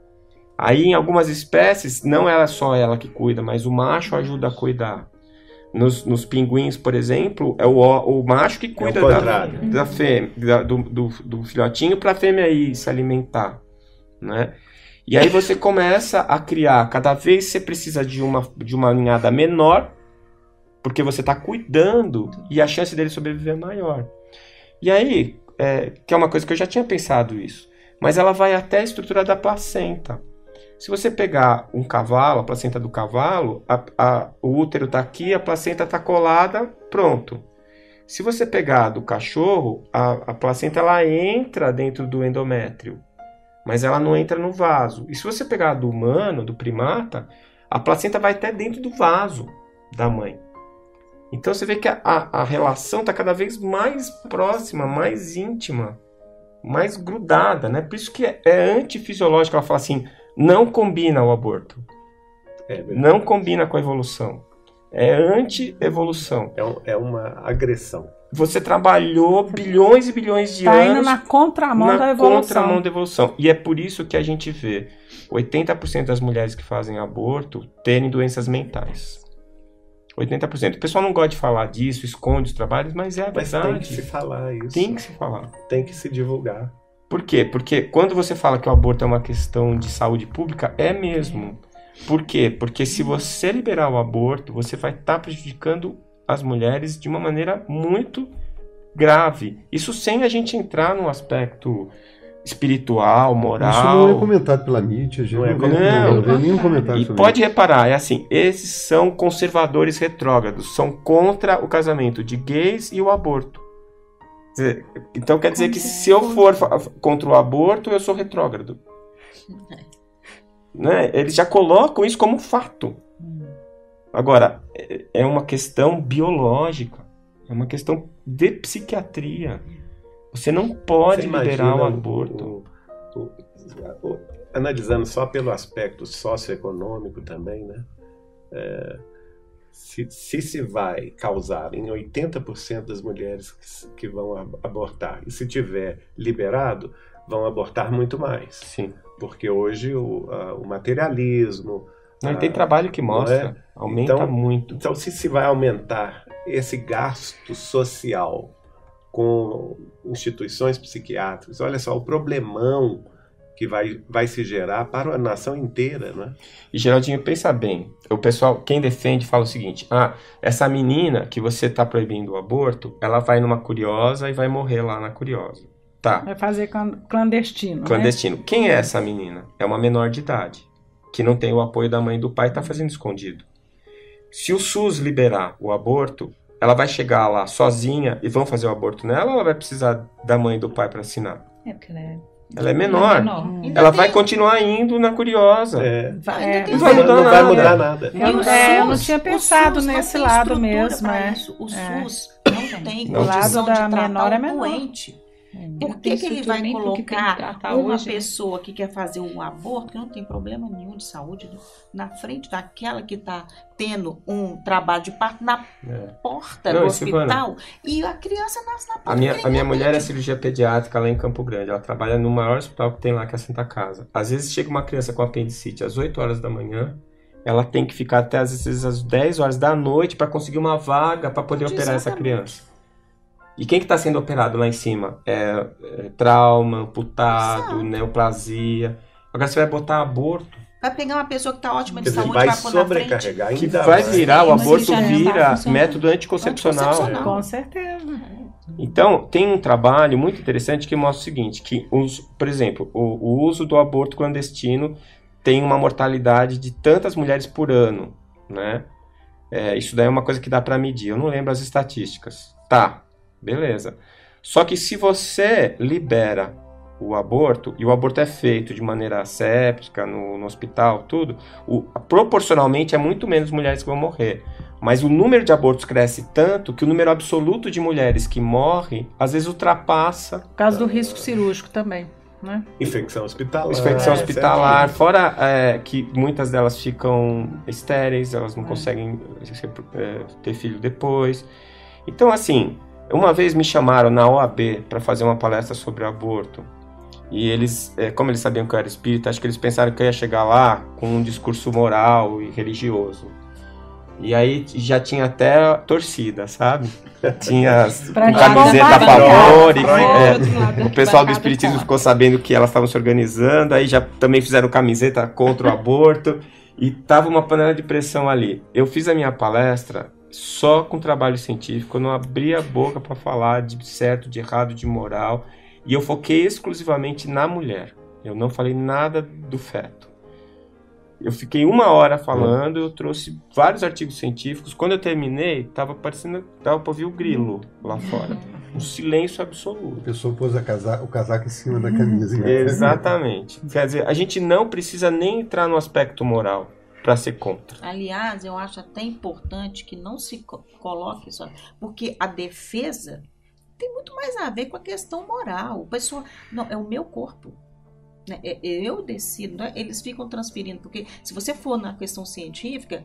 Aí em algumas espécies, não é só ela que cuida, mas o macho ajuda a cuidar. Nos, nos pinguins, por exemplo, é o, o macho que cuida É o da, contrário. da fêmea, da- do, do, do filhotinho para a fêmea ir se alimentar, né? E aí você começa a criar, cada vez você precisa de uma, de uma ninhada menor, porque você está cuidando e a chance dele sobreviver é maior. E aí, é, que é uma coisa que eu já tinha pensado isso, mas ela vai até a estrutura da placenta. Se você pegar um cavalo, a placenta do cavalo, a, a, o útero está aqui, a placenta está colada, pronto. Se você pegar do cachorro, a, a placenta ela entra dentro do endométrio, mas ela não entra no vaso. E se você pegar do humano, do primata, a placenta vai até dentro do vaso da mãe. Então você vê que a, a, a relação está cada vez mais próxima, mais íntima, mais grudada, né? Por isso que é, é antifisiológico. Ela fala assim, não combina o aborto. É, verdade. Não combina com a evolução. É anti-evolução. É, um- é uma agressão. Você trabalhou bilhões e bilhões de Está indo anos na contramão na da evolução. contramão da evolução. E é por isso que a gente vê oitenta por cento das mulheres que fazem aborto terem doenças mentais. oitenta por cento. O pessoal não gosta de falar disso, esconde os trabalhos, mas é a Mas verdade. tem que se falar isso. Tem que se falar. Tem que se divulgar. Por quê? Porque quando você fala que o aborto é uma questão de saúde pública, é mesmo. Por quê? Porque se você liberar o aborto, você vai estar prejudicando as mulheres de uma maneira muito grave. Isso sem a gente entrar no aspecto espiritual, moral. Isso não é comentado pela mídia, gente. Não é Não, comentado. não, não, nenhum comentário E sobre pode isso. reparar, é assim, esses são conservadores retrógrados, são contra o casamento de gays e o aborto. Quer dizer, então quer dizer que se eu for fa- contra o aborto, eu sou retrógrado. Né? Eles já colocam isso como fato. Agora, é- é uma questão biológica, é uma questão de psiquiatria. Você não pode Você liberar o imagina aborto. o- o- o- analisando só pelo aspecto socioeconômico também, né? É, se, se se vai causar em oitenta por cento das mulheres que, s- que vão ab- abortar, e se tiver liberado, vão abortar muito mais. Sim. Porque hoje o, a- o materialismo... Não, e a- tem trabalho que mostra, não é? aumenta Então- muito. Então, se se vai aumentar esse gasto social com instituições psiquiátricas, olha só o problemão que vai, vai se gerar para a nação inteira, né? E Geraldinho, pensa bem, o pessoal, quem defende fala o seguinte, ah, essa menina que você está proibindo o aborto, ela vai numa curiosa e vai morrer lá na curiosa. Tá, Vai fazer clan- clandestino. clandestino. Quem é essa menina? É uma menor de idade, que não tem o apoio da mãe e do pai e está fazendo escondido. Se o SUS liberar o aborto, ela vai chegar lá sozinha e vão fazer o aborto nela ou ela vai precisar da mãe e do pai para assinar? É porque ela é, Ela é menor. Ainda Ela tem- vai continuar indo na curiosa. É, Vai, ainda é, tem não vai essa- mudar não vai nada. mudar nada. Eu, E o é, eu não SUS, tinha o pensado SUS não nesse tem lado estrutura mesmo. pra É. isso. O É. SUS não tem O condição lado da de tratar menor é o menor. doente. Por Não que, tem que ele estrutura vai nem pro que tem que colocar tratar uma hoje, né? pessoa que quer fazer um aborto, que não tem problema nenhum de saúde, na frente daquela que está tendo um trabalho de parto na É. porta Não, do e Silvana, hospital e a criança nasce na porta? A minha, Quem a minha atende? mulher é cirurgia pediátrica lá em Campo Grande. Ela trabalha no maior hospital que tem lá, que é a Santa Casa. Às vezes chega uma criança com apendicite às oito horas da manhã, ela tem que ficar até às vezes às dez horas da noite para conseguir uma vaga para poder operar essa Exatamente. criança. E quem que está sendo operado lá em cima? É, é trauma, amputado, Exato. neoplasia. Agora você vai botar aborto, Vai pegar uma pessoa que está ótima de Quer dizer, saúde vai vai pôr na frente. sobrecarregar que ainda vai mais. virar, o Mas aborto isso já não tá vira funcionando. método anticoncepcional. Anticoncepcional. Com certeza. Então, tem um trabalho muito interessante que mostra o seguinte, que, os, por exemplo, o, o uso do aborto clandestino tem uma mortalidade de tantas mulheres por ano, né? É, isso daí é uma coisa que dá para medir, eu não lembro as estatísticas. Tá, beleza. Só que se você libera o aborto, e o aborto é feito de maneira asséptica, no, no hospital, tudo, o, proporcionalmente é muito menos mulheres que vão morrer. Mas o número de abortos cresce tanto que o número absoluto de mulheres que morrem, às vezes ultrapassa Por causa do risco cirúrgico também, né? Infecção hospitalar. infecção é, hospitalar, certo. fora é, que muitas delas ficam estéreis, elas não conseguem é, ter filho depois. Então, assim, uma vez me chamaram na O A B para fazer uma palestra sobre aborto. E eles, é, como eles sabiam que eu era espírita, acho que eles pensaram que eu ia chegar lá com um discurso moral e religioso. E aí já tinha até torcida, sabe? Tinha as- Pra com te camiseta a bombardear. favor. E, Freud, é, outro lado, o pessoal do bancada espiritismo fora. ficou sabendo que elas estavam se organizando, aí já também fizeram camiseta contra o aborto. E tava uma panela de pressão ali. Eu fiz a minha palestra só com trabalho científico, eu não abri a boca para falar de certo, de errado, de moral. E eu foquei exclusivamente na mulher. Eu não falei nada do feto. Eu fiquei uma hora falando, eu trouxe vários artigos científicos. Quando eu terminei, tava parecendo, tava pra ouvir o grilo lá fora. Um silêncio A absoluto. pessoa pôs a casa- o casaco em cima da camisa. Exatamente. Quer dizer, a gente não precisa nem entrar no aspecto moral para ser contra. Aliás, eu acho até importante que não se co- coloque isso, porque a defesa tem muito mais a ver com a questão moral. O pessoal, não, é o meu corpo. Né? É- Eu decido, né? Eles ficam transferindo, porque se você for na questão científica,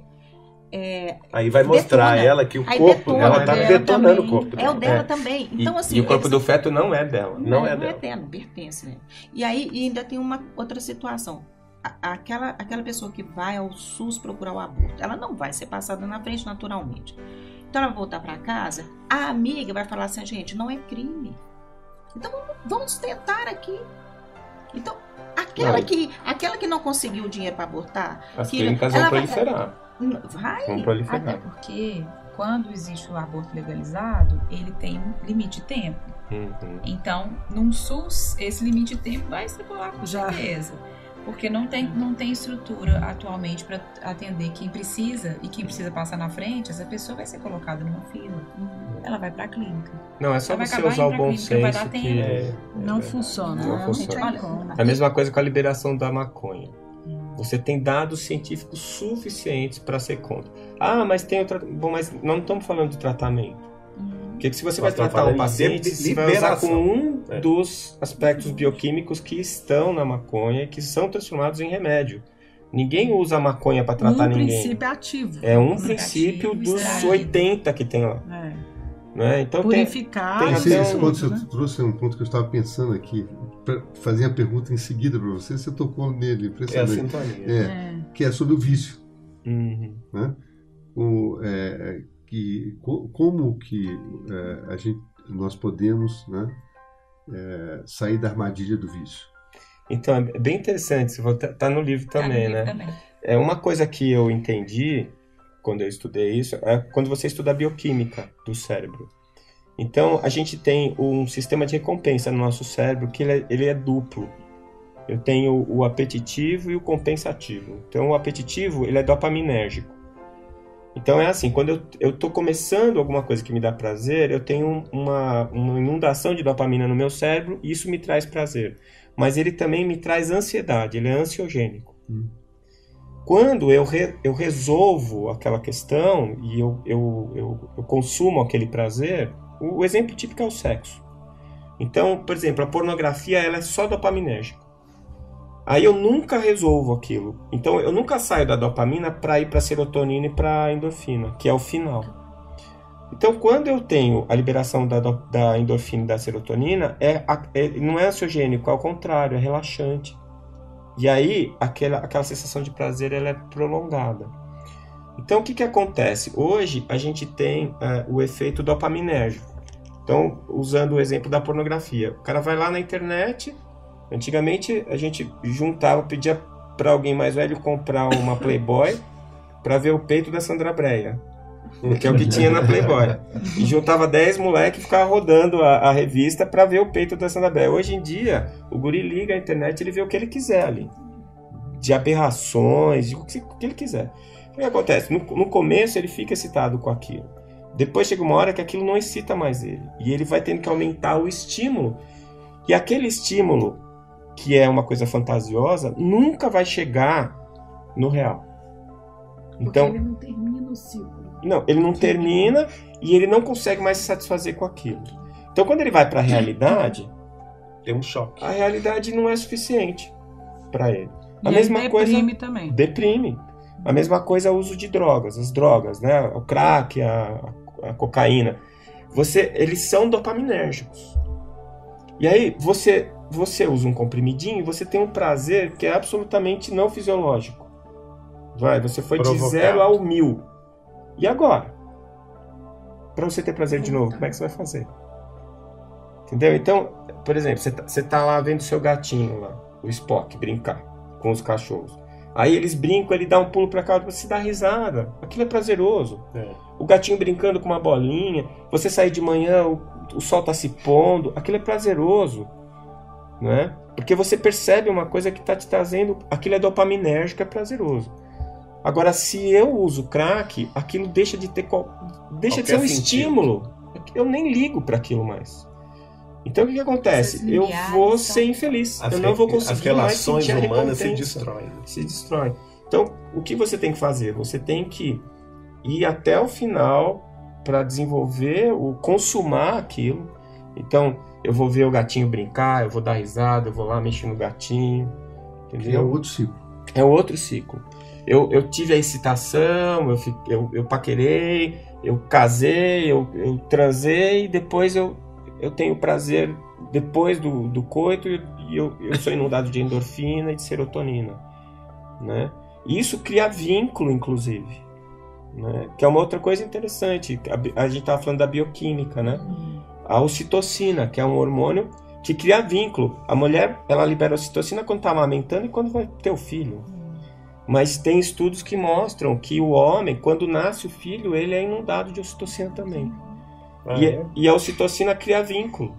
é, Aí vai mostrar Detona. ela que o Aí corpo detona, dela está né? detonando Também. o corpo é dela. o dela É. também. E, Então, assim, e o corpo eles- do feto não é dela. Não é não é dela. eterno, pertence, né? E aí e ainda tem uma outra situação. a- aquela, aquela pessoa que vai ao SUS procurar o aborto, ela não vai ser passada na frente naturalmente. Então ela vai voltar para casa, a amiga vai falar assim, gente, não é crime. Então vamos, vamos tentar aqui. Então, aquela, Não. que, aquela que não conseguiu o dinheiro para abortar, As que clínicas vão ela vai- proliferar. vai. Vão Até proliferar. porque quando existe o aborto legalizado, ele tem um limite de tempo. Uhum. Então, num SUS, esse limite de tempo vai extrapolar com Já. certeza. Porque não tem, não tem estrutura atualmente para atender quem precisa e quem precisa passar na frente, essa pessoa vai ser colocada numa fila. Ela vai para a clínica. Não, é só Ela vai você acabar usar o indo pra bom clínica, vai dar senso que tempo. é, Não funciona. Não Não, funciona. tem como. é a mesma coisa com a liberação da maconha. Você tem dados científicos suficientes para ser contra. Ah, mas tem o tratamento. Bom, mas não estamos falando de tratamento. Porque se você vai Nós estamos tratar um falando de paciente, li- você vai usar com liberação. um É. dos aspectos bioquímicos que estão na maconha e que são transformados em remédio. Ninguém usa a maconha para tratar Um ninguém. princípio ativo. É um Ativo, princípio dos extraído. oitenta que tem lá. É. Né? Então tem, Purificar. tem Esse, até esse um- ponto que né? você trouxe é um ponto que eu estava pensando aqui, para fazer a pergunta em seguida para você, você tocou nele, É a impressionante. sintonia. É, É. que é sobre o vício. Uhum. Né? O, é, que, co- como que é, a gente, nós podemos, né, é, sair da armadilha do vício? Então, é bem interessante, você vai- tá tá no livro Tá no também, livro né? também. É uma coisa que eu entendi quando eu estudei isso, é quando você estuda a bioquímica do cérebro. Então, a gente tem um sistema de recompensa no nosso cérebro que ele é, ele é duplo. Eu tenho o apetitivo e o compensativo. Então, o apetitivo, ele é dopaminérgico. Então, é assim, quando eu, eu tô começando alguma coisa que me dá prazer, eu tenho uma, uma inundação de dopamina no meu cérebro e isso me traz prazer. Mas ele também me traz ansiedade, ele é ansiogênico. Hum. Quando eu, re, eu resolvo aquela questão e eu, eu, eu, eu consumo aquele prazer, o, o exemplo típico é o sexo. Então, por exemplo, a pornografia ela é só dopaminérgica. Aí eu nunca resolvo aquilo. Então eu nunca saio da dopamina para ir para serotonina e para endorfina, que é o final. Então quando eu tenho a liberação da, do- da endorfina e da serotonina, é, a- é- não é ansiogênico, ao contrário, é relaxante. E aí aquela, aquela sensação de prazer ela é prolongada. Então o que, que acontece? Hoje a gente tem é, o efeito dopaminérgico. Então, usando o exemplo da pornografia, o cara vai lá na internet. Antigamente a gente juntava, pedia para alguém mais velho comprar uma Playboy para ver o peito da Sandra Breia, que é o que tinha na Playboy. E juntava dez moleques e ficava rodando a, a revista para ver o peito da Sandra Breia. Hoje em dia, o guri liga a internet e ele vê o que ele quiser ali, de aberrações, de o que, o que ele quiser. O que acontece? No, no começo ele fica excitado com aquilo. Depois chega uma hora que aquilo não excita mais ele. E ele vai tendo que aumentar o estímulo. E aquele estímulo, que é uma coisa fantasiosa, nunca vai chegar no real. Então, Porque ele não termina o ciclo. não, ele não termina e ele não consegue mais se satisfazer com aquilo. Então, quando ele vai para a realidade, Tem um choque. a realidade não é suficiente para ele. A E mesma aí coisa deprime também. deprime. A mesma coisa é o uso de drogas, as drogas, né? O crack, a, a cocaína. Você, eles são dopaminérgicos. E aí você, você usa um comprimidinho e você tem um prazer que é absolutamente não fisiológico. Vai, você foi de Provocado. zero ao mil. E agora? Para você ter prazer de novo, como é que você vai fazer? Entendeu? Então, por exemplo, você tá, você tá lá vendo seu gatinho lá, o Spock, brincar com os cachorros. Aí eles brincam, ele dá um pulo pra cá, você dá risada. Aquilo é prazeroso. É. O gatinho brincando com uma bolinha, você sair de manhã, o, o sol tá se pondo, aquilo é prazeroso, né? Porque você percebe uma coisa que tá te trazendo, aquilo é dopaminérgico, é prazeroso. Agora, se eu uso crack, aquilo deixa de ter qual, deixa de ser um Qualquer sentido. estímulo. Eu nem ligo para aquilo mais. Então o que, que acontece? Essas Eu milhares vou são- ser infeliz. As eu não vou re- conseguir as relações mais sentir a humanas se recompensa. destroem. Se destrói. Então, o que você tem que fazer? Você tem que ir até o final para desenvolver, o consumar aquilo. Então, eu vou ver o gatinho brincar, eu vou dar risada, eu vou lá mexer no gatinho, Que é entendeu? outro ciclo. É outro ciclo. Eu, eu tive a excitação, eu, fi- eu, eu paquerei, eu casei, eu, eu transei, e depois eu, eu tenho prazer depois do, do coito e eu, eu sou inundado de endorfina e de serotonina. né? E isso cria vínculo, inclusive, né? Que é uma outra coisa interessante. A, a gente estava falando da bioquímica, né? A ocitocina, que é um hormônio que cria vínculo. A mulher, ela libera a ocitocina quando está amamentando e quando vai ter o filho. Mas tem estudos que mostram que o homem, quando nasce o filho, ele é inundado de ocitocina também. Ah, e, é? e a ocitocina cria vínculo.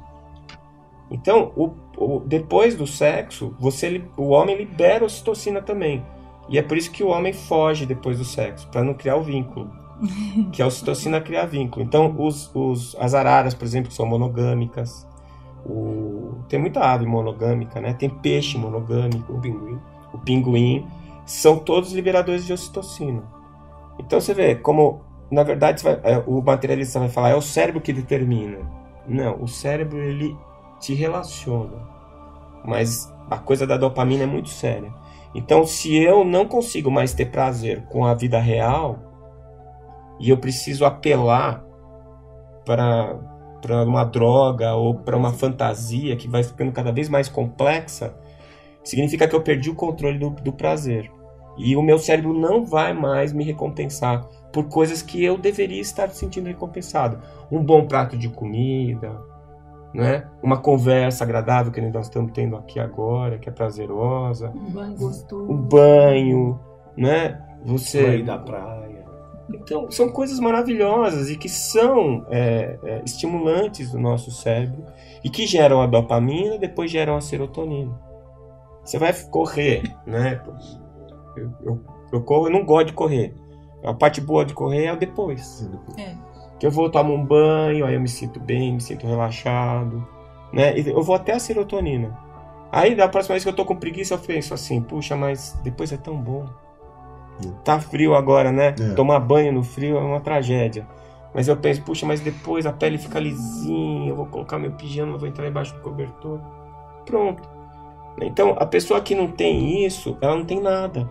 Então, o, o, depois do sexo, você, o homem libera a ocitocina também. E é por isso que o homem foge depois do sexo, para não criar o vínculo. Que a ocitocina cria vínculo. Então, os, os, as araras, por exemplo, são monogâmicas. O, tem muita ave monogâmica, né? Tem peixe monogâmico. O pinguim. O pinguim. São todos liberadores de ocitocina. Então você vê como, na verdade, vai, é, o materialista vai falar, é o cérebro que determina. Não, o cérebro, ele te relaciona. Mas a coisa da dopamina é muito séria. Então, se eu não consigo mais ter prazer com a vida real, e eu preciso apelar para para uma droga ou para uma fantasia que vai ficando cada vez mais complexa, significa que eu perdi o controle do, do prazer. E o meu cérebro não vai mais me recompensar por coisas que eu deveria estar sentindo recompensado. Um bom prato de comida, né? Uma conversa agradável que nós estamos tendo aqui agora, que é prazerosa. Um banho gostoso. Um banho, né? Você... Banho da praia. Então, são coisas maravilhosas e que são é, é, estimulantes do nosso cérebro e que geram a dopamina e depois geram a serotonina. Você vai correr, né? Eu, eu, eu corro, eu não gosto de correr. A parte boa de correr é o depois. É. Que eu vou tomar um banho, aí eu me sinto bem, me sinto relaxado, né? E eu vou até a serotonina. Aí, da próxima vez que eu tô com preguiça, eu penso assim, puxa, mas depois é tão bom. Tá frio agora, né? É. Tomar banho no frio é uma tragédia. Mas eu penso, puxa, mas depois a pele fica lisinha, eu vou colocar meu pijama, vou entrar embaixo do cobertor. Pronto. Então, a pessoa que não tem isso, ela não tem nada.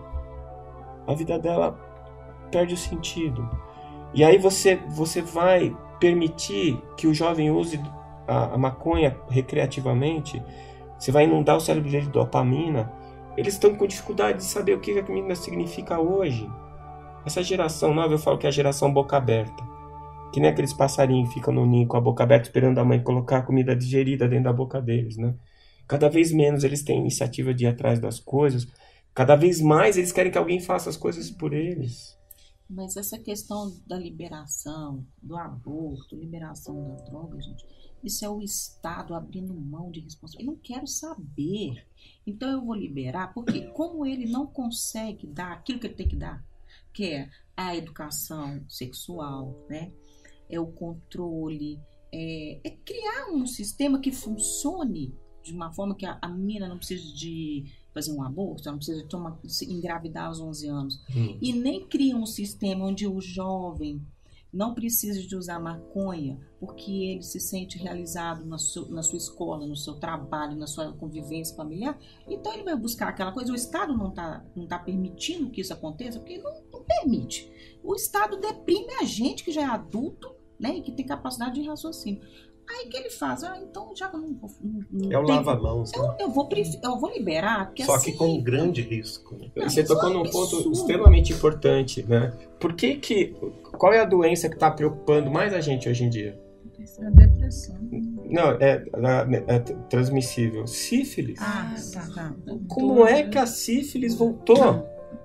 A vida dela perde o sentido. E aí você, você vai permitir que o jovem use a, a maconha recreativamente, você vai inundar o cérebro dele de dopamina. Eles estão com dificuldade de saber o que a comida significa hoje. Essa geração nova, eu falo que é a geração boca aberta. Que nem aqueles passarinhos que ficam no ninho com a boca aberta esperando a mãe colocar a comida digerida dentro da boca deles, né? Cada vez menos eles têm iniciativa de ir atrás das coisas. Cada vez mais eles querem que alguém faça as coisas por eles. Mas essa questão da liberação, do aborto, liberação da droga, gente, isso é o Estado abrindo mão de responsabilidade. Eu não quero saber. Então eu vou liberar, porque como ele não consegue dar aquilo que ele tem que dar, que é a educação sexual, né? É o controle, é, é criar um sistema que funcione de uma forma que a, a menina não precisa de fazer um aborto, ela não precisa de tomar, engravidar aos onze anos. Hum. E nem cria um sistema onde o jovem não precisa de usar maconha porque ele se sente realizado na, seu, na sua escola, no seu trabalho, na sua convivência familiar. Então ele vai buscar aquela coisa. O Estado não está não tá permitindo que isso aconteça porque não, não permite. O Estado deprime a gente que já é adulto, né, e que tem capacidade de raciocínio. Aí que ele faz, ah, então já que eu não, não, não é o lava-mãos. Eu, eu, vou, eu vou liberar. Porque Só assim, que com um grande risco. Né? Não, você tocou num ponto extremamente importante, né? Por que que, qual é a doença que está preocupando mais a gente hoje em dia? A depressão. Não, é, é, é transmissível. Sífilis. Ah, tá, tá. Como é que a sífilis voltou?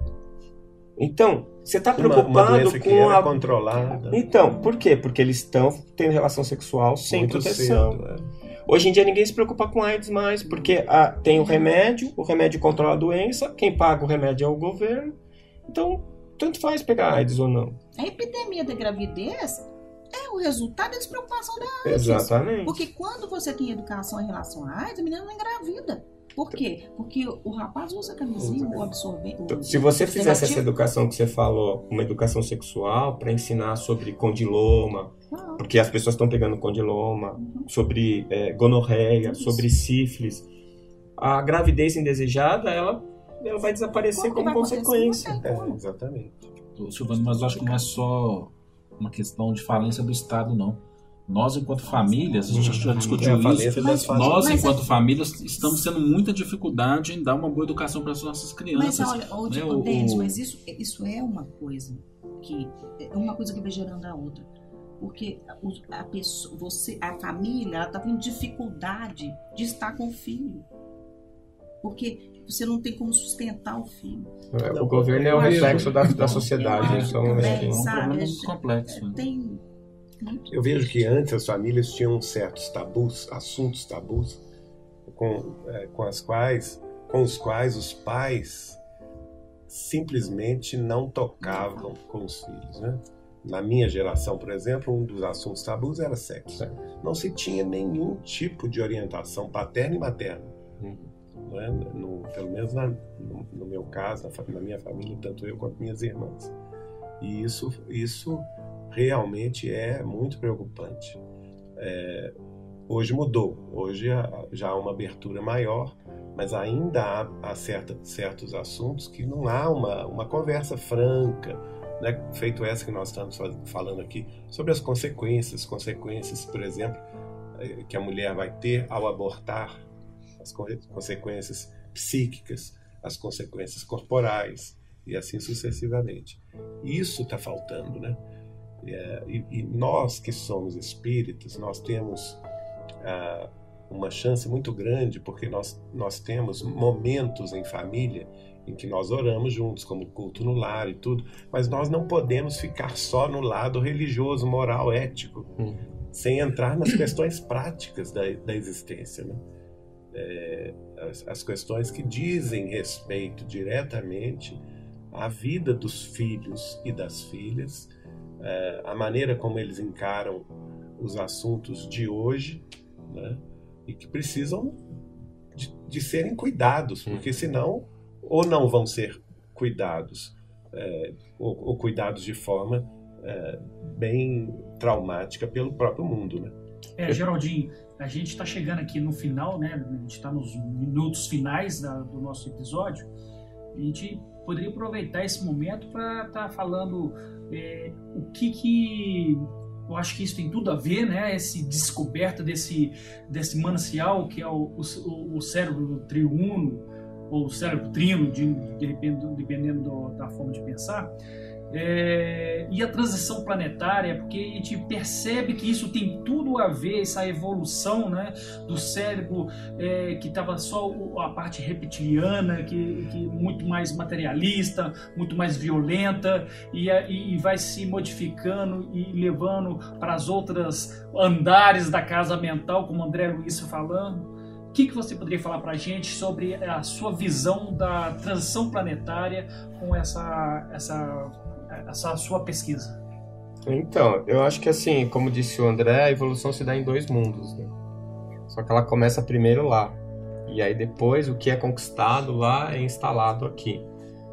Então, você está preocupado uma, uma doença com que era a controlada. Então, por quê? Porque eles estão tendo relação sexual sem Muito proteção. cedo, é. Hoje em dia ninguém se preocupa com AIDS mais, porque a, tem o remédio, o remédio controla a doença, quem paga o remédio é o governo. Então, tanto faz pegar AIDS ou não. A epidemia da gravidez é o resultado da despreocupação da AIDS. Exatamente. Porque quando você tem educação em relação à AIDS, a menina não engravida. Por quê? Porque o rapaz usa camisinha, o absorvente. Então, se você fizesse essa educação que você falou, uma educação sexual, para ensinar sobre condiloma, ah. porque as pessoas estão pegando condiloma, uhum. sobre é, gonorreia, Isso. sobre sífilis, a gravidez indesejada, ela, ela vai desaparecer como, como consequência. É, exatamente. Silvano, mas eu acho que não é só uma questão de falência do Estado, não. Nós, enquanto famílias, a gente já discutiu É a falência isso, das famílias. nós, Mas enquanto famílias, estamos tendo muita dificuldade em dar uma boa educação para as nossas crianças. Mas olha, ô, né? ô, O- Denis, o- mas isso, isso é uma coisa que é uma coisa que vai gerando a outra. Porque o- a pessoa, você, a família, ela está tendo dificuldade de estar com o filho. Porque você não tem como sustentar o filho. O governo é o reflexo da, da sociedade. Eu acho Então, também, assim, É um sabe? problema É- muito complexo. né? Tem muito. Eu vejo que antes as famílias tinham certos tabus, assuntos tabus, com, é, com, as quais, com os quais os pais simplesmente não tocavam com os filhos, né? Na minha geração, por exemplo, um dos assuntos tabus era sexo. Não se tinha nenhum tipo de orientação paterna e materna. Não é? No, pelo menos na, no, no meu caso, na, fa- na minha família, tanto eu quanto minhas irmãs. E isso, isso realmente é muito preocupante. É, hoje mudou, hoje há- já há uma abertura maior, mas ainda há, há certa, certos assuntos que não há uma, uma conversa franca, né? Feito essa que nós estamos faz- falando aqui, sobre as consequências, consequências, por exemplo, eh, que a mulher vai ter ao abortar, as co- consequências psíquicas, as consequências corporais, e assim sucessivamente. Isso está faltando, né? É, e, e nós que somos espíritas, nós temos ah, uma chance muito grande, porque nós, nós temos momentos em família em que nós oramos juntos, como culto no lar e tudo, mas nós não podemos ficar só no lado religioso, moral, ético, Hum. sem entrar nas questões práticas da, da existência, né? É, as, as questões que dizem respeito diretamente à vida dos filhos e das filhas, é, a maneira como eles encaram os assuntos de hoje, né? E que precisam de, de serem cuidados, porque senão ou não vão ser cuidados, é, ou, ou cuidados de forma é, bem traumática pelo próprio mundo, né? É, Geraldinho, a gente está chegando aqui no final, né? A gente está nos minutos finais da- do nosso episódio. A gente poderia aproveitar esse momento para estar falando é, o que que eu acho que isso tem tudo a ver, né? Essa descoberta desse, desse manancial que é o, o, o cérebro triuno ou o cérebro trino, de, de repente, dependendo do, da forma de pensar. É, e a transição planetária, porque a gente percebe que isso tem tudo a ver, essa evolução, né, do cérebro é, que estava só o- a parte reptiliana, que, que muito mais materialista, muito mais violenta, e, a- e vai se modificando e levando para as outras andares da casa mental, como o André Luiz falando. O que, que você poderia falar para a gente sobre a sua visão da transição planetária com essa, essa, essa sua pesquisa? Então, eu acho que assim, como disse o André, a evolução se dá em dois mundos, né? Só que ela começa primeiro lá. E aí depois o que é conquistado lá é instalado aqui.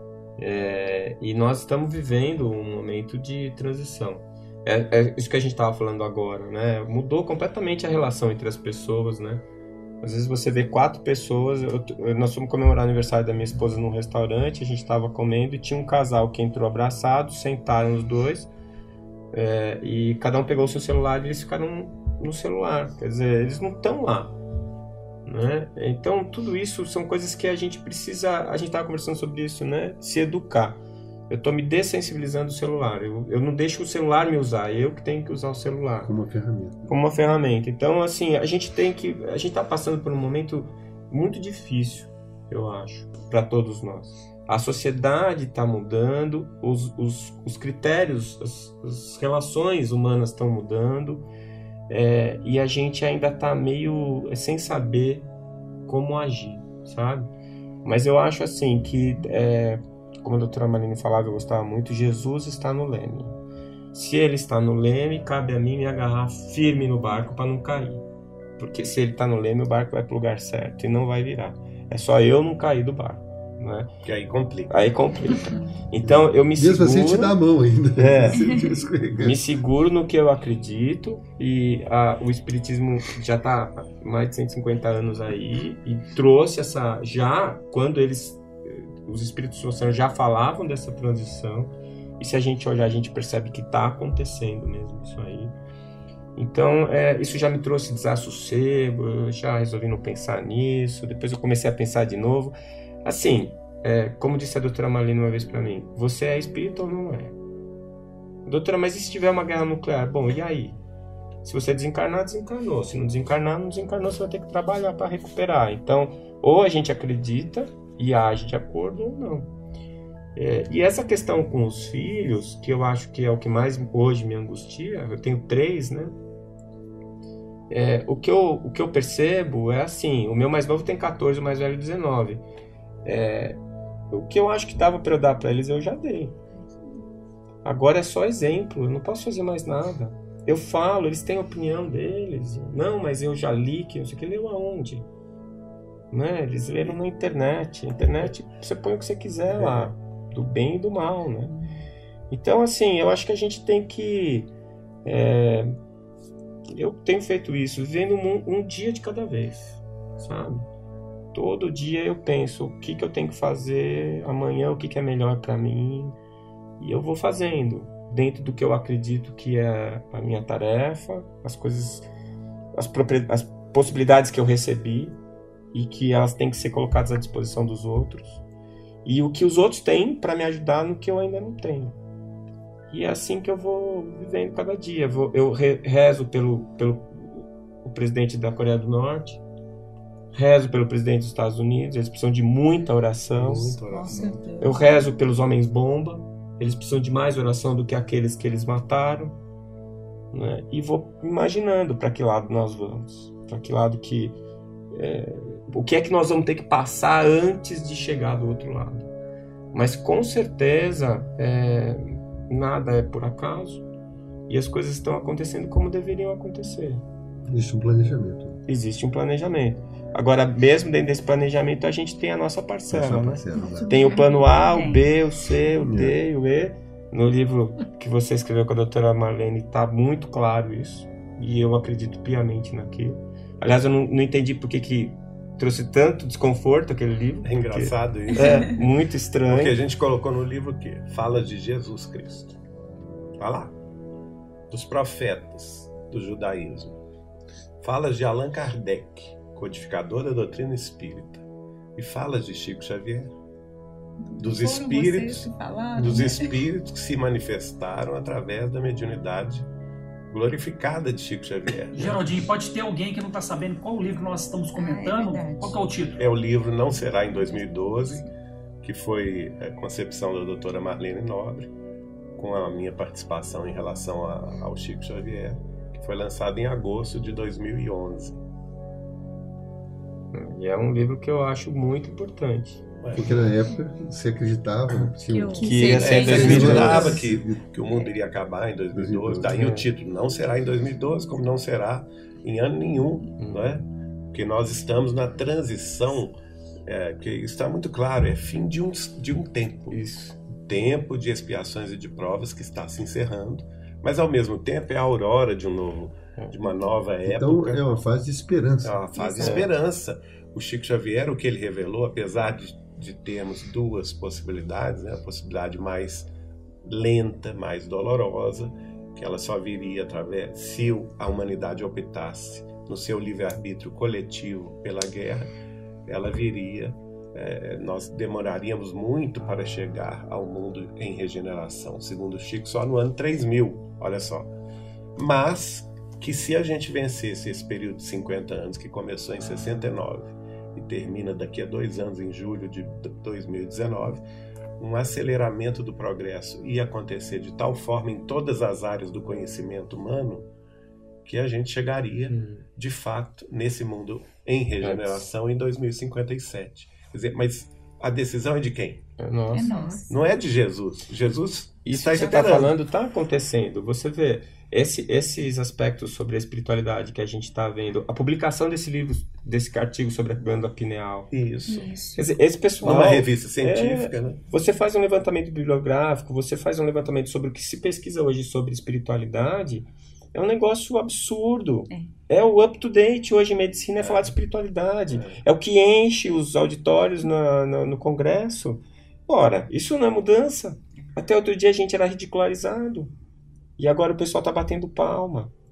É, e nós estamos vivendo um momento de transição. É, é isso que a gente estava falando agora, né? Mudou completamente a relação entre as pessoas, né? Às vezes você vê quatro pessoas. Eu, eu- nós fomos comemorar o aniversário da minha esposa num restaurante, a gente estava comendo e tinha um casal que entrou abraçado, sentaram os dois, é, e cada um pegou o seu celular e eles ficaram no celular. Quer dizer, eles não estão lá, né? Então tudo isso são coisas que a gente precisa. A gente estava conversando sobre isso, né? Se educar. Eu estou me dessensibilizando do celular. Eu, eu não deixo o celular me usar, eu que tenho que usar o celular Como uma ferramenta. como uma ferramenta. Então, assim, a gente tem que, a gente está passando por um momento muito difícil, eu acho, para todos nós. A sociedade está mudando, os, os, os critérios, as, as relações humanas estão mudando, é, e a gente ainda está meio sem saber como agir, sabe? Mas eu acho assim que, é, como a doutora Marlene falava, eu gostava muito, Jesus está no leme. Se ele está no leme, cabe a mim me agarrar firme no barco para não cair. Porque se ele está no leme, o barco vai para o lugar certo e não vai virar. É só eu não cair do barco, né? Que aí complica. Aí complica. Então eu me Mesmo seguro, assim, te dá a mão ainda. É. Se ele estiver escorregando. me seguro no que eu acredito, e a, o espiritismo já está há mais de cento e cinquenta anos aí e trouxe essa, já quando eles, os espíritos já falavam dessa transição. E se a gente olhar, a gente percebe que está acontecendo mesmo isso aí. Então, é, isso já me trouxe desassossego, eu já resolvi não pensar nisso, depois eu comecei a pensar de novo. Assim, é, como disse a doutora Marlene uma vez para mim, você é espírita ou não é? Doutora, mas e se tiver uma guerra nuclear? Bom, e aí? Se você desencarnar, desencarnou. Se não desencarnar, não desencarnou, você vai ter que trabalhar para recuperar. Então, ou a gente acredita e age de acordo ou não. É, e essa questão com os filhos, que eu acho que é o que mais hoje me angustia, eu tenho três, né? É, o, que eu, o que eu percebo é assim, o meu mais novo tem catorze, o mais velho dezenove. É, o que eu acho que dava para eu dar para eles, eu já dei. Agora é só exemplo, eu não posso fazer mais nada. Eu falo, eles têm a opinião deles. Não, mas eu já li, que não sei o que, leu aonde? Né? Eles leram na internet. A internet, você põe o que você quiser lá, do bem e do mal, né? Então, assim, eu acho que a gente tem que... É, eu tenho feito isso, vivendo um, um dia de cada vez, sabe? Todo dia eu penso o que, que eu tenho que fazer amanhã, o que, que é melhor para mim, e eu vou fazendo dentro do que eu acredito que é a minha tarefa, as coisas, as, as possibilidades que eu recebi e que elas têm que ser colocadas à disposição dos outros, e o que os outros têm para me ajudar no que eu ainda não tenho. E é assim que eu vou vivendo cada dia. Eu, vou, eu re, rezo pelo, pelo o presidente da Coreia do Norte, rezo pelo presidente dos Estados Unidos, eles precisam de muita oração. Muita oração. Eu rezo pelos homens bomba, eles precisam de mais oração do que aqueles que eles mataram, né? E vou imaginando para que lado nós vamos, para que lado que... É, o que é que nós vamos ter que passar antes de chegar do outro lado. Mas com certeza... É, nada é por acaso e as coisas estão acontecendo como deveriam acontecer. Existe um planejamento. Existe um planejamento. Agora, mesmo dentro desse planejamento, a gente tem a nossa parcela, né? parcela, né? Tem o plano A, o B, o C, o D, o E. No livro que você escreveu com a doutora Marlene está muito claro isso, e eu acredito piamente naquilo. Aliás, eu não, não entendi por que que trouxe tanto desconforto aquele livro. É engraçado isso. É muito estranho. Porque a gente colocou no livro o quê? Fala de Jesus Cristo. Olha lá. Dos profetas do judaísmo. Falas de Allan Kardec, codificador da doutrina espírita. E falas de Chico Xavier. Dos Foram espíritos, vocês que falaram, dos né? espíritos que se manifestaram através da mediunidade glorificada de Chico Xavier. Geraldinho, pode ter alguém que não está sabendo qual o livro nós estamos comentando? Ah, é qual que é o título? É o livro Não Será em dois mil e doze, que foi a concepção da doutora Marlene Nobre, com a minha participação em relação a, ao Chico Xavier, que foi lançado em agosto de dois mil e onze. E é um livro que eu acho muito importante. Porque na época você acreditava que, Que eu- Que ia ser em Você dois mil e doze. acreditava que, que o mundo iria acabar em dois mil e doze, daí o título Não Será em dois mil e doze, como não será em ano nenhum, não é? Porque nós estamos na transição, é, que está muito claro, é fim de um, de um tempo. Isso. Tempo de expiações e de provas que está se encerrando, mas ao mesmo tempo é a aurora de um novo, de uma nova então época. é uma fase de esperança. É uma fase de Exato. esperança. O Chico Xavier, o que ele revelou, apesar de, de termos duas possibilidades, né? A possibilidade mais lenta, mais dolorosa, que ela só viria através se a humanidade optasse no seu livre-arbítrio coletivo pela guerra, ela viria, é, nós demoraríamos muito para chegar ao mundo em regeneração, segundo o Chico, só no ano três mil, olha só. Mas que se a gente vencesse esse período de cinquenta anos, que começou em sessenta e nove e termina daqui a dois anos, em julho de dois mil e dezenove, um aceleramento do progresso ia acontecer de tal forma em todas as áreas do conhecimento humano que a gente chegaria, de fato, nesse mundo em regeneração em dois mil e cinquenta e sete. Quer dizer, mas a decisão é de quem? É nossa. É nosso. Não é de Jesus. Jesus Isso está que você está esperando. falando está acontecendo. Você vê esse, esses aspectos sobre a espiritualidade que a gente está vendo, a publicação desse livro, desse artigo sobre a glândula pineal. Isso. Isso. Quer dizer, esse pessoal... Numa revista científica, é, né? Você faz um levantamento bibliográfico, você faz um levantamento sobre o que se pesquisa hoje sobre espiritualidade, é um negócio absurdo. É, é o up-to-date hoje em medicina, é, é falar de espiritualidade. É. é o que enche os auditórios na, na, no Congresso. Ora, isso não é mudança. Até outro dia a gente era ridicularizado. E agora o pessoal está batendo palma.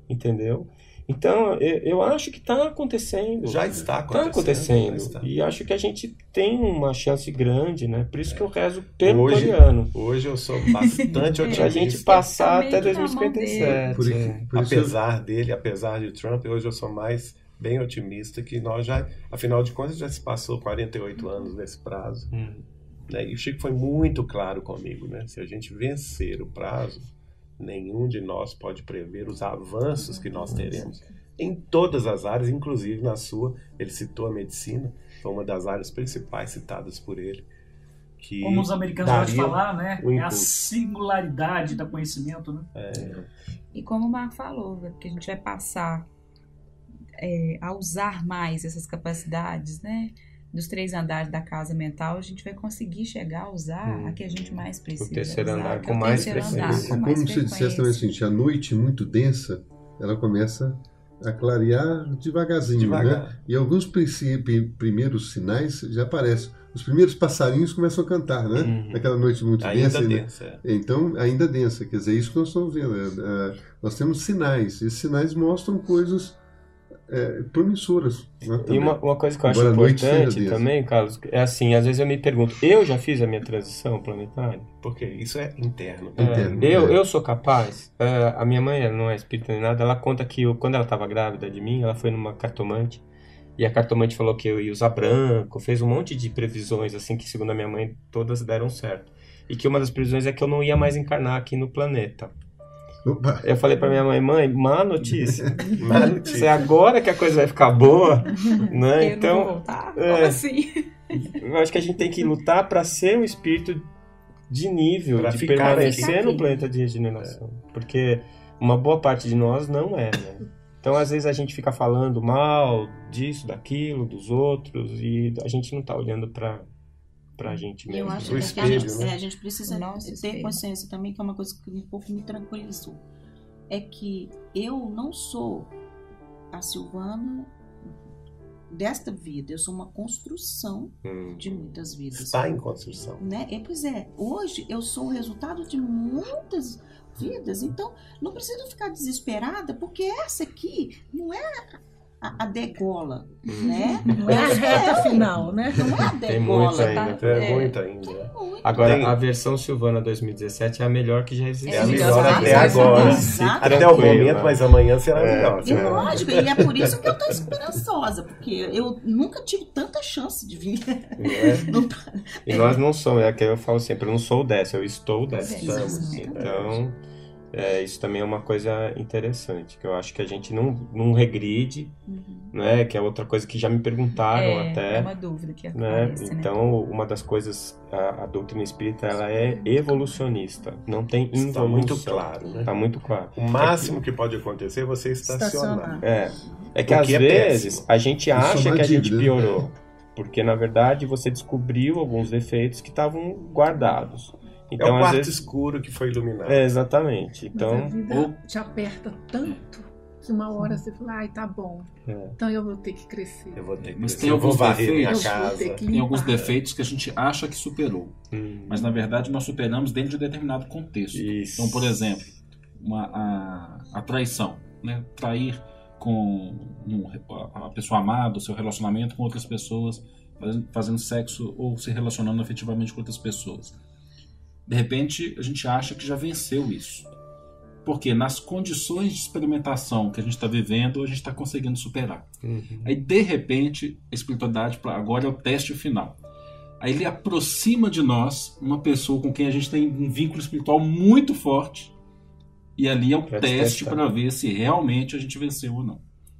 entendeu? Então, eu, eu acho que está acontecendo. Já está acontecendo. Está acontecendo. Já está. E acho que a gente tem uma chance grande, né? Por isso que eu rezo pelo Hoje, coreano. hoje eu sou bastante otimista. Pra gente passar Tá até meio dois mil e cinquenta e sete. Por, é. por isso, Apesar dele, apesar de Trump, hoje eu sou mais bem otimista que nós já, afinal de contas, já se passou quarenta e oito anos nesse prazo. Hum. Né? E o Chico foi muito claro comigo, né? Se a gente vencer o prazo, nenhum de nós pode prever os avanços que nós teremos em todas as áreas, inclusive na sua. Ele citou a medicina, foi uma das áreas principais citadas por ele. Que Como os americanos gostam de daria falar, né? um É a impulso. singularidade do conhecimento, né? É, E como o Marco falou, que a gente vai passar é, a usar mais essas capacidades, né? Dos três andares da casa mental, a gente vai conseguir chegar a usar Hum. a que a gente mais precisa. O terceiro usar, andar que com é o mais terceiro frequência. andar é com mais como se dissesse também frequência. assim, a noite muito densa, ela começa a clarear devagarzinho, Devagar. né? E alguns princi- pri- primeiros sinais já aparecem. Os primeiros passarinhos começam a cantar, né? Uhum. Naquela noite muito ainda densa. né? densa. é. Então, ainda densa, quer dizer, isso que nós estamos vendo. é, é, nós temos sinais, esses sinais mostram coisas é, promissoras. Né, E também. uma, uma coisa que eu acho Embora a noite seja importante densa. também, Carlos, é assim, às vezes eu me pergunto, eu já fiz a minha transição planetária? Porque isso é interno. É, Interno, eu, é. eu sou capaz? É, a minha mãe, ela não é espírita nem nada, ela conta que eu, quando ela estava grávida de mim, ela foi numa cartomante, e a cartomante falou que eu ia usar branco, fez um monte de previsões, assim, que segundo a minha mãe, todas deram certo. E que uma das previsões é que eu não ia mais encarnar aqui no planeta. Opa, Eu falei pra minha mãe, mãe, má notícia. Má Se notícia. é agora que a coisa vai ficar boa, né? Eu não vou Então, voltar? é. Como assim? eu acho que a gente tem que lutar para ser um espírito de nível, Pra de ficar permanecer aqui. no planeta de regeneração. Porque uma boa parte de nós não é, né? Então, às vezes, a gente fica falando mal disso, daquilo, dos outros, e a gente não tá olhando pra, pra gente mesmo. Eu acho Do que espelho, a gente, né? é, a gente precisa O nosso ter espelho. consciência também, que é uma coisa que um pouco me tranquilizou. É que eu não sou a Silvana desta vida, eu sou uma construção Hum. de muitas vidas. Está em construção. Né? E, pois é, hoje eu sou o resultado de muitas vidas, então não preciso ficar desesperada, porque essa aqui não é a, a degola, né? Não é a reta final, né? Não é a Tem muito degola. ainda. tá? É, É, muito ainda. né? muito. Agora, Tem- a versão Silvana dois mil e dezessete é a melhor que já existe. É a Sim, melhor exato, até exato. agora. Exato. Até o Tranquila. momento, mas amanhã será É. melhor. E lógico, e é por isso que eu tô esperançosa, porque eu nunca tive tanta chance de vir. Não é? Não tá- E nós não somos, é que eu falo sempre, eu não sou dessa, eu estou dessa. Estamos. Então, é, isso também é uma coisa interessante, que eu acho que a gente não, não regride, né? Que é outra coisa que já me perguntaram É, até. é uma dúvida que Né? aparece, né? Então, uma das coisas, a, a doutrina espírita, ela é evolucionista, não tem Está involução. muito claro, né? Tá muito claro. O máximo que pode acontecer é você estacionar. Estacionar. É, é que O às que é vezes péssimo. a gente Isso é acha uma que a gente dívida, né? piorou, porque na verdade você descobriu alguns defeitos que estavam guardados. É Então, o às quarto vezes, escuro que foi iluminado. é, exatamente. Mas Então, a vida ou- te aperta tanto que uma hora você fala, ai, tá bom. É. Então eu vou ter que crescer. Eu vou ter que Mas crescer, tem eu vou alguns varrer minha defeitos. Eu vou casa. ter que Tem alguns limpar. defeitos que a gente acha que superou, hum, mas na verdade nós superamos dentro de um determinado contexto. isso. Então, por exemplo, uma, a, a traição, né? Trair com um, a, a pessoa amada, o seu relacionamento com outras pessoas, fazendo, fazendo sexo ou se relacionando afetivamente com outras pessoas. De repente, a gente acha que já venceu isso. Porque nas condições de experimentação que a gente está vivendo, a gente está conseguindo superar. Uhum. Aí, de repente, a espiritualidade agora é o teste final. Aí ele aproxima de nós uma pessoa com quem a gente tem um vínculo espiritual muito forte, e ali é o Pra teste testar. para ver se realmente a gente venceu ou não.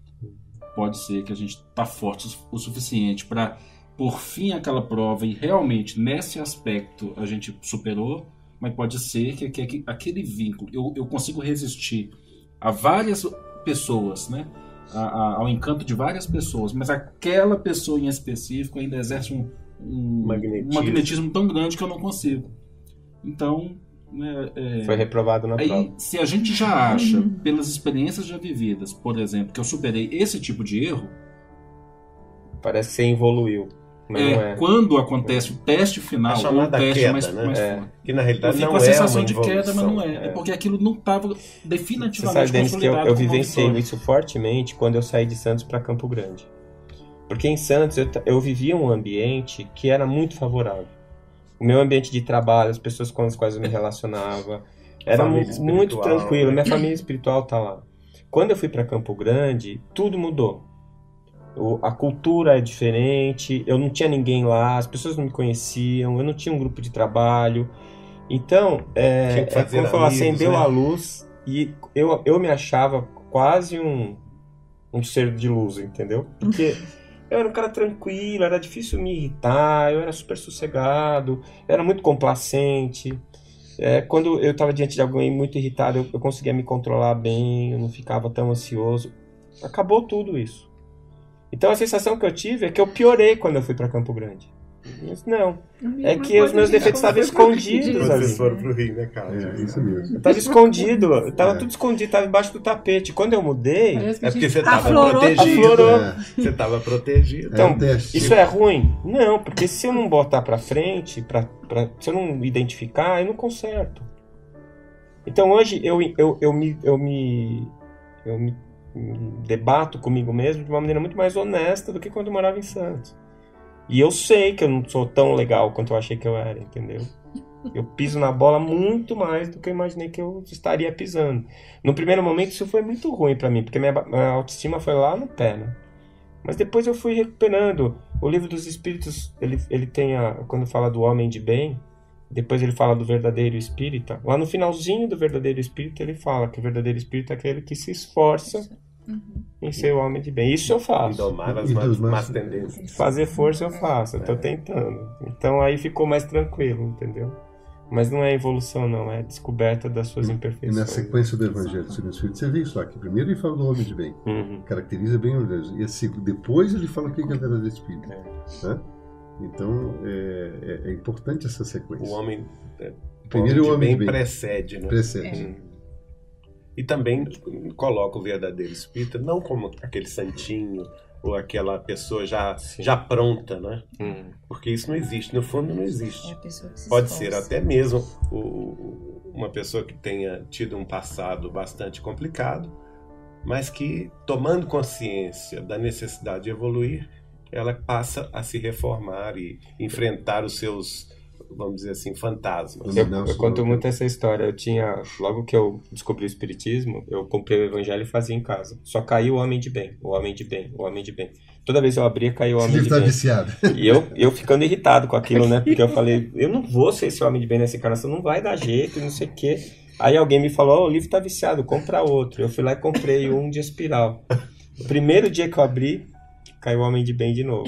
Pode ser que a gente está forte o suficiente para, por fim, aquela prova e realmente nesse aspecto a gente superou, mas pode ser que, que, que aquele vínculo, eu, eu consigo resistir a várias pessoas, né? A, a, ao encanto de várias pessoas, mas aquela pessoa em específico ainda exerce um, um Magnetismo. um magnetismo tão grande que eu não consigo. Então, né, é, Foi reprovado na aí, prova. se a gente já acha, pelas experiências já vividas, por exemplo, que eu superei esse tipo de erro, Parece que você evoluiu. Mas é, não é. quando acontece o teste final, A ou o chamada teste queda, mais, né? mais É. forte. Que na Eu realidade fico não com a é sensação uma de queda, mas não evolução. é. É porque aquilo não estava Você definitivamente sabe, Denis, que eu, consolidado eu como uma vivenciei vitória. isso fortemente quando eu saí de Santos para Campo Grande. Porque em Santos eu, eu vivia um ambiente que era muito favorável. O meu ambiente de trabalho, as pessoas com as quais eu me relacionava, era Família mu- muito espiritual, tranquilo. né? Minha família espiritual tá lá. Quando eu fui para Campo Grande, tudo mudou. O- a cultura é diferente, eu não tinha ninguém lá, as pessoas não me conheciam, eu não tinha um grupo de trabalho. Então, é, Tinha que é fazer como falar, amigos, acendeu né? a luz e eu, eu me achava quase um, um ser de luz, entendeu? Porque eu era um cara tranquilo, era difícil me irritar, eu era super sossegado, eu era muito complacente. É, quando eu estava diante de alguém muito irritado, eu, eu conseguia me controlar bem, eu não ficava tão ansioso. Acabou tudo isso. Então a sensação que eu tive é que eu piorei quando eu fui para Campo Grande. Mas não, é que os meus defeitos estavam escondidos ali. Vocês foram pro Rio, né, cara? É, isso mesmo. Eu tava escondido, eu tava É. tudo escondido, tava embaixo do tapete. Quando eu mudei, Parece que É a porque gente você tava aflorou protegido. aflorou. É, Você tava protegido. Então, é um teste. isso é ruim? Não, porque se eu não botar pra frente, pra, pra, se eu não identificar, eu não conserto. Então hoje eu, eu, eu, me, eu, me, eu me debato comigo mesmo de uma maneira muito mais honesta do que quando eu morava em Santos. E eu sei que eu não sou tão legal quanto eu achei que eu era, entendeu? Eu piso na bola muito mais do que eu imaginei que eu estaria pisando. No primeiro momento isso foi muito ruim pra mim, porque minha, minha autoestima foi lá no pé, né? Mas depois eu fui recuperando. O Livro dos Espíritos, ele, ele tem a... Quando fala do homem de bem, depois ele fala do verdadeiro espírita. Lá no finalzinho do verdadeiro espírita, ele fala que o verdadeiro espírita é aquele que se esforça em ser o homem de bem. Isso eu E faço. domar as E más, dos más- más tendências. Fazer força eu faço, eu tô tentando. Então aí ficou mais tranquilo, entendeu? Mas não é evolução, não, é descoberta das suas E imperfeições. na sequência do Evangelho segundo o Espírito, você vê isso aqui. Primeiro ele fala do homem de bem, Uhum. caracteriza bem o Deus. E assim, depois ele fala o que é verdadeiro espírito. É. Né? Então é, é- é importante essa sequência. O homem, é, Primeiro o o homem de bem. precede, né? Precede. Hum. E também coloca o verdadeiro espírita não como aquele santinho ou aquela pessoa já, Sim. já pronta, né? Uhum. Porque isso não existe, no fundo não É existe. a pessoa que se Pode esforça. ser até mesmo o- o- uma pessoa que tenha tido um passado bastante complicado, mas que, tomando consciência da necessidade de evoluir, ela passa a se reformar e enfrentar os seus, vamos dizer assim, fantasmas. Eu, Não, eu sou conto eu. muito essa história. Eu tinha, logo que eu descobri o espiritismo, eu comprei o evangelho e fazia em casa. Só caiu o homem de bem, o homem de bem, o homem de bem. Toda vez que eu abria, caiu o Esse homem de livro está bem. viciado. E eu, eu ficando irritado com aquilo, né? Porque eu falei, eu não vou ser esse homem de bem nessa encarnação, não vai dar jeito, não sei o quê. Aí alguém me falou, oh, o livro tá viciado, compra outro. Eu fui lá e comprei um de espiral. O primeiro dia que eu abri, caiu o homem de bem de novo.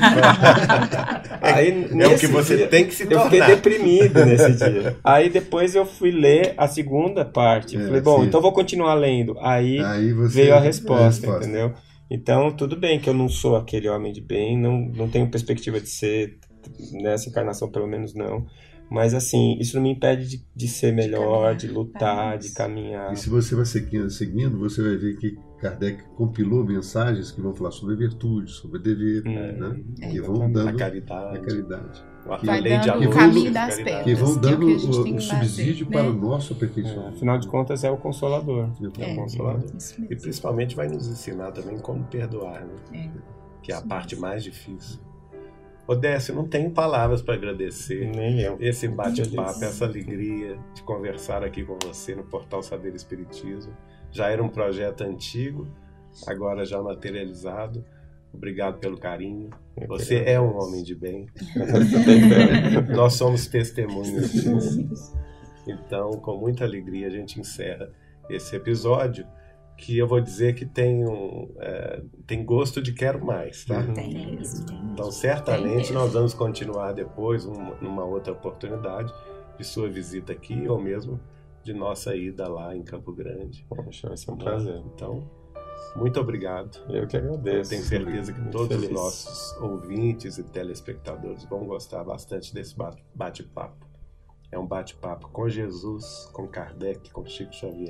Aí, É o nesse que você dia, tem que se eu fiquei tornar. deprimido nesse dia. Aí depois eu fui ler a segunda parte. É, Falei, bom, sim. então vou continuar lendo. Aí Aí você veio a a resposta, resposta. entendeu? Então, tudo bem que eu não sou aquele homem de bem, não, não tenho perspectiva de ser nessa encarnação, pelo menos não. Mas, assim, isso não me impede de, de ser melhor, caminhar, de lutar, parabéns. de caminhar. E se você vai seguindo, seguindo, você vai ver que Kardec compilou mensagens que vão falar sobre virtude, sobre dever, Hum, né? é. E vão A dando caridade, a caridade. a Vai lei de dando amor, o caminho de das caridade. Que vão que é o dando que a gente o, tem o que subsídio fazer, para né? o nosso É, aperfeiçoamento. afinal de contas, é o Consolador. É. É, Consolador. isso E mesmo. principalmente vai nos ensinar também como perdoar, né? É. Que é a Isso parte mesmo. mais difícil. Odécio, não tenho palavras para agradecer Nem eu. esse bate-papo, Feliz. essa alegria de conversar aqui com você no Portal Saber Espiritismo. Já era um projeto antigo, agora já materializado. Obrigado pelo carinho. Eu que Você é agradeço. um homem de bem. Bem, Nós somos testemunhas disso. Então, com muita alegria, a gente encerra esse episódio, que eu vou dizer que tem, um, é, tem gosto de quero mais, tá? Tem mesmo. Então, certamente Tem nós mesmo. vamos continuar depois, um, numa outra oportunidade, de sua visita aqui, ou mesmo de nossa ida lá em Campo Grande. Poxa, vai ser um prazer. Então, muito obrigado. Eu que Eu agradeço. tenho certeza que Muito todos os feliz. nossos ouvintes e telespectadores vão gostar bastante desse bate- bate-papo. É um bate-papo com Jesus, com Kardec, com Chico Xavier,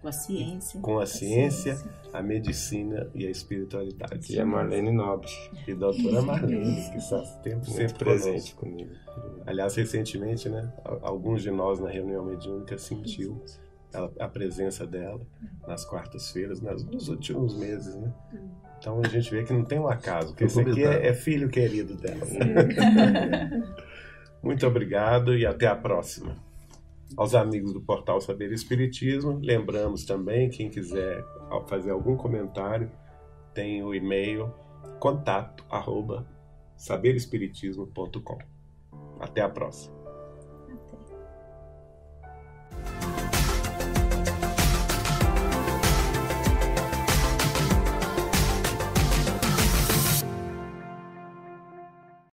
Com a ciência. Com a ciência, a medicina e a espiritualidade. E a Marlene Nobre. E a doutora Marlene, que está sempre, Muito sempre presente conosco. comigo. Aliás, recentemente, né, alguns de nós na reunião mediúnica sentiu a, a presença dela nas quartas-feiras, nas, nos últimos meses, né? Então a gente vê que não tem um acaso, que esse aqui é, é filho querido dela. Muito obrigado e até a próxima. Aos amigos do Portal Saber Espiritismo, lembramos também, quem quiser fazer algum comentário, tem o e-mail contato arroba saberespiritismo ponto com. Até a próxima.